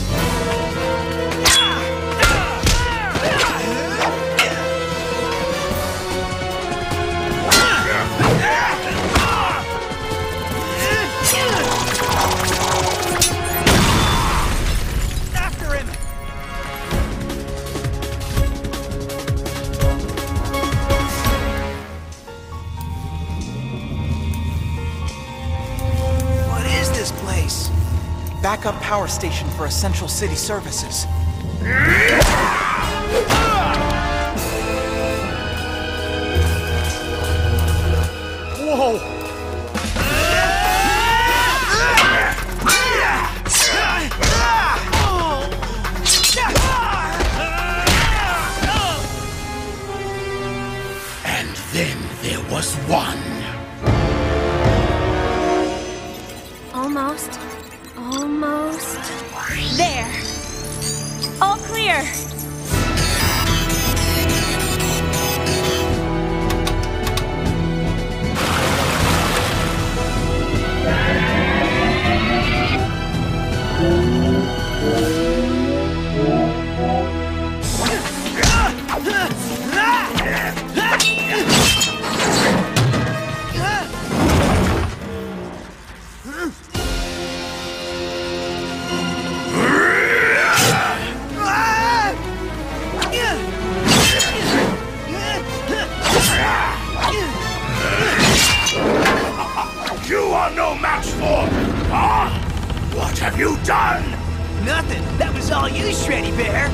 After him! What is this place? Backup power station for essential city services. Whoa! And then there was one. Almost. Almost. There. All clear. all you, Shreddy Bear.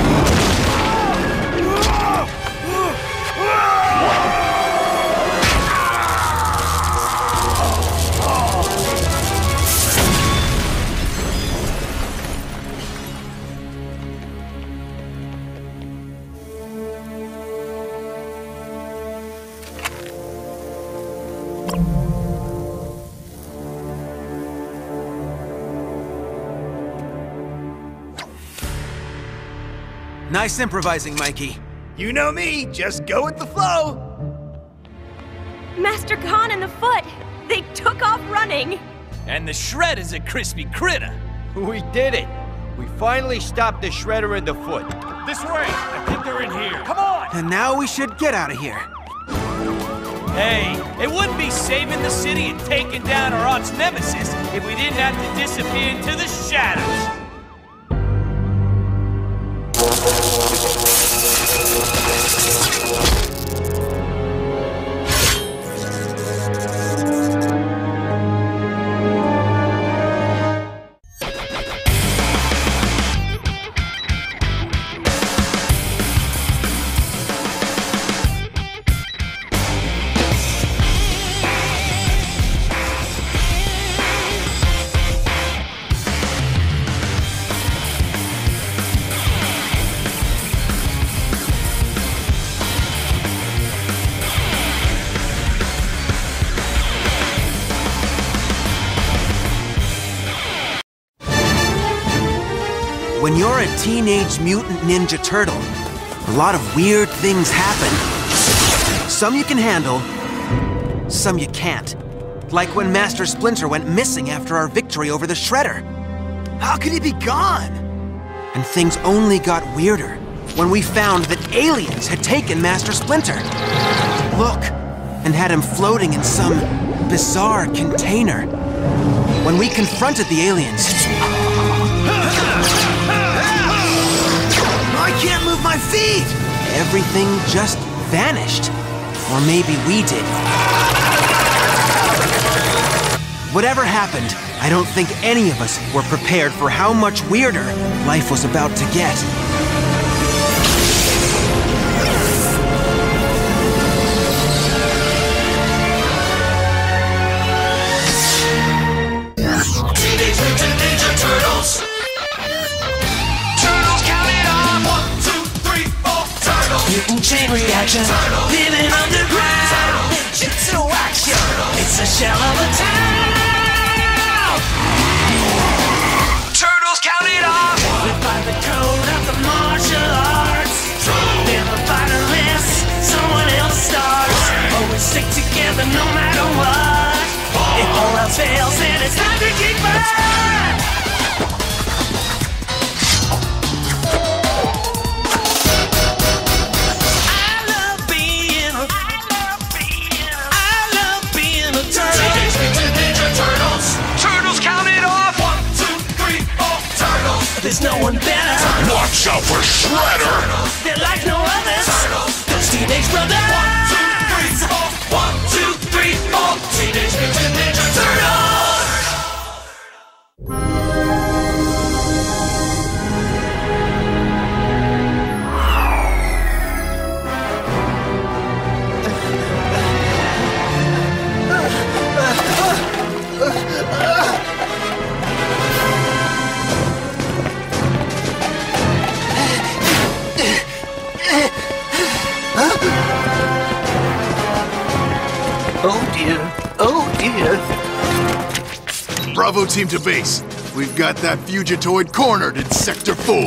Nice improvising, Mikey. You know me, just go with the flow. Master Khan and the Foot, they took off running. And the Shred is a crispy critter. We did it! We finally stopped the Shredder and the Foot. This way! I think they're in here. Come on! And now we should get out of here. Hey, it wouldn't be saving the city and taking down our arch nemesis if we didn't have to disappear into the shadows. When you're a teenage mutant ninja turtle, a lot of weird things happen. Some you can handle, some you can't. Like when Master Splinter went missing after our victory over the Shredder. How could he be gone? And things only got weirder when we found that aliens had taken Master Splinter. Look, and had him floating in some bizarre container. When we confronted the aliens, I can't move my feet! everything just vanished. Or maybe we did. Whatever happened, I don't think any of us were prepared for how much weirder life was about to get. Teenage Mutant Ninja Turtles! Turtles counted on! One, two, three, four! Turtles! Mutant chain reaction! Turtles! Living underground! Turtles! Ninjutsu action! It's a shell of a town! Turtles counted on! Live by the code of the martial arts! Never fight unless someone else starts! Always stick together no matter what! If all else fails, then it's time to kick butt! There's no one better. Watch out for Shredder! They're like no others. Those teenage brothers. One, two, three, four. Teenage Mutant Ninja Turtles. Oh dear, oh dear. Bravo team to base. We've got that Fugitoid cornered in Sector four.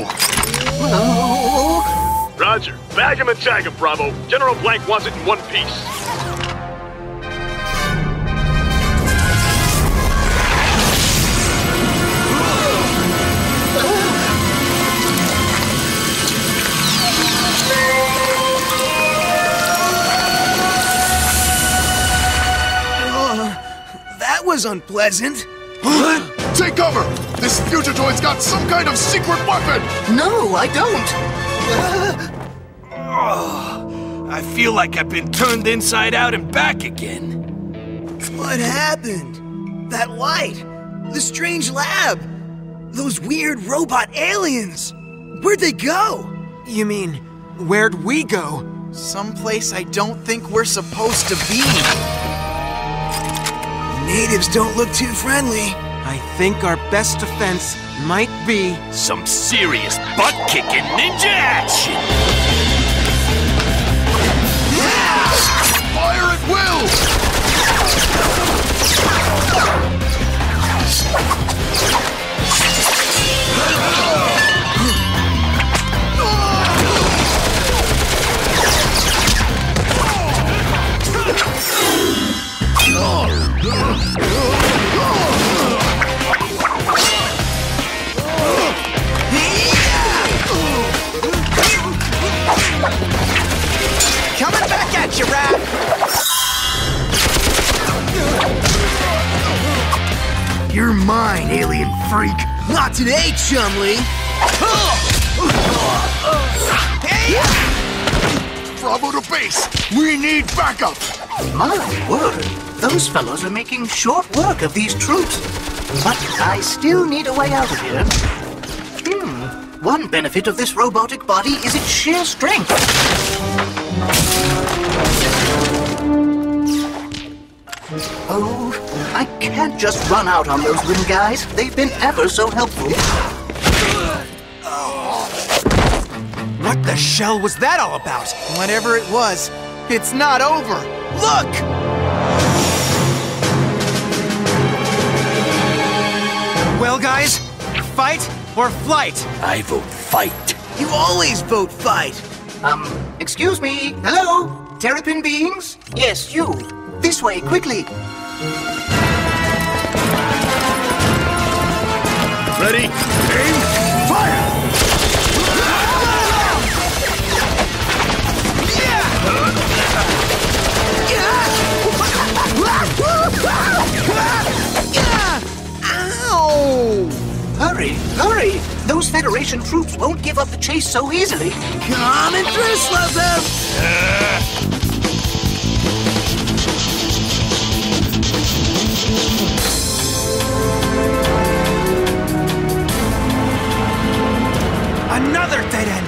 Roger. Bag him and tag him, Bravo. General Blank wants it in one piece. That was unpleasant. What? Take cover! This Fugitoid's got some kind of secret weapon! No, I don't! Oh, I feel like I've been turned inside out and back again. What happened? That light, the strange lab, Those weird robot aliens! Where'd they go? You mean, where'd we go? Someplace I don't think we're supposed to be. Natives don't look too friendly. I think our best defense might be some serious butt-kicking ninja action! Fire at will! Coming back at you, Raph! You're mine, alien freak. Not today, Chumley! Bravo to base! We need backup! My word, those fellows are making short work of these troops. But I still need a way out of here. Hmm, one benefit of this robotic body is its sheer strength. Oh, I can't just run out on those little guys. They've been ever so helpful. What the shell was that all about? Whatever it was, it's not over. Look! Well, guys, fight or flight? I vote fight. You always vote fight. Um, excuse me. Hello? Terrapin beings? Yes, you. This way, quickly. Ready, aim, fire! Ow! Hurry, hurry! Those Federation troops won't give up the chase so easily. Coming through, Slowpoke! Another dead end!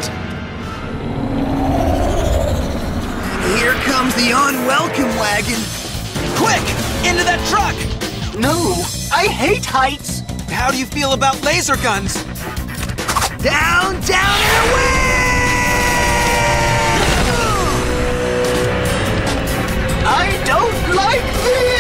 Here comes the unwelcome wagon! Quick! Into that truck! No, I hate heights! How do you feel about laser guns? Down, down, and away! I don't like this!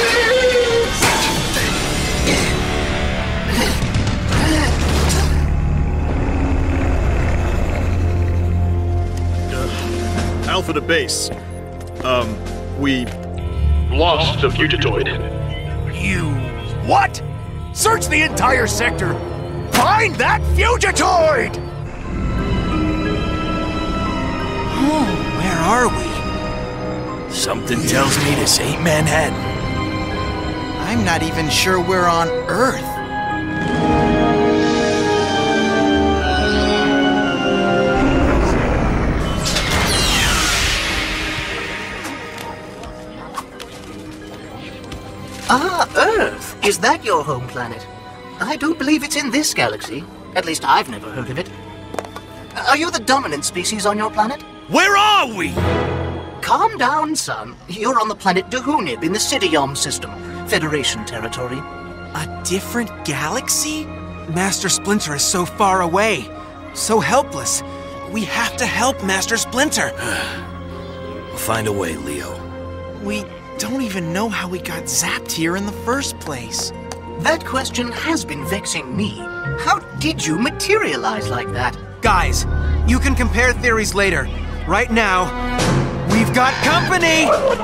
Alpha to base. Um, we... Lost the Fugitoid. You... what? Search the entire sector! Find that Fugitoid! Oh, where are we? Something tells me this ain't Manhattan. I'm not even sure we're on Earth. Ah, Earth! Is that your home planet? I don't believe it's in this galaxy. At least I've never heard of it. Are you the dominant species on your planet? Where are we? Calm down, son. You're on the planet Dahunib in the Citiyom system, Federation territory. A different galaxy? Master Splinter is so far away, so helpless. We have to help Master Splinter. We'll find a way, Leo. We don't even know how we got zapped here in the first place. That question has been vexing me. How did you materialize like that? Guys, you can compare theories later. Right now, we've got company!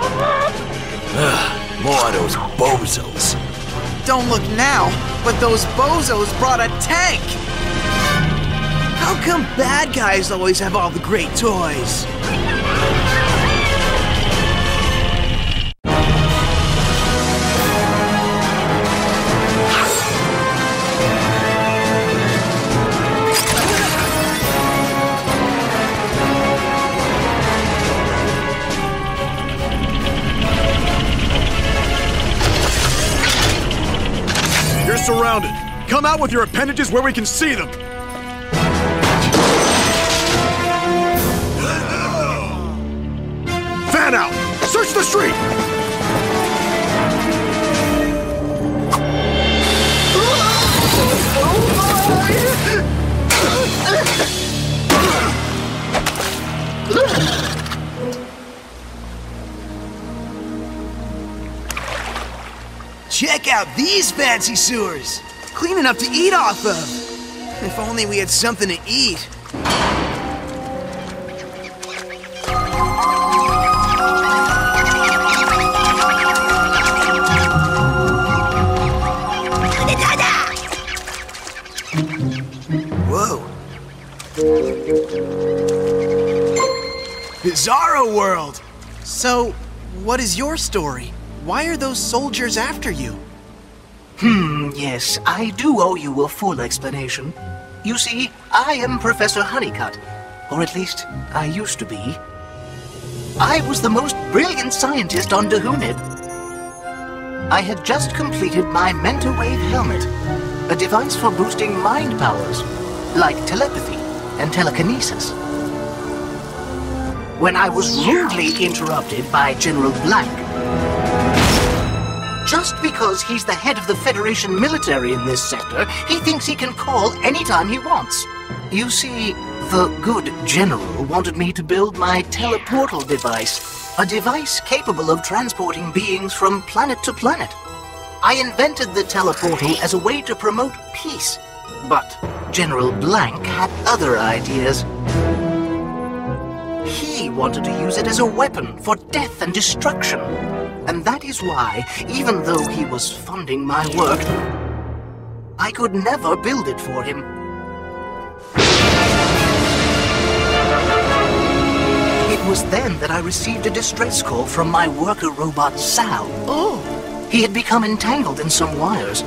Ugh, more of those bozos. Don't look now, but those bozos brought a tank! How come bad guys always have all the great toys? You're surrounded. Come out with your appendages where we can see them! Fan out! Search the street! Check out these fancy sewers! Clean enough to eat off of! If only we had something to eat. Whoa. Bizarro World! So, what is your story? Why are those soldiers after you? Hmm, yes, I do owe you a full explanation. You see, I am Professor Honeycutt, or at least, I used to be. I was the most brilliant scientist on Dahunid. I had just completed my Mentawave helmet, a device for boosting mind powers, like telepathy and telekinesis. When I was rudely interrupted by General Blank. Just because he's the head of the Federation military in this sector, he thinks he can call anytime he wants. You see, the good general wanted me to build my teleportal device, a device capable of transporting beings from planet to planet. I invented the teleportal as a way to promote peace, but General Blank had other ideas. He wanted to use it as a weapon for death and destruction. And that is why, even though he was funding my work, I could never build it for him. It was then that I received a distress call from my worker robot, Sal. Oh! He had become entangled in some wires.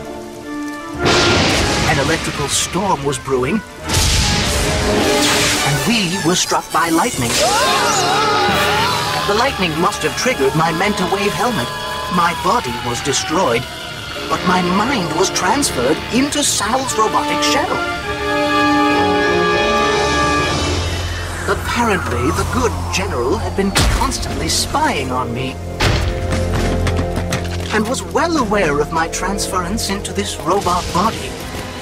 An electrical storm was brewing, and we were struck by lightning. The lightning must have triggered my Mentawave helmet. My body was destroyed, but my mind was transferred into Sal's robotic shell. Apparently, the good general had been constantly spying on me, and was well aware of my transference into this robot body.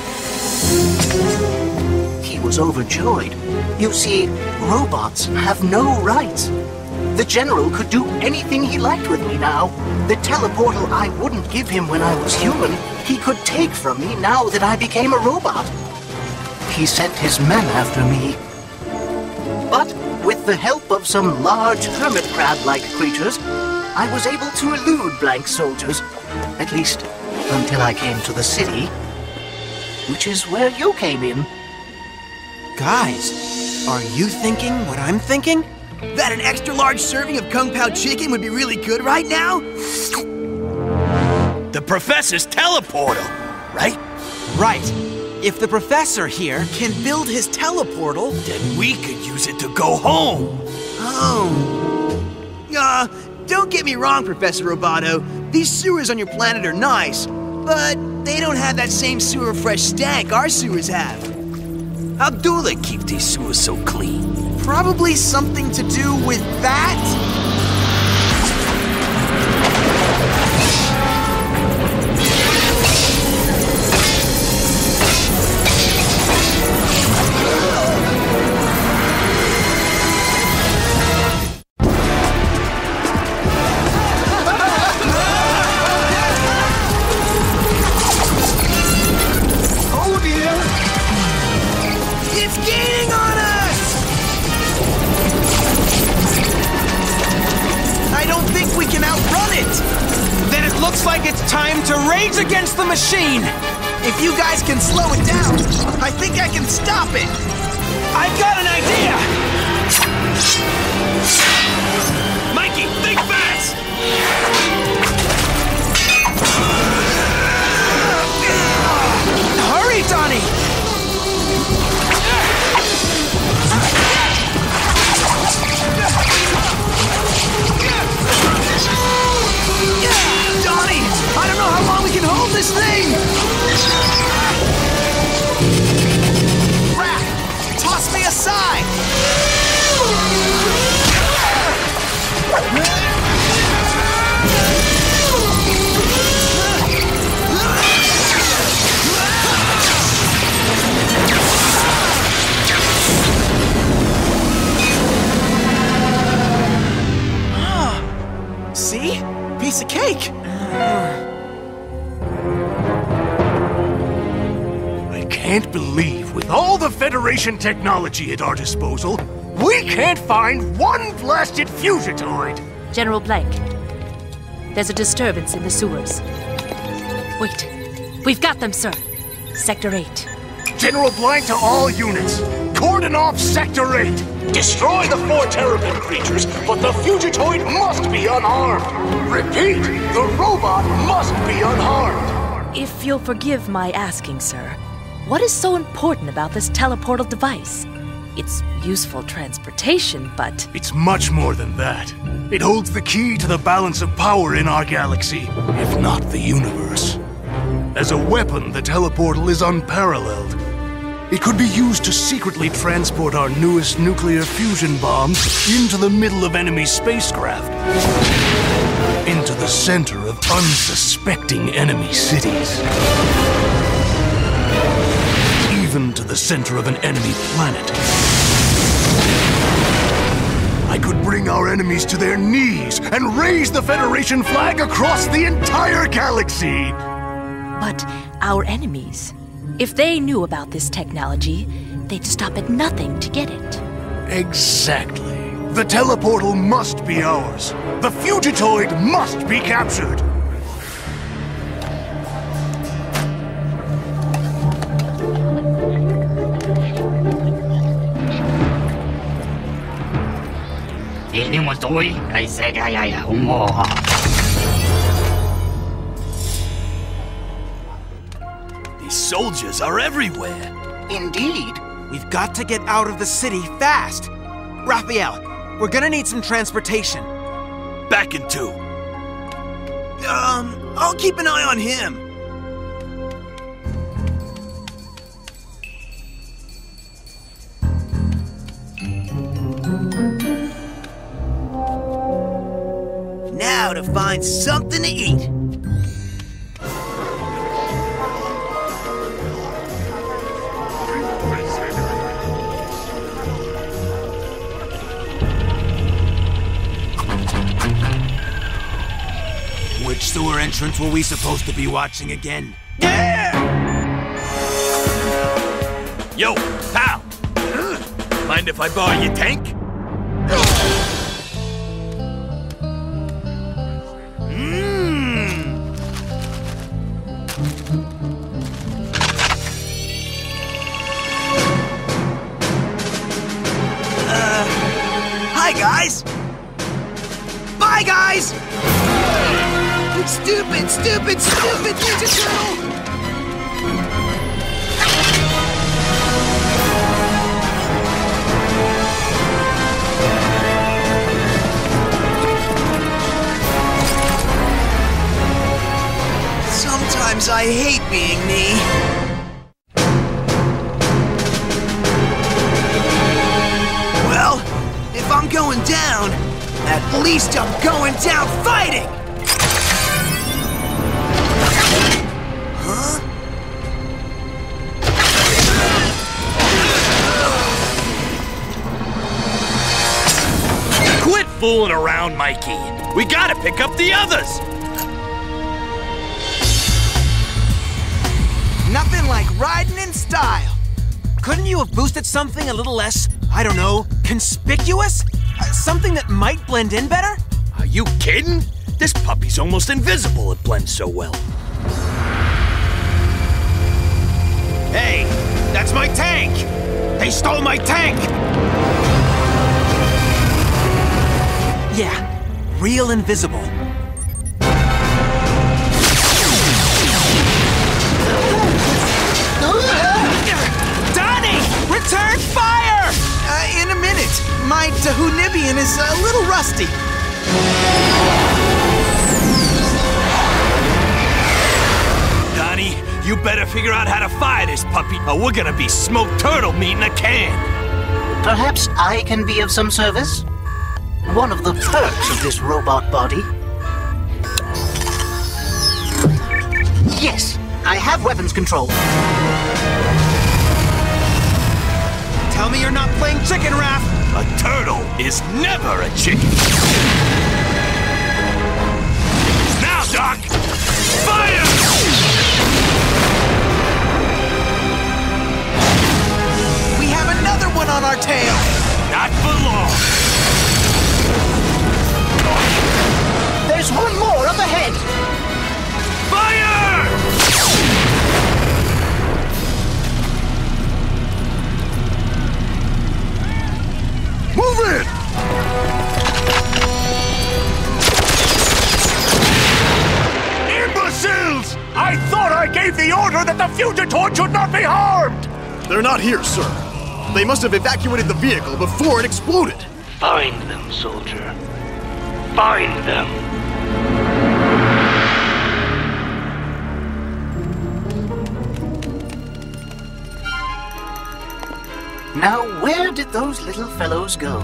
He was overjoyed. You see, robots have no rights. The general could do anything he liked with me now. The teleportal I wouldn't give him when I was human, he could take from me now that I became a robot. He sent his men after me. But with the help of some large hermit crab-like creatures, I was able to elude Blank soldiers, at least until I came to the city, which is where you came in. Guys, are you thinking what I'm thinking? That an extra large serving of Kung Pao chicken would be really good right now? The professor's teleportal, right? Right. If the professor here can build his teleportal, then we could use it to go home. Home? Uh, don't get me wrong, Professor Roboto. These sewers on your planet are nice, but they don't have that same sewer fresh stank our sewers have. How do they keep these sewers so clean? Probably something to do with that? Oh dear! It's gaining on us! I don't think we can outrun it! then it looks like it's time to rage against the machine! If you guys can slow it down, I think I can stop it! I've got an idea! Mikey, think fast! Hurry, Donnie! Donnie! I don't know how long we can hold this thing! can't believe, with all the Federation technology at our disposal, we can't find one blasted Fugitoid! General Blank, there's a disturbance in the sewers. Wait, we've got them, sir. Sector eight. General Blank to all units. Cordon off Sector eight. Destroy the four Terrapin creatures, but the Fugitoid must be unharmed. Repeat, the robot must be unharmed. If you'll forgive my asking, sir, what is so important about this teleportal device? It's useful transportation, but... It's much more than that. It holds the key to the balance of power in our galaxy, if not the universe. As a weapon, the teleportal is unparalleled. It could be used to secretly transport our newest nuclear fusion bombs into the middle of enemy spacecraft. Into the center of unsuspecting enemy cities. Even to the center of an enemy planet. I could bring our enemies to their knees and raise the Federation flag across the entire galaxy! But our enemies, if they knew about this technology, they'd stop at nothing to get it. Exactly. The teleportal must be ours. The Fugitoid must be captured. These soldiers are everywhere. Indeed. We've got to get out of the city fast. Raphael, we're gonna need some transportation. Back in two. Um, I'll keep an eye on him. Now to find something to eat. Which sewer entrance were we supposed to be watching again? Yeah! Yo, pal! Mind if I borrow your tank? Hi, guys! Bye, guys! Stupid, stupid, stupid Ninja Turtle! Sometimes I hate being me. Well, if I'm going down, at least I'm going down fighting! Huh? Quit fooling around, Mikey. We gotta pick up the others. Nothing like riding in style. Couldn't you have boosted something a little less, I don't know, conspicuous? Uh, something that might blend in better? Are you kidding? This puppy's almost invisible, it blends so well. Hey, that's my tank! They stole my tank! Yeah, real invisible. Donnie! Return fire! Uh, in a minute. My Tahunibian is a little rusty. Donnie, you better figure out how to fire this puppy, or we're gonna be smoked turtle meat in a can. Perhaps I can be of some service? One of the perks of this robot body. Yes, I have weapons control. Tell me you're not playing chicken, Raph! A turtle is never a chicken. Now, Doc! Fire! sun on our tail! Not for long! There's one more up ahead! Fire! Move it! Imbeciles! I thought I gave the order that the Fugitoid should not be harmed! They're not here, sir. They must have evacuated the vehicle before it exploded. Find them, soldier. Find them. Now, where did those little fellows go?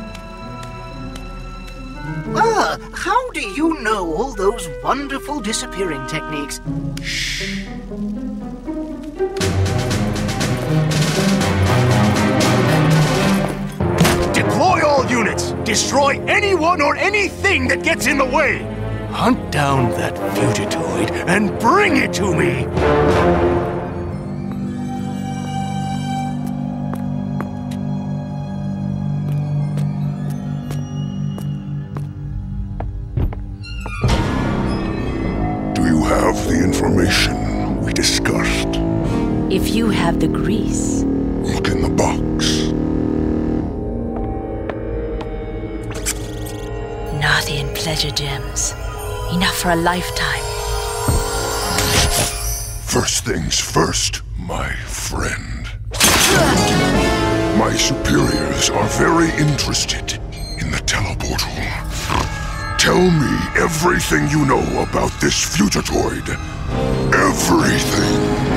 Ah, how do you know all those wonderful disappearing techniques? Shh. Deploy all units! Destroy anyone or anything that gets in the way! Hunt down that Fugitoid and bring it to me! Have the information we discussed. If you have the grease. Look in the box. Narthian pleasure gems. Enough for a lifetime. First things first, my friend. My superiors are very interested in the teleportal. Tell me everything you know about this Fugitoid. Everything.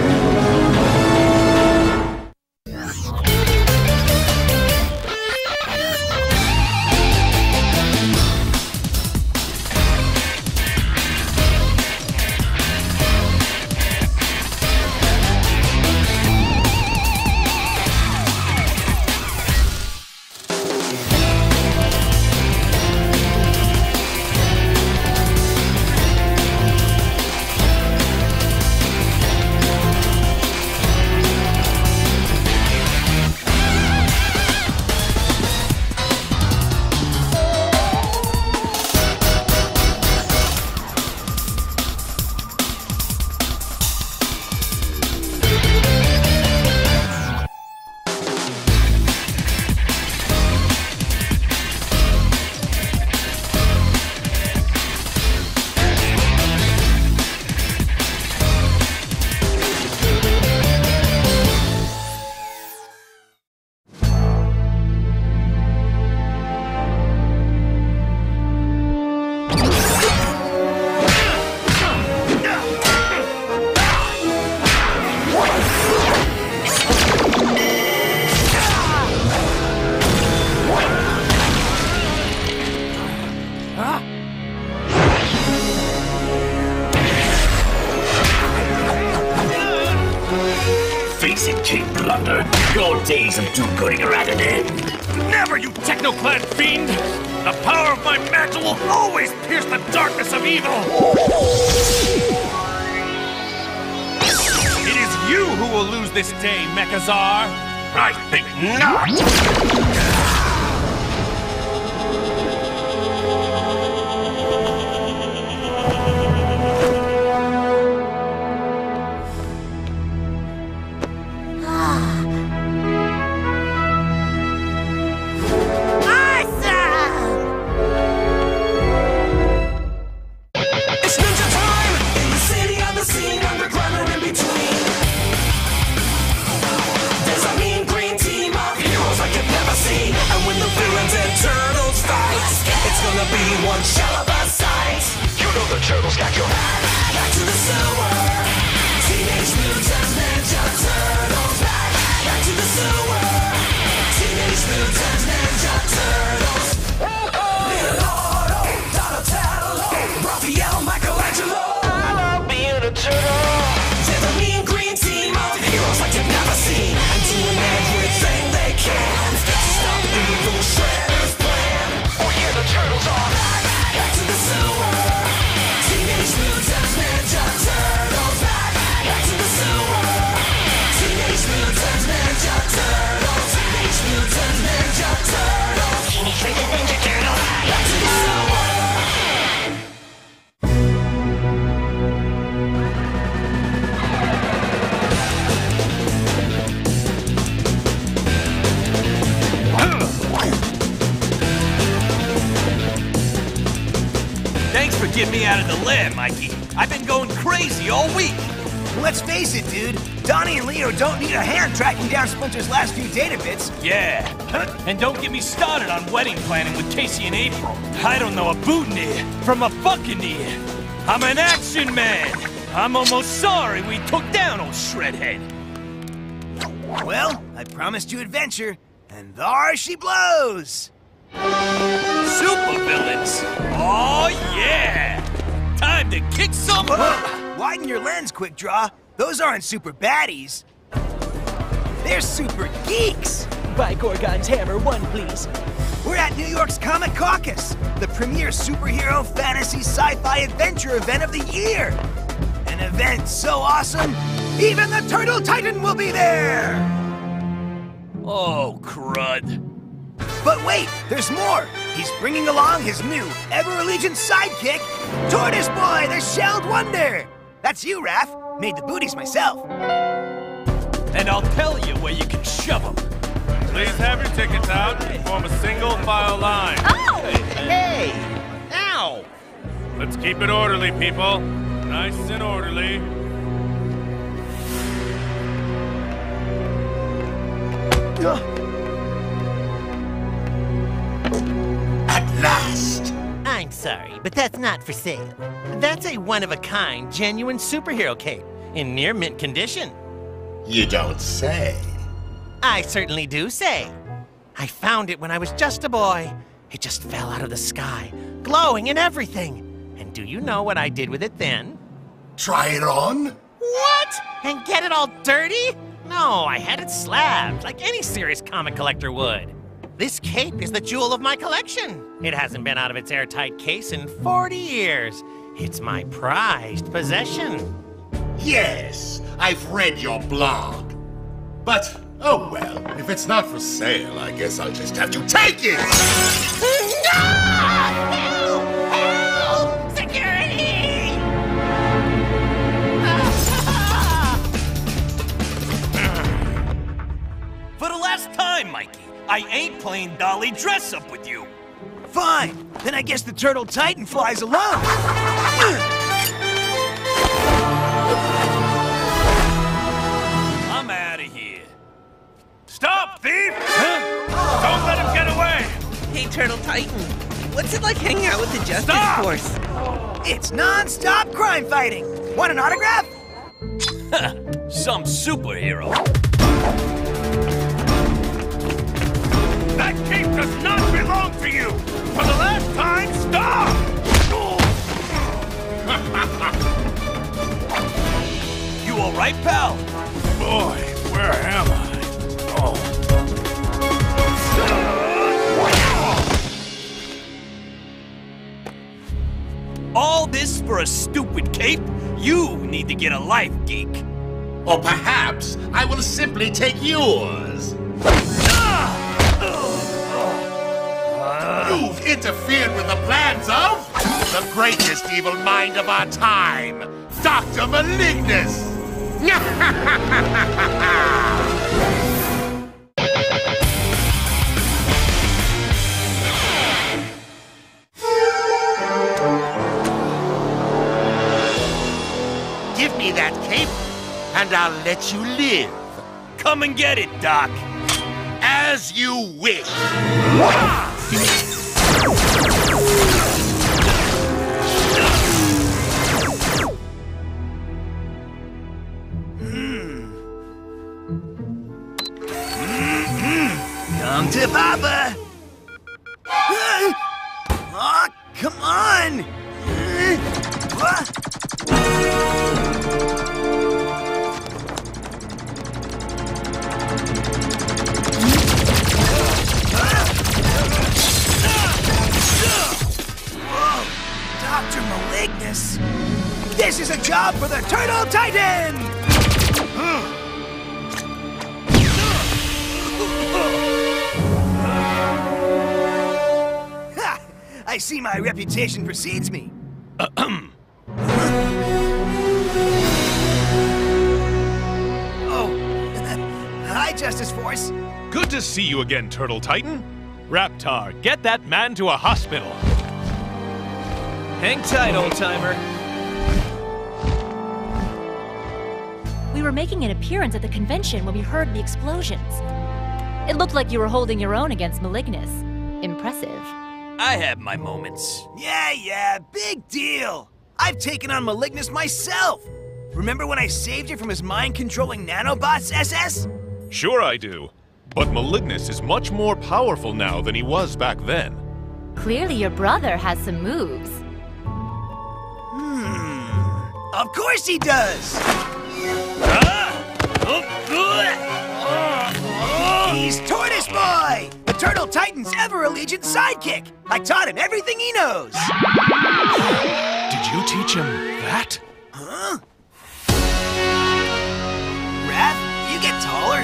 Your days of do-gooding are at an end. Never, you technoclad fiend! The power of my mantle will always pierce the darkness of evil! It is you who will lose this day, Mechazar! I think not! One shell of a sight. You know the turtles got your back. Back to the sewer. Teenage Mutant Ninja Turtles back. Back to the sewer. Teenage Mutant Ninja Turtles. Leonardo, Donatello, Raphael, Michelangelo. I love being a turtle. They're the mean green team of heroes like you've never seen, and doing everything they can to stop evil Shredder's plan. Oh yeah, the turtles are back to the sewer. Teenage get me out of the lair, Mikey. I've been going crazy all week. Let's face it, dude. Donnie and Leo don't need a hand tracking down Splinter's last few data bits. Yeah. And don't get me started on wedding planning with Casey and April. I don't know a boutonniere from a buccaneer. I'm an action man. I'm almost sorry we took down old Shredhead. Well, I promised you adventure, and there she blows! Supervillains! Oh, yeah! Time to kick some butt! Widen your lens, Quick Draw. Those aren't super baddies. They're super geeks! Buy Gorgon's hammer, one please. We're at New York's Comic Caucus, the premier superhero fantasy sci-fi adventure event of the year. An event so awesome, even the Turtle Titan will be there! Oh, crud. But wait, there's more! He's bringing along his new, ever-allegiant sidekick, Tortoise Boy, the Shelled Wonder! That's you, Raph. Made the booties myself. And I'll tell you where you can shove them. Please have your tickets out and form a single file line. Oh! Hey! Ow! Let's keep it orderly, people. Nice and orderly. At last! I'm sorry, but that's not for sale. That's a one-of-a-kind, genuine superhero cape in near mint condition. You don't say. I certainly do say. I found it when I was just a boy. It just fell out of the sky, glowing and everything. And do you know what I did with it then? Try it on? What? And get it all dirty? No, I had it slabbed, like any serious comic collector would. This cape is the jewel of my collection. It hasn't been out of its airtight case in forty years. It's my prized possession. Yes, I've read your blog. But, oh well, if it's not for sale, I guess I'll just have to take it! No! Help! Help! Security! For the last time, Mikey, I ain't playing dolly dress-up with you. Fine, then I guess the Turtle Titan flies alone. I'm out of here. Stop, thief! Huh? Don't let him get away! Hey, Turtle Titan, what's it like hanging out with the Justice Stop! Force? It's non-stop crime fighting. Want an autograph? Some superhero. That cape does not belong to you! For the last time, stop! You all right, pal? Boy, where am I? Oh. All this for a stupid cape? You need to get a life, geek. Or perhaps I will simply take yours. You've interfered with the plans of the greatest evil mind of our time, Doctor Malignus! Give me that cape, and I'll let you live. Come and get it, Doc. As you wish. Come to Papa! Aw, come on! Whoa, Doctor Malignus! This is a job for the Turtle Titan! I see my reputation precedes me. Oh, hi, Justice Force. Good to see you again, Turtle Titan. Raptar, get that man to a hospital. Hang tight, old-timer. We were making an appearance at the convention when we heard the explosions. It looked like you were holding your own against Malignus. Impressive. I have my moments. Yeah, yeah, big deal. I've taken on Malignus myself. Remember when I saved you from his mind-controlling nanobots, S S? Sure I do. But Malignus is much more powerful now than he was back then. Clearly your brother has some moves. Hmm. Of course he does! He's Tortoise Boy! The Turtle Titan's ever-allegiant sidekick! I taught him everything he knows! Did you teach him that? Huh? Raph, you get taller.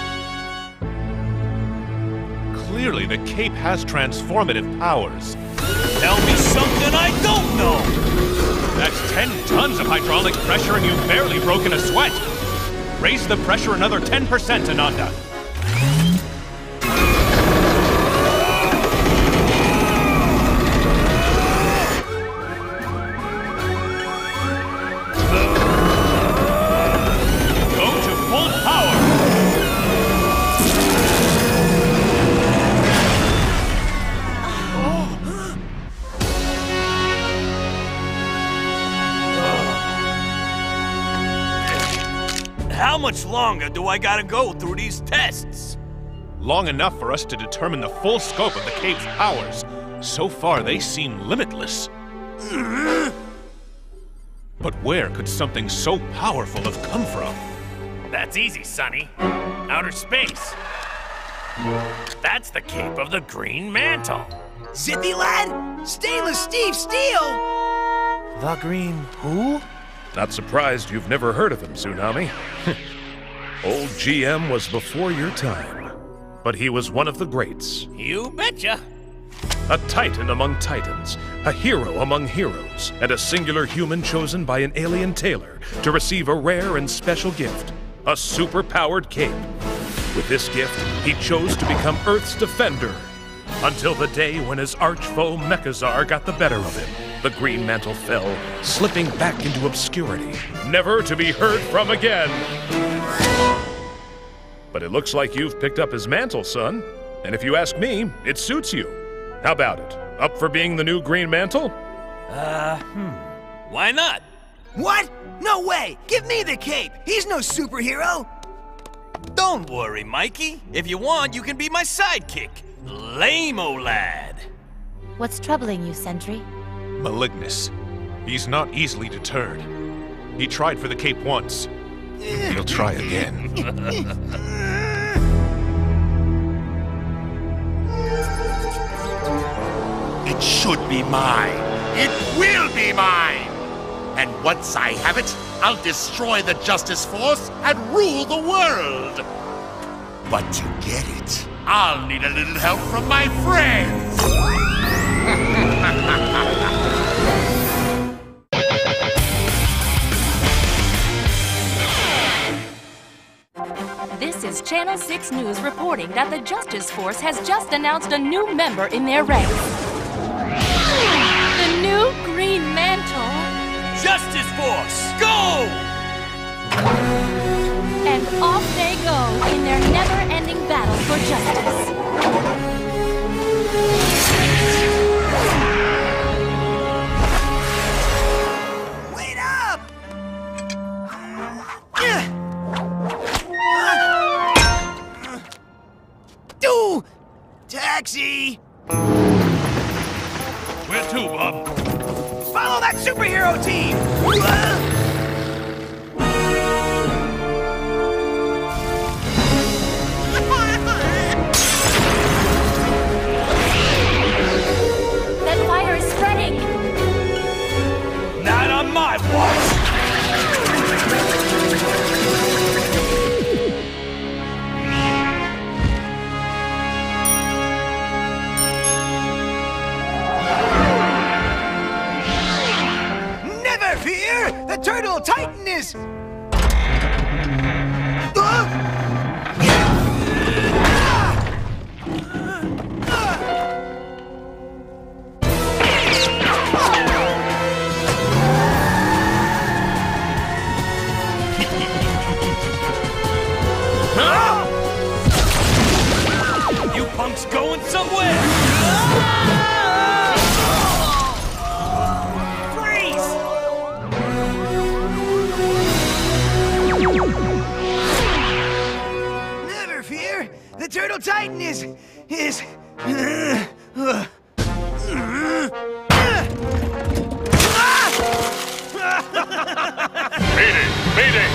Clearly the cape has transformative powers. Tell me something I don't know! That's ten tons of hydraulic pressure and you've barely broken a sweat. Raise the pressure another ten percent, Ananda. How much longer do I gotta go through these tests? Long enough for us to determine the full scope of the cape's powers. So far, they seem limitless. But where could something so powerful have come from? That's easy, Sonny. Outer space. That's the cape of the Green Mantle. Zippy lad? Stainless Steve Steel? The Green who? Not surprised you've never heard of him, Tsunami. Old G M was before your time, but he was one of the greats. You betcha. A titan among titans, a hero among heroes, and a singular human chosen by an alien tailor to receive a rare and special gift, a super-powered cape. With this gift, he chose to become Earth's defender, until the day when his arch-foe Mechazar got the better of him. The Green Mantle fell, slipping back into obscurity, never to be heard from again. But it looks like you've picked up his mantle, son. And if you ask me, it suits you. How about it? Up for being the new Green Mantle? Uh, hmm. Why not? What? No way! Give me the cape! He's no superhero! Don't worry, Mikey. If you want, you can be my sidekick. Lame-o lad. What's troubling you, Sentry? Malignus. He's not easily deterred. He tried for the cape once. He'll try again. It should be mine. It will be mine. And once I have it, I'll destroy the Justice Force and rule the world. But to get it, I'll need a little help from my friends. This is Channel six News reporting that the Justice Force has just announced a new member in their ranks. The new Green Mantle. Justice Force, go! And off they go in their never-ending battle for justice. Wait up! Do! Taxi! Where to, Bob? Follow that superhero team! That fire is spreading! Not on my watch! Never fear! The Turtle Titan is... Uh! He's going somewhere! Freeze! Never fear! The Turtle Titan is... is... Uh, uh, Mayday! Mayday!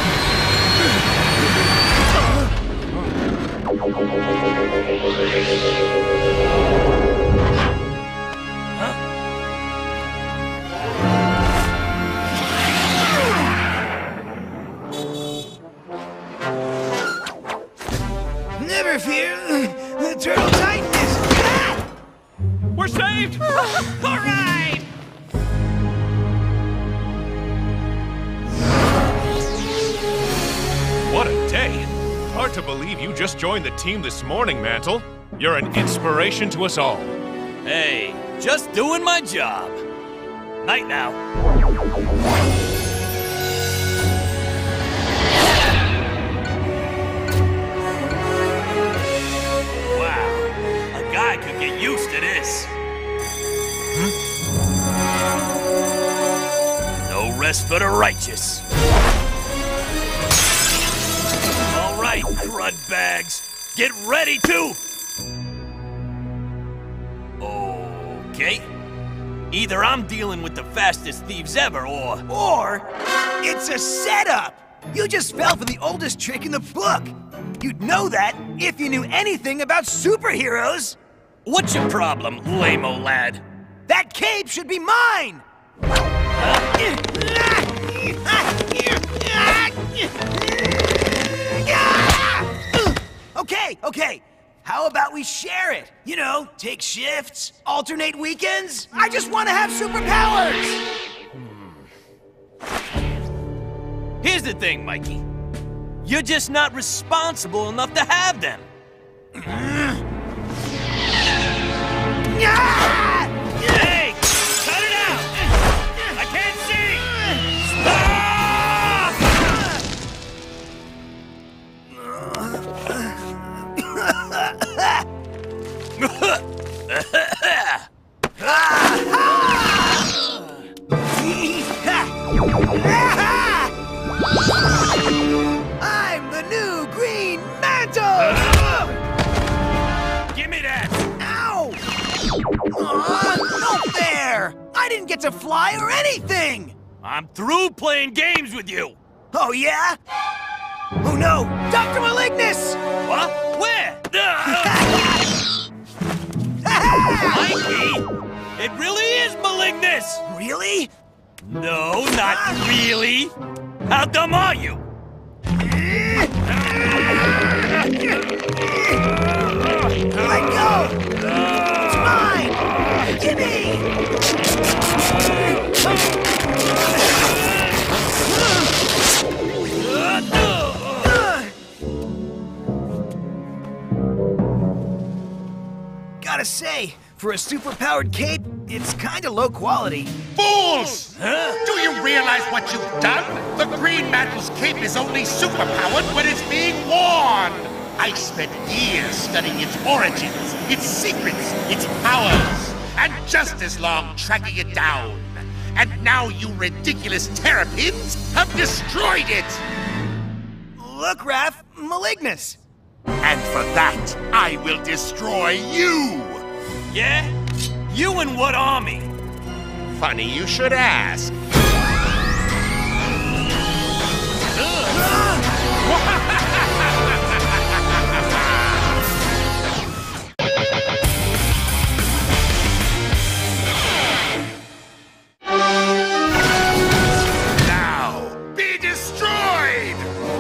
Never fear! The Turtle Titan is... We're saved! All right! What a day! Hard to believe you just joined the team this morning, Mantle. You're an inspiration to us all. Hey, just doing my job. Night now. Wow, a guy could get used to this. Hmm? No rest for the righteous. All right, crud bags, get ready to... Okay. Either I'm dealing with the fastest thieves ever, or... Or, it's a setup! You just fell for the oldest trick in the book! You'd know that if you knew anything about superheroes! What's your problem, lame-o lad? That cape should be mine! Okay, okay. How about we share it? You know, take shifts, alternate weekends. I just want to have superpowers! Here's the thing, Mikey. You're just not responsible enough to have them. Hey, cut it out! I can't see! I'm the new Green Mantle! Give me that! Ow! Aw, no fair! I didn't get to fly or anything! I'm through playing games with you! Oh, yeah? Oh, no! Doctor Malignus! What? Where? Mikey! It really is Malignus! Really? No, not really! How dumb are you? Let go! It's mine! Gimme! Gotta say, for a superpowered cape, it's kinda low quality. Fools! Do you realize what you've done? The Green Mantle's cape is only superpowered when it's being worn! I spent years studying its origins, its secrets, its powers, and just as long tracking it down. And now you ridiculous terrapins have destroyed it! Look, Raph, Malignus. And for that, I will destroy you! Yeah? You and what army? Funny you should ask. Now, be destroyed!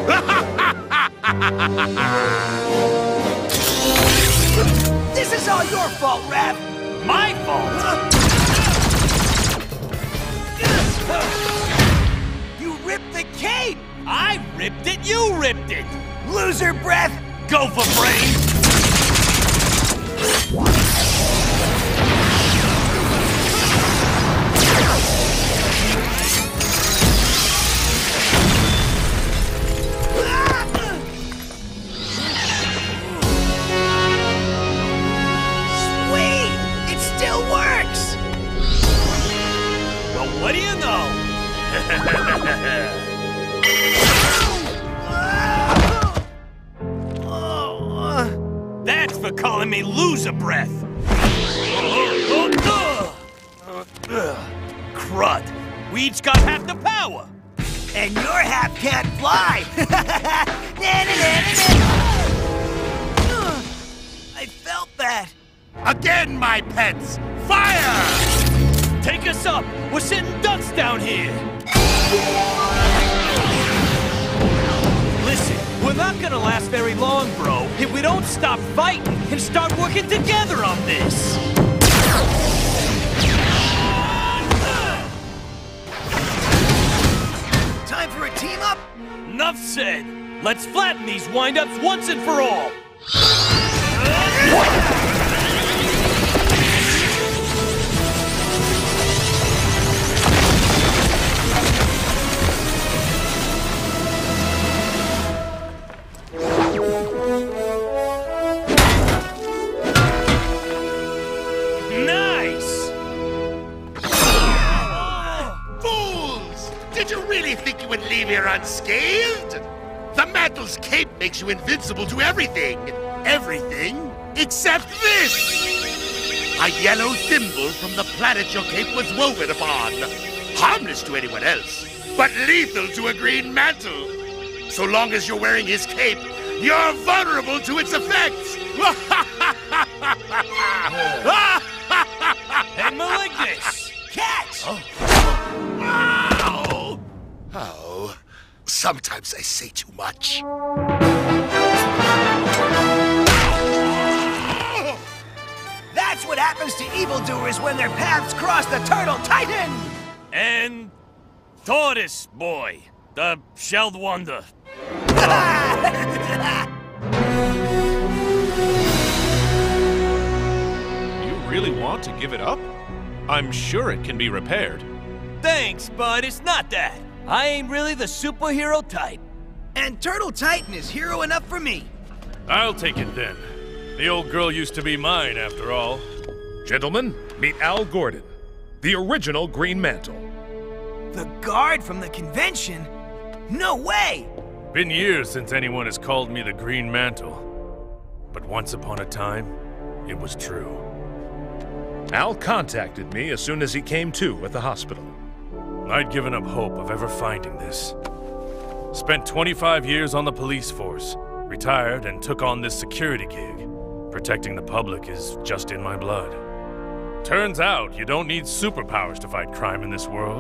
This is all your fault, Raph! My fault? You ripped the cape! I ripped it, you ripped it! Loser breath! Go for brain! What do you know? That's for calling me loser breath. Crud. We each got half the power. And your half can't fly. I felt that. Again, my pets! Fire! Take us up! We're sitting ducks down here! Listen, we're not gonna last very long, bro, if we don't stop fighting and start working together on this! Time for a team-up? Enough said! Let's flatten these wind-ups once and for all! Nice! Fools! Did you really think you would leave here unscathed? The Mantle's cape makes you invincible to everything. Everything except this! A yellow thimble from the planet your cape was woven upon. Harmless to anyone else, but lethal to a Green Mantle. So long as you're wearing his cape, you're vulnerable to its effects. Hey, Malignus! Catch! Oh. Ow! Oh, sometimes I say too much. That's what happens to evildoers when their paths cross the Turtle Titan! And Tortoise Boy, the shelled wonder. You really want to give it up? I'm sure it can be repaired. Thanks, but it's not that. I ain't really the superhero type. And Turtle Titan is hero enough for me. I'll take it then. The old girl used to be mine, after all. Gentlemen, meet Al Gordon, the original Green Mantle. The guard from the convention? No way! Been years since anyone has called me the Green Mantle. But once upon a time, it was true. Al contacted me as soon as he came to at the hospital. I'd given up hope of ever finding this. Spent twenty-five years on the police force, retired and took on this security gig. Protecting the public is just in my blood. Turns out you don't need superpowers to fight crime in this world.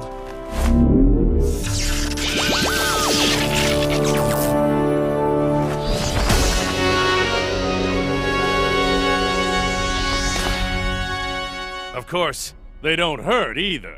Of course, they don't hurt either.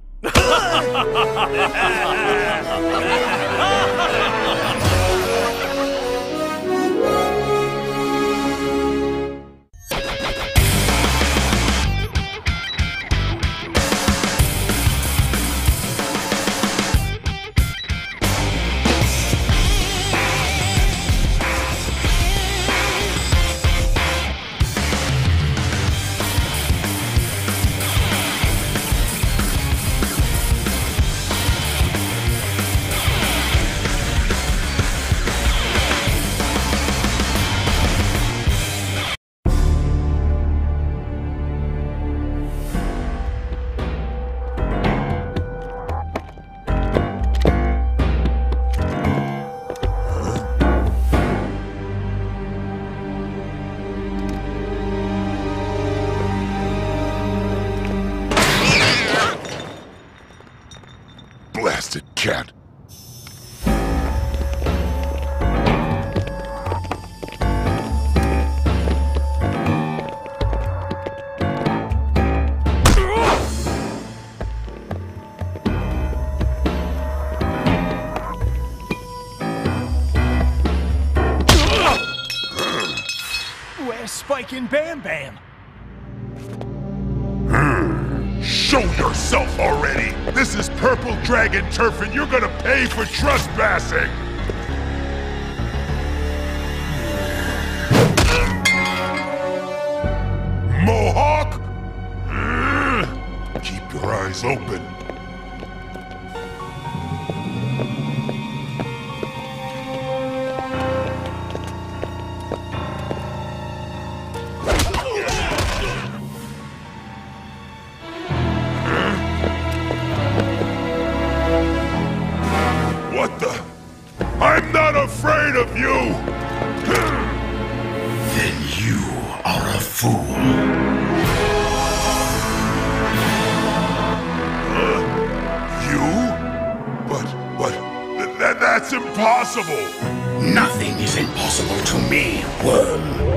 Blasted cat. Where's Spike and Bam Bam? Show yourself already! This is Purple Dragon Turf and you're gonna pay for trespassing! Mohawk! Keep your eyes open. That's impossible! Nothing is impossible to me, worm.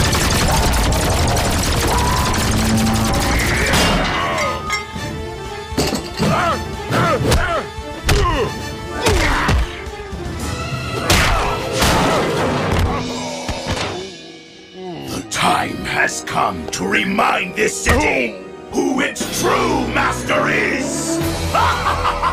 The time has come to remind this city who its true master is!